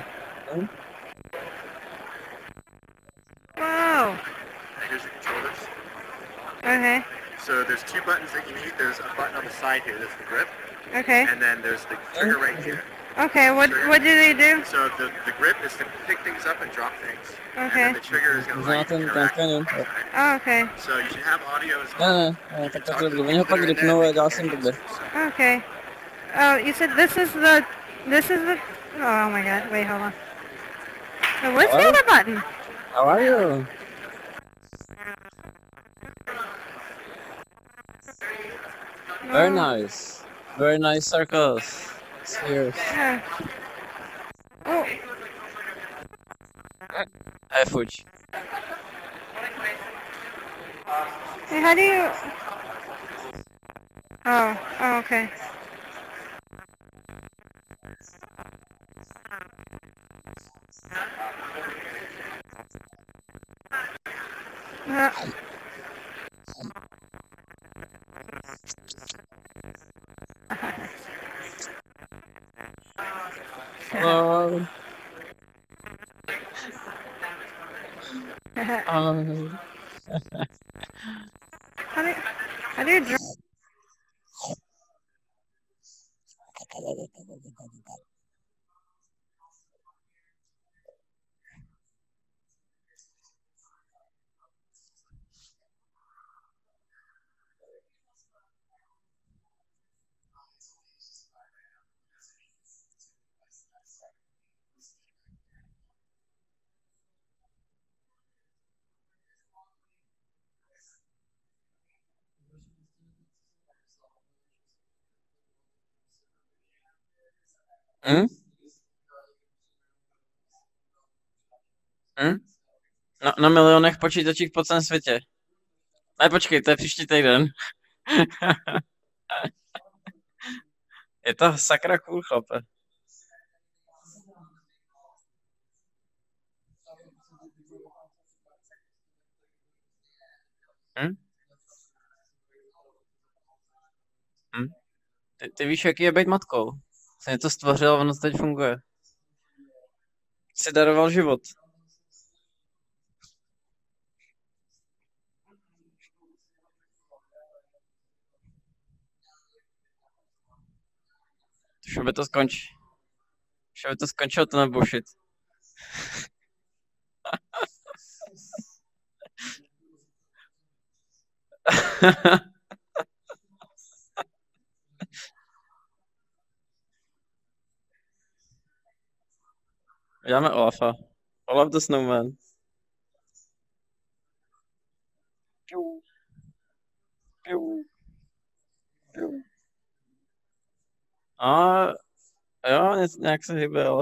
H: Wow.
D: Here's your controllers.
H: Okay.
D: So there's two buttons that you need. There's a button on the side here. That's the grip.
H: Okay.
D: And then there's the trigger right here.
H: Okay, what do they do?
D: So the grip is to pick things up and drop things.
H: Okay.
D: And then the trigger is going to like interact.
H: Oh, okay.
D: So you should have audio as
A: Ne, tak to zrobili. Oni ho pak ripnou a dál jsem blbě.
H: Okay. Oh, you said this is the, oh my god, wait, hold on. So what's the other button?
A: How are you? Very nice. Very nice circles. Spheres.
H: Yeah. Oh.
A: Hey, Fuji.
H: Hey, how do you... Oh, okay.
A: Hello.
H: How do you draw?
A: Hm? Hm? Na milionech počítačích po celém světě. Ne, počkej, to je příští týden. Je to sakra cool, chlape. Hm? Hm? Ty víš, jaký je být matkou. Jsem něco stvořil a ono to teď funguje. Jsi daroval život. Už by to skončí. Už by to skončilo, to nebullshit. Děláme Olafa. Olaf the Snowman. Piu. Piu. Piu. A jo, nějak se hýbe, ale...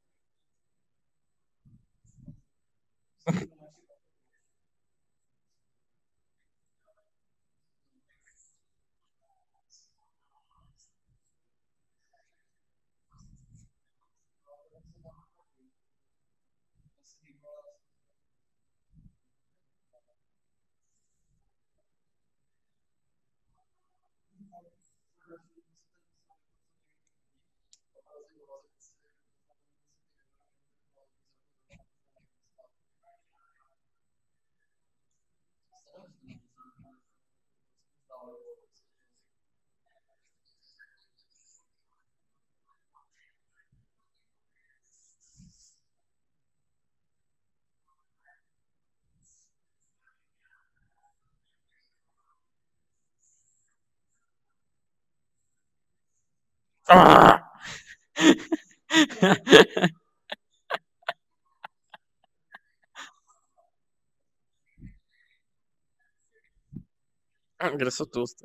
A: Kde jsou toasty?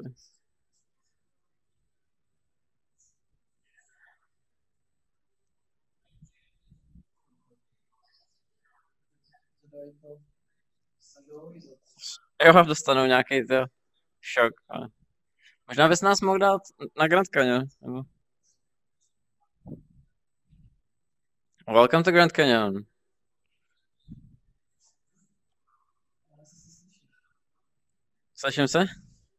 A: Jo, dostanou nějaký to šok. Ale... Možná bys nás mohl dát na Grand Canyon. Nebo... Welcome to Grand Canyon. Slyším se?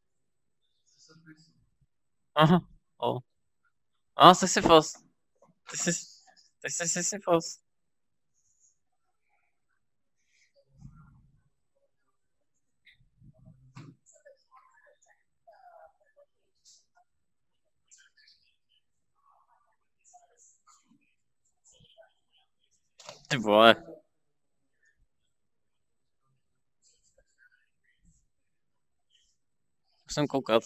A: Aha. Oh. A, Sisyphos. Ty jsi Sisyphos. Ty vole. Musím koukat.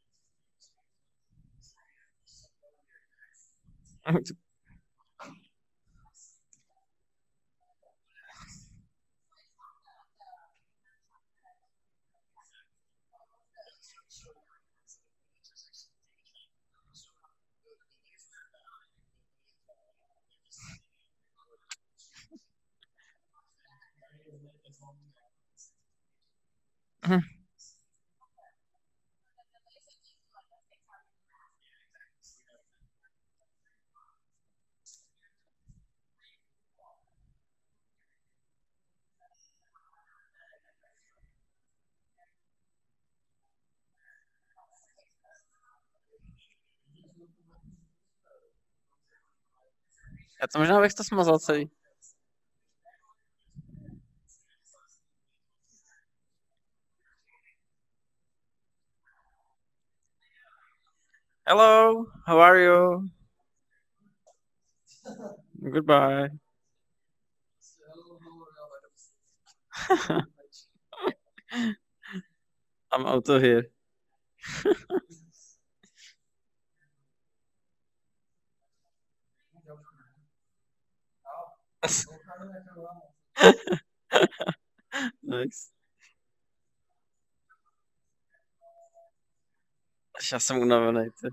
A: Já to možná bych to smazal celý. Hello, how are you? Goodbye. I'm out of here. Nice. Já jsem unavený, ty.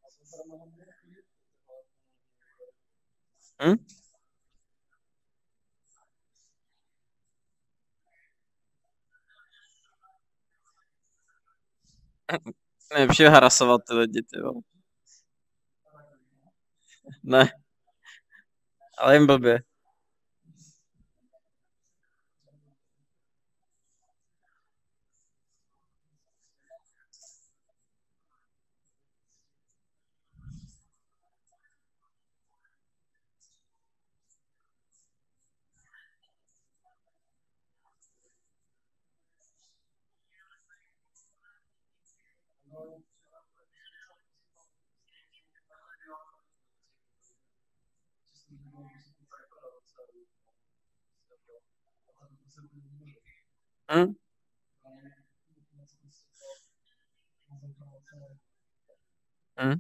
A: Nejlepší je harasovat ty lidi, ty vole. Ne. Ale jim blbě. Hm? Hm?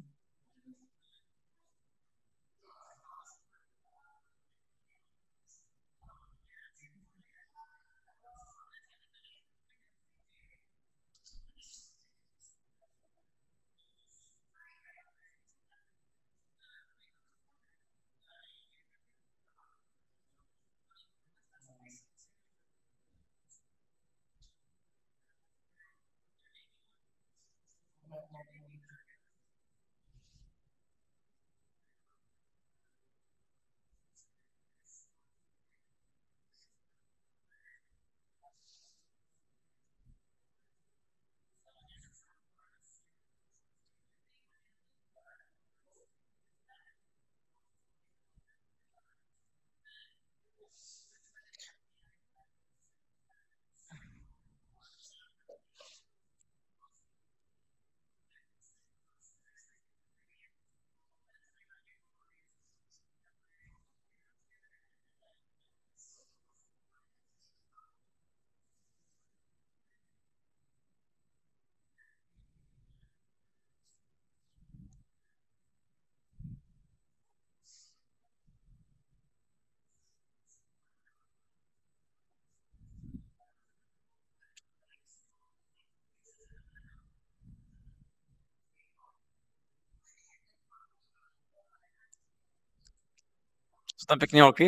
A: Jsou tam pěkný holky?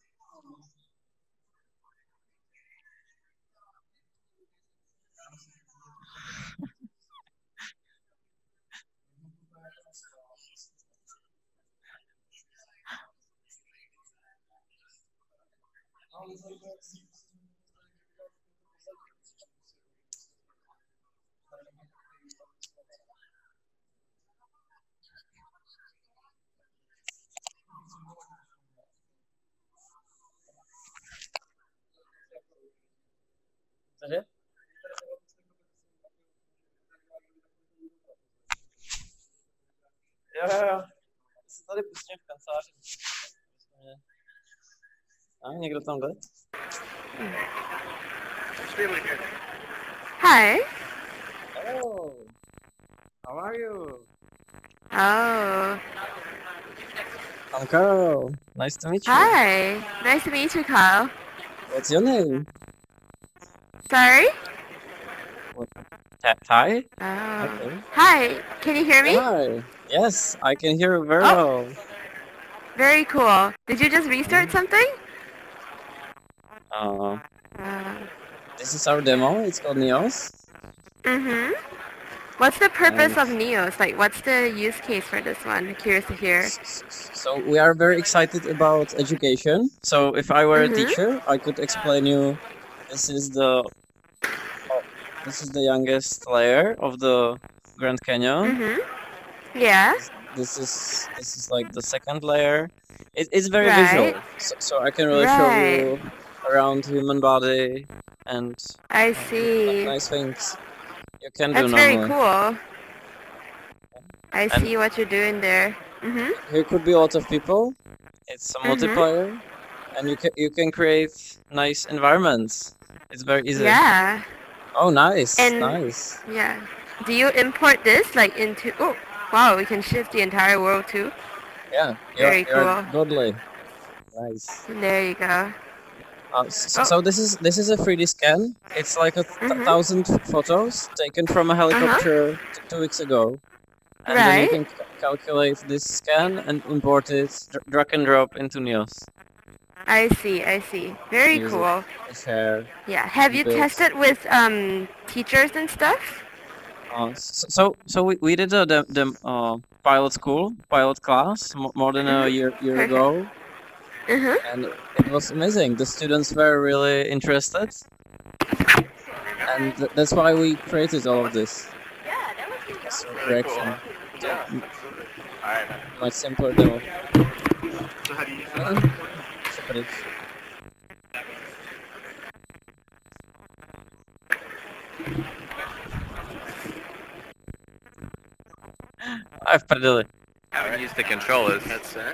A: Cože? Jo. Jsem tady pustím v kanceláři. Někdo tam jde?
H: Hi.
A: Hello. How are you?
H: Oh.
A: I'm Carl. Nice to meet you.
H: Hi. Nice to meet you, Carl.
A: What's your name?
H: Sorry?
A: Ty?
H: Oh.
A: Okay.
H: Hi. Can you hear me?
A: Hi. Yes, I can hear you very
H: Oh.
A: well.
H: Very cool. Did you just restart something?
A: Uh, this is our demo. It's called Neos.
H: Mm-hmm. What's the purpose of Neos? Like, what's the use case for this one? Curious to hear.
A: So we are very excited about education. So if I were a teacher, I could explain you. This is the youngest layer of the Grand Canyon.
H: Mm-hmm. Yeah.
A: This is like the second layer. It's very visual. So I can really show you around human body and
H: I see.
A: nice things you can do
H: That's
A: normally.
H: very cool. I see what you're doing there. Mm-hmm.
A: Here could be a lot of people. It's a multiplayer, and you can create nice environments. It's very easy.
H: Yeah.
A: Oh, nice,
H: And
A: nice.
H: Yeah. Do you import this like into? Oh, wow! We can shift the entire world too.
A: Yeah.
H: Very
A: you're
H: cool.
A: godly. Nice.
H: There you go.
A: So this is a 3D scan. It's like 1,000 photos taken from a helicopter 2 weeks ago, and then you can calculate this scan and import it, drag and drop into Neos.
H: I see. I see. Very cool.
A: Share.
H: Yeah. Have you tested with teachers and stuff?
A: So we did the pilot class more than a year ago. And it was amazing. The students were really interested, and that's why we created all of this. Reaction. Much simpler demo.
D: So how do you use it?
A: I've prdeli.
C: I would use the controllers.
D: Headset.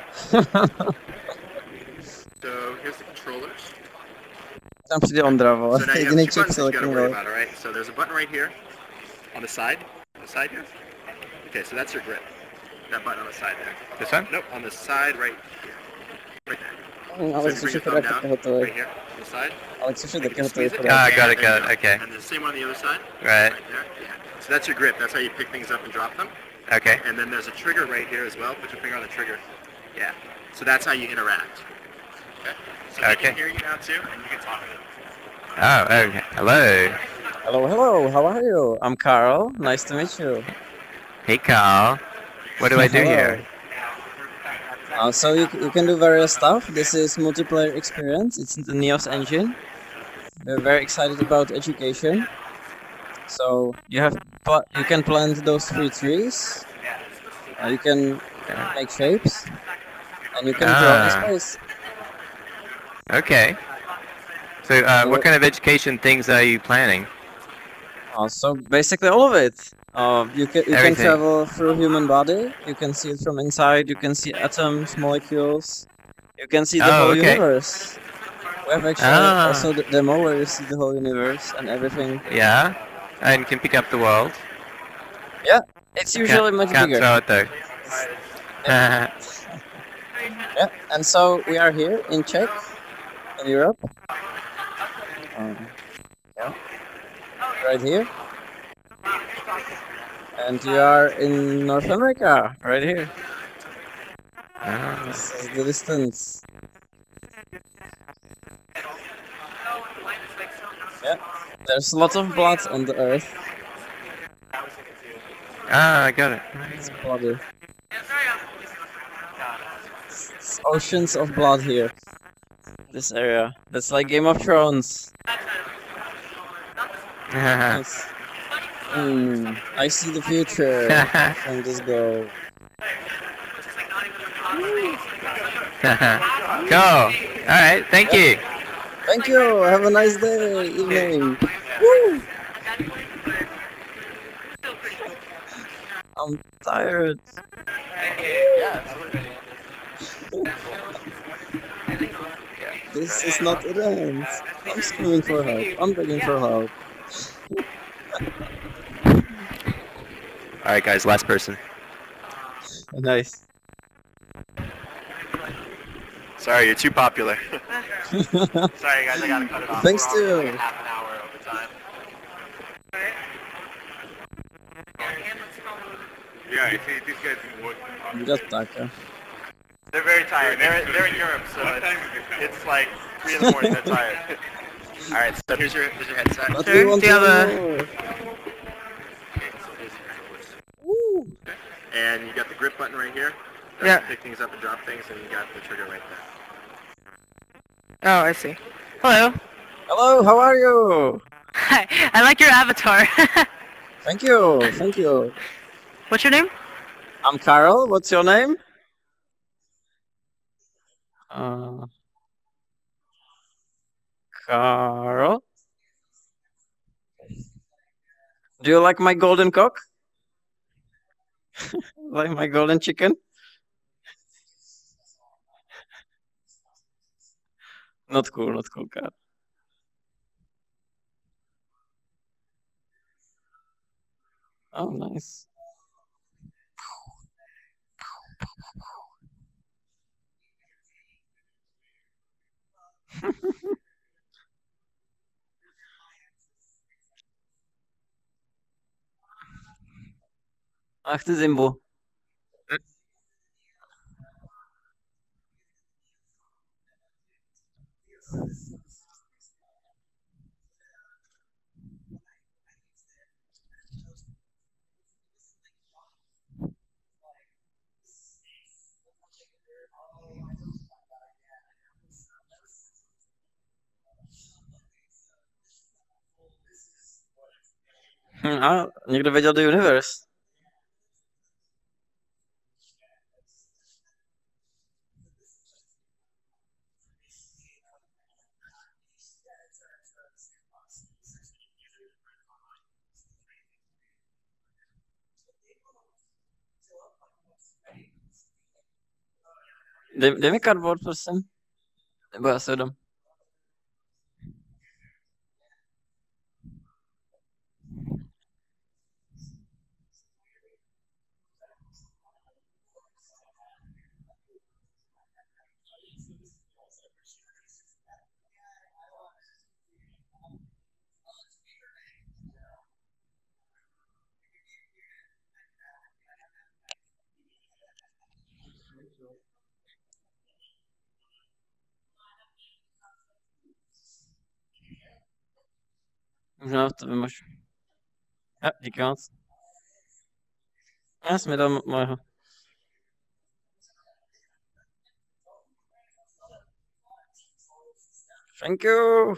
D: So here's the controllers.
A: Tam přijde Ondra, vole.
D: So now you
A: Jediný
D: have two
A: Čech
D: buttons
A: se
D: you gotta
A: lekne,
D: worry
A: vole.
D: about, alright? So there's a button right here on the side here. Okay, so that's your grip. That button on the side there.
C: This one?
D: Nope, on the side right here. Right there.
A: Alex
D: So
A: už
D: you
A: je
D: bring your thumb
A: taky
D: down,
A: hotový.
D: right here, on the side.
A: Alex už je
D: And you
A: taky
D: can
A: hotový.
D: squeeze it.
C: Ah, got it,
D: There you go.
C: okay.
D: And the same one on the other side.
C: Right.
D: Right there. So that's your grip. That's how you pick things up and drop them.
C: Okay.
D: And then there's a trigger right here as well. Put your finger on the trigger. Yeah. So that's how you interact. Okay. So they can hear you now too, and you can talk to them.
C: Oh, okay. Hello.
A: Hello, how are you? I'm Carl, nice to meet you.
C: Hey, Carl. What do I do here?
A: So you can do various stuff. This is multiplayer experience. It's the Neos engine. We're very excited about education. So you can plant those 3 trees. You can make shapes, and you can draw in space.
C: Okay. So, what kind of education things are you planning?
A: So basically all of it. You can
C: Everything.
A: travel through human body. You can see it from inside. You can see atoms, molecules. You can see the whole universe. We have actually also the demo where you see the whole universe and everything.
C: Yeah, and can pick up the world.
A: Yeah, it's usually much
C: can't
A: bigger.
C: throw it though.
A: Yeah, and so we are here in Czech, in Europe. Yeah, right here. And you are in North America, right here. This is the distance. Yeah, there's a lot of blood on the earth.
C: Ah, I got it.
A: It's bloody. It's oceans of blood here. This area. That's like Game of Thrones. Nice. I see the future from this goal.
C: Cool. Alright, thank you.
A: Thank you. Have a nice day, evening. Woo! I'm tired.
C: Yeah.
A: This is not the end. I'm screaming for help. I'm begging for help.
C: Alright guys, last person.
A: Nice.
D: Sorry, you're too popular. Sorry guys, I gotta cut it off.
A: Thanks
D: We're
A: to
D: already like a half an hour over time. Yeah, you see, these guys been working.
A: Just Taka.
D: They're very tired. They're in Europe, so it's like 3 in the morning. They're tired. All right, so here's your headset.
A: But
H: Sure,
A: we want
H: do you
A: to
H: have
A: know more.
D: Okay, so here's your headset. Okay. And you got the grip button right here. That's
H: Yeah.
D: to pick things up and drop things, and you got the trigger right there.
H: Oh, I see. Hello.
A: Hello, how are you?
H: Hi. I like your avatar.
A: Thank you, thank you.
H: What's your name?
A: I'm Carl. What's your name? Carl. Do you like my golden cock? Like my golden chicken? Not cool, Carl. Oh, nice. Ach, ty Zimbo. A někdo věděl The Universe. Dej mi cardboard, prosím. Nebo já se dám. Možná to vymažu. Díky moc. Já jsem mi dal mojeho. Thank you.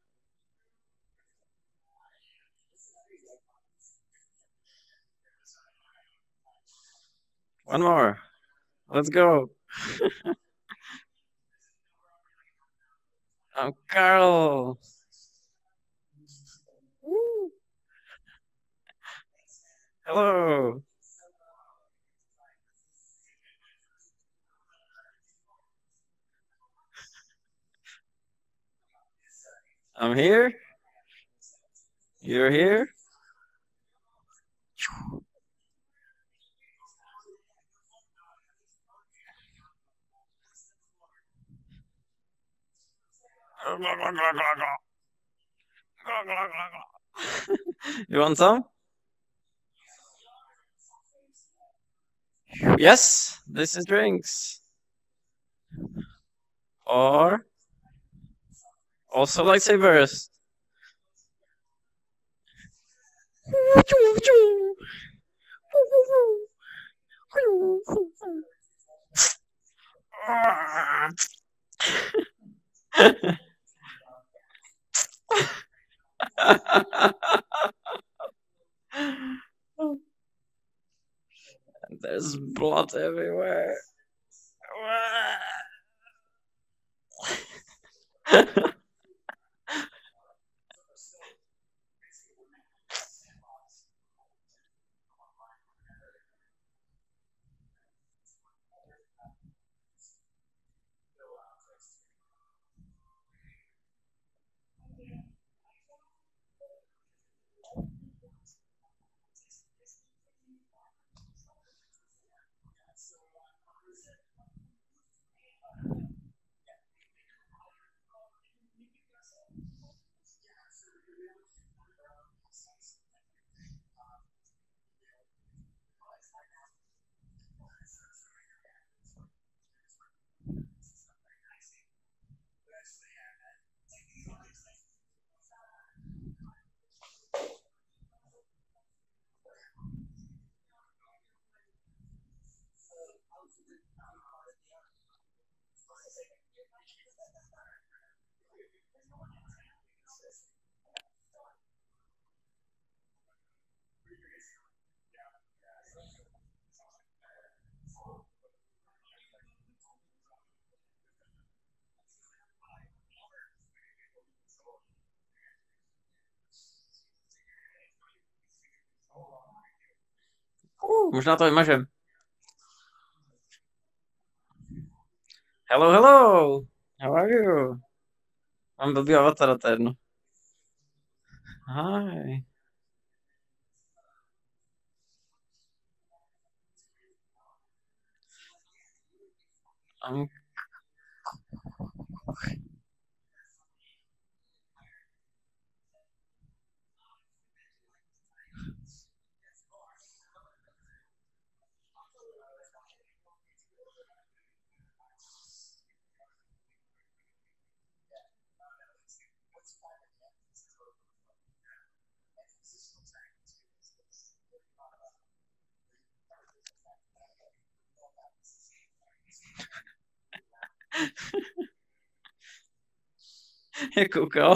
A: One more. Let's go. I'm Carl. Woo. Hello. I'm here. You're here. You want some? Yes, this is drinks. Or also lightsabers. There's blood everywhere. možná to vymažem. Hello, hello! How are you? Mám blbý avatar, to je jedno. Hi. Jak koukal.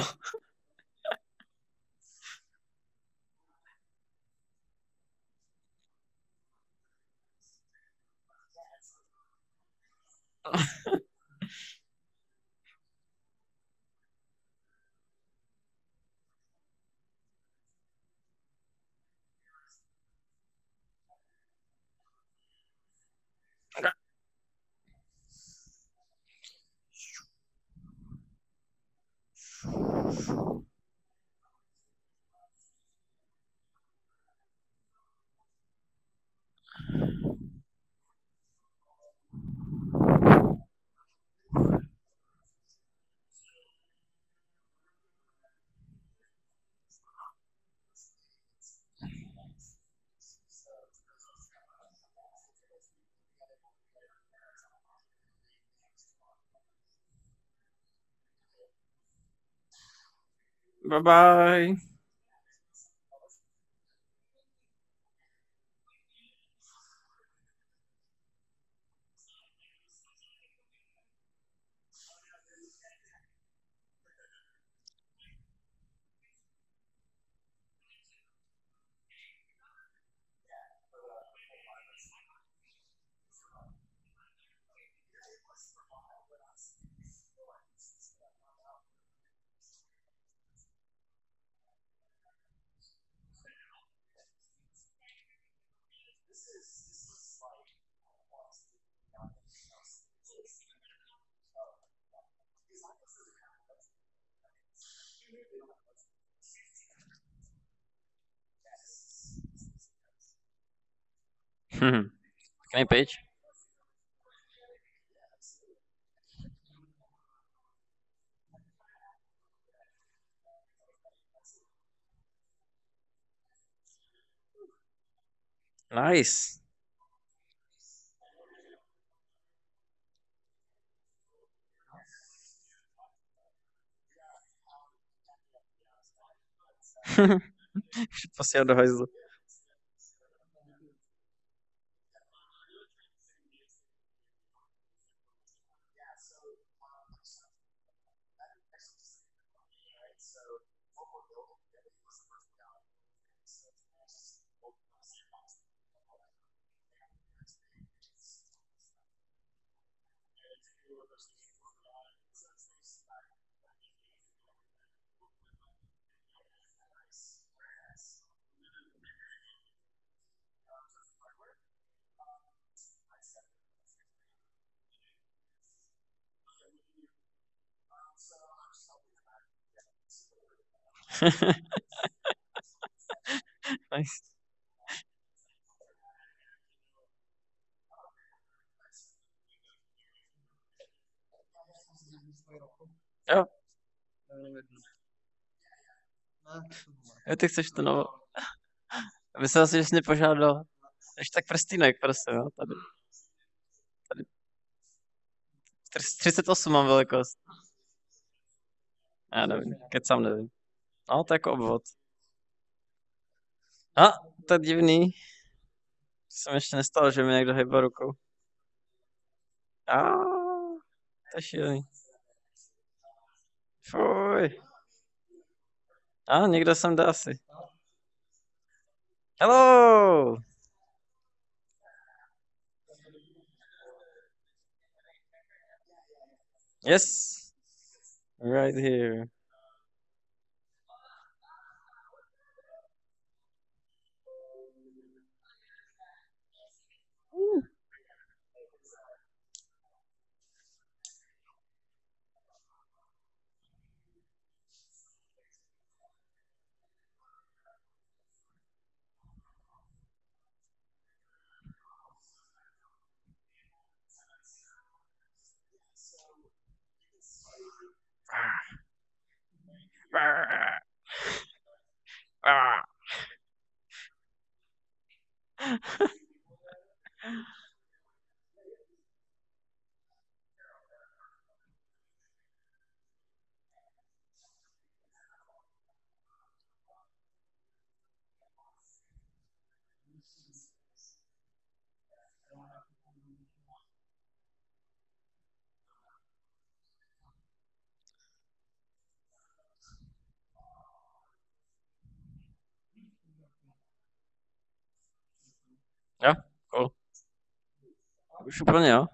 A: Bye bye. Pěkný pitch. Nice. Posílal do hajzlu. Nice. Jo. Jo, ty chceš to novo. Myslel si, že jsi mě požádal. Ještě tak prstínek, prosím, jo, tady. 38 mám velikost. Já nevím, kecám nevím. No, to je jako obvod. A, to je divný. To jsem ještě nestalo, že mi někdo hejbal rukou. A, to je šílený. Fuj. A, někdo sem jde asi. Hello! Yes! Right here. Jo, cool. Už úplně, jo.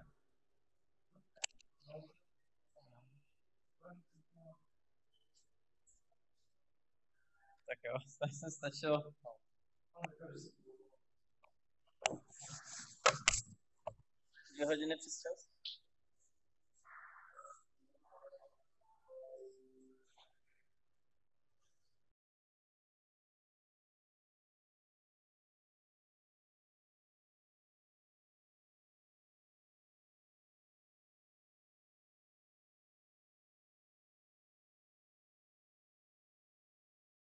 A: Tak jo, tak se stačilo. 2 hodiny přes čas.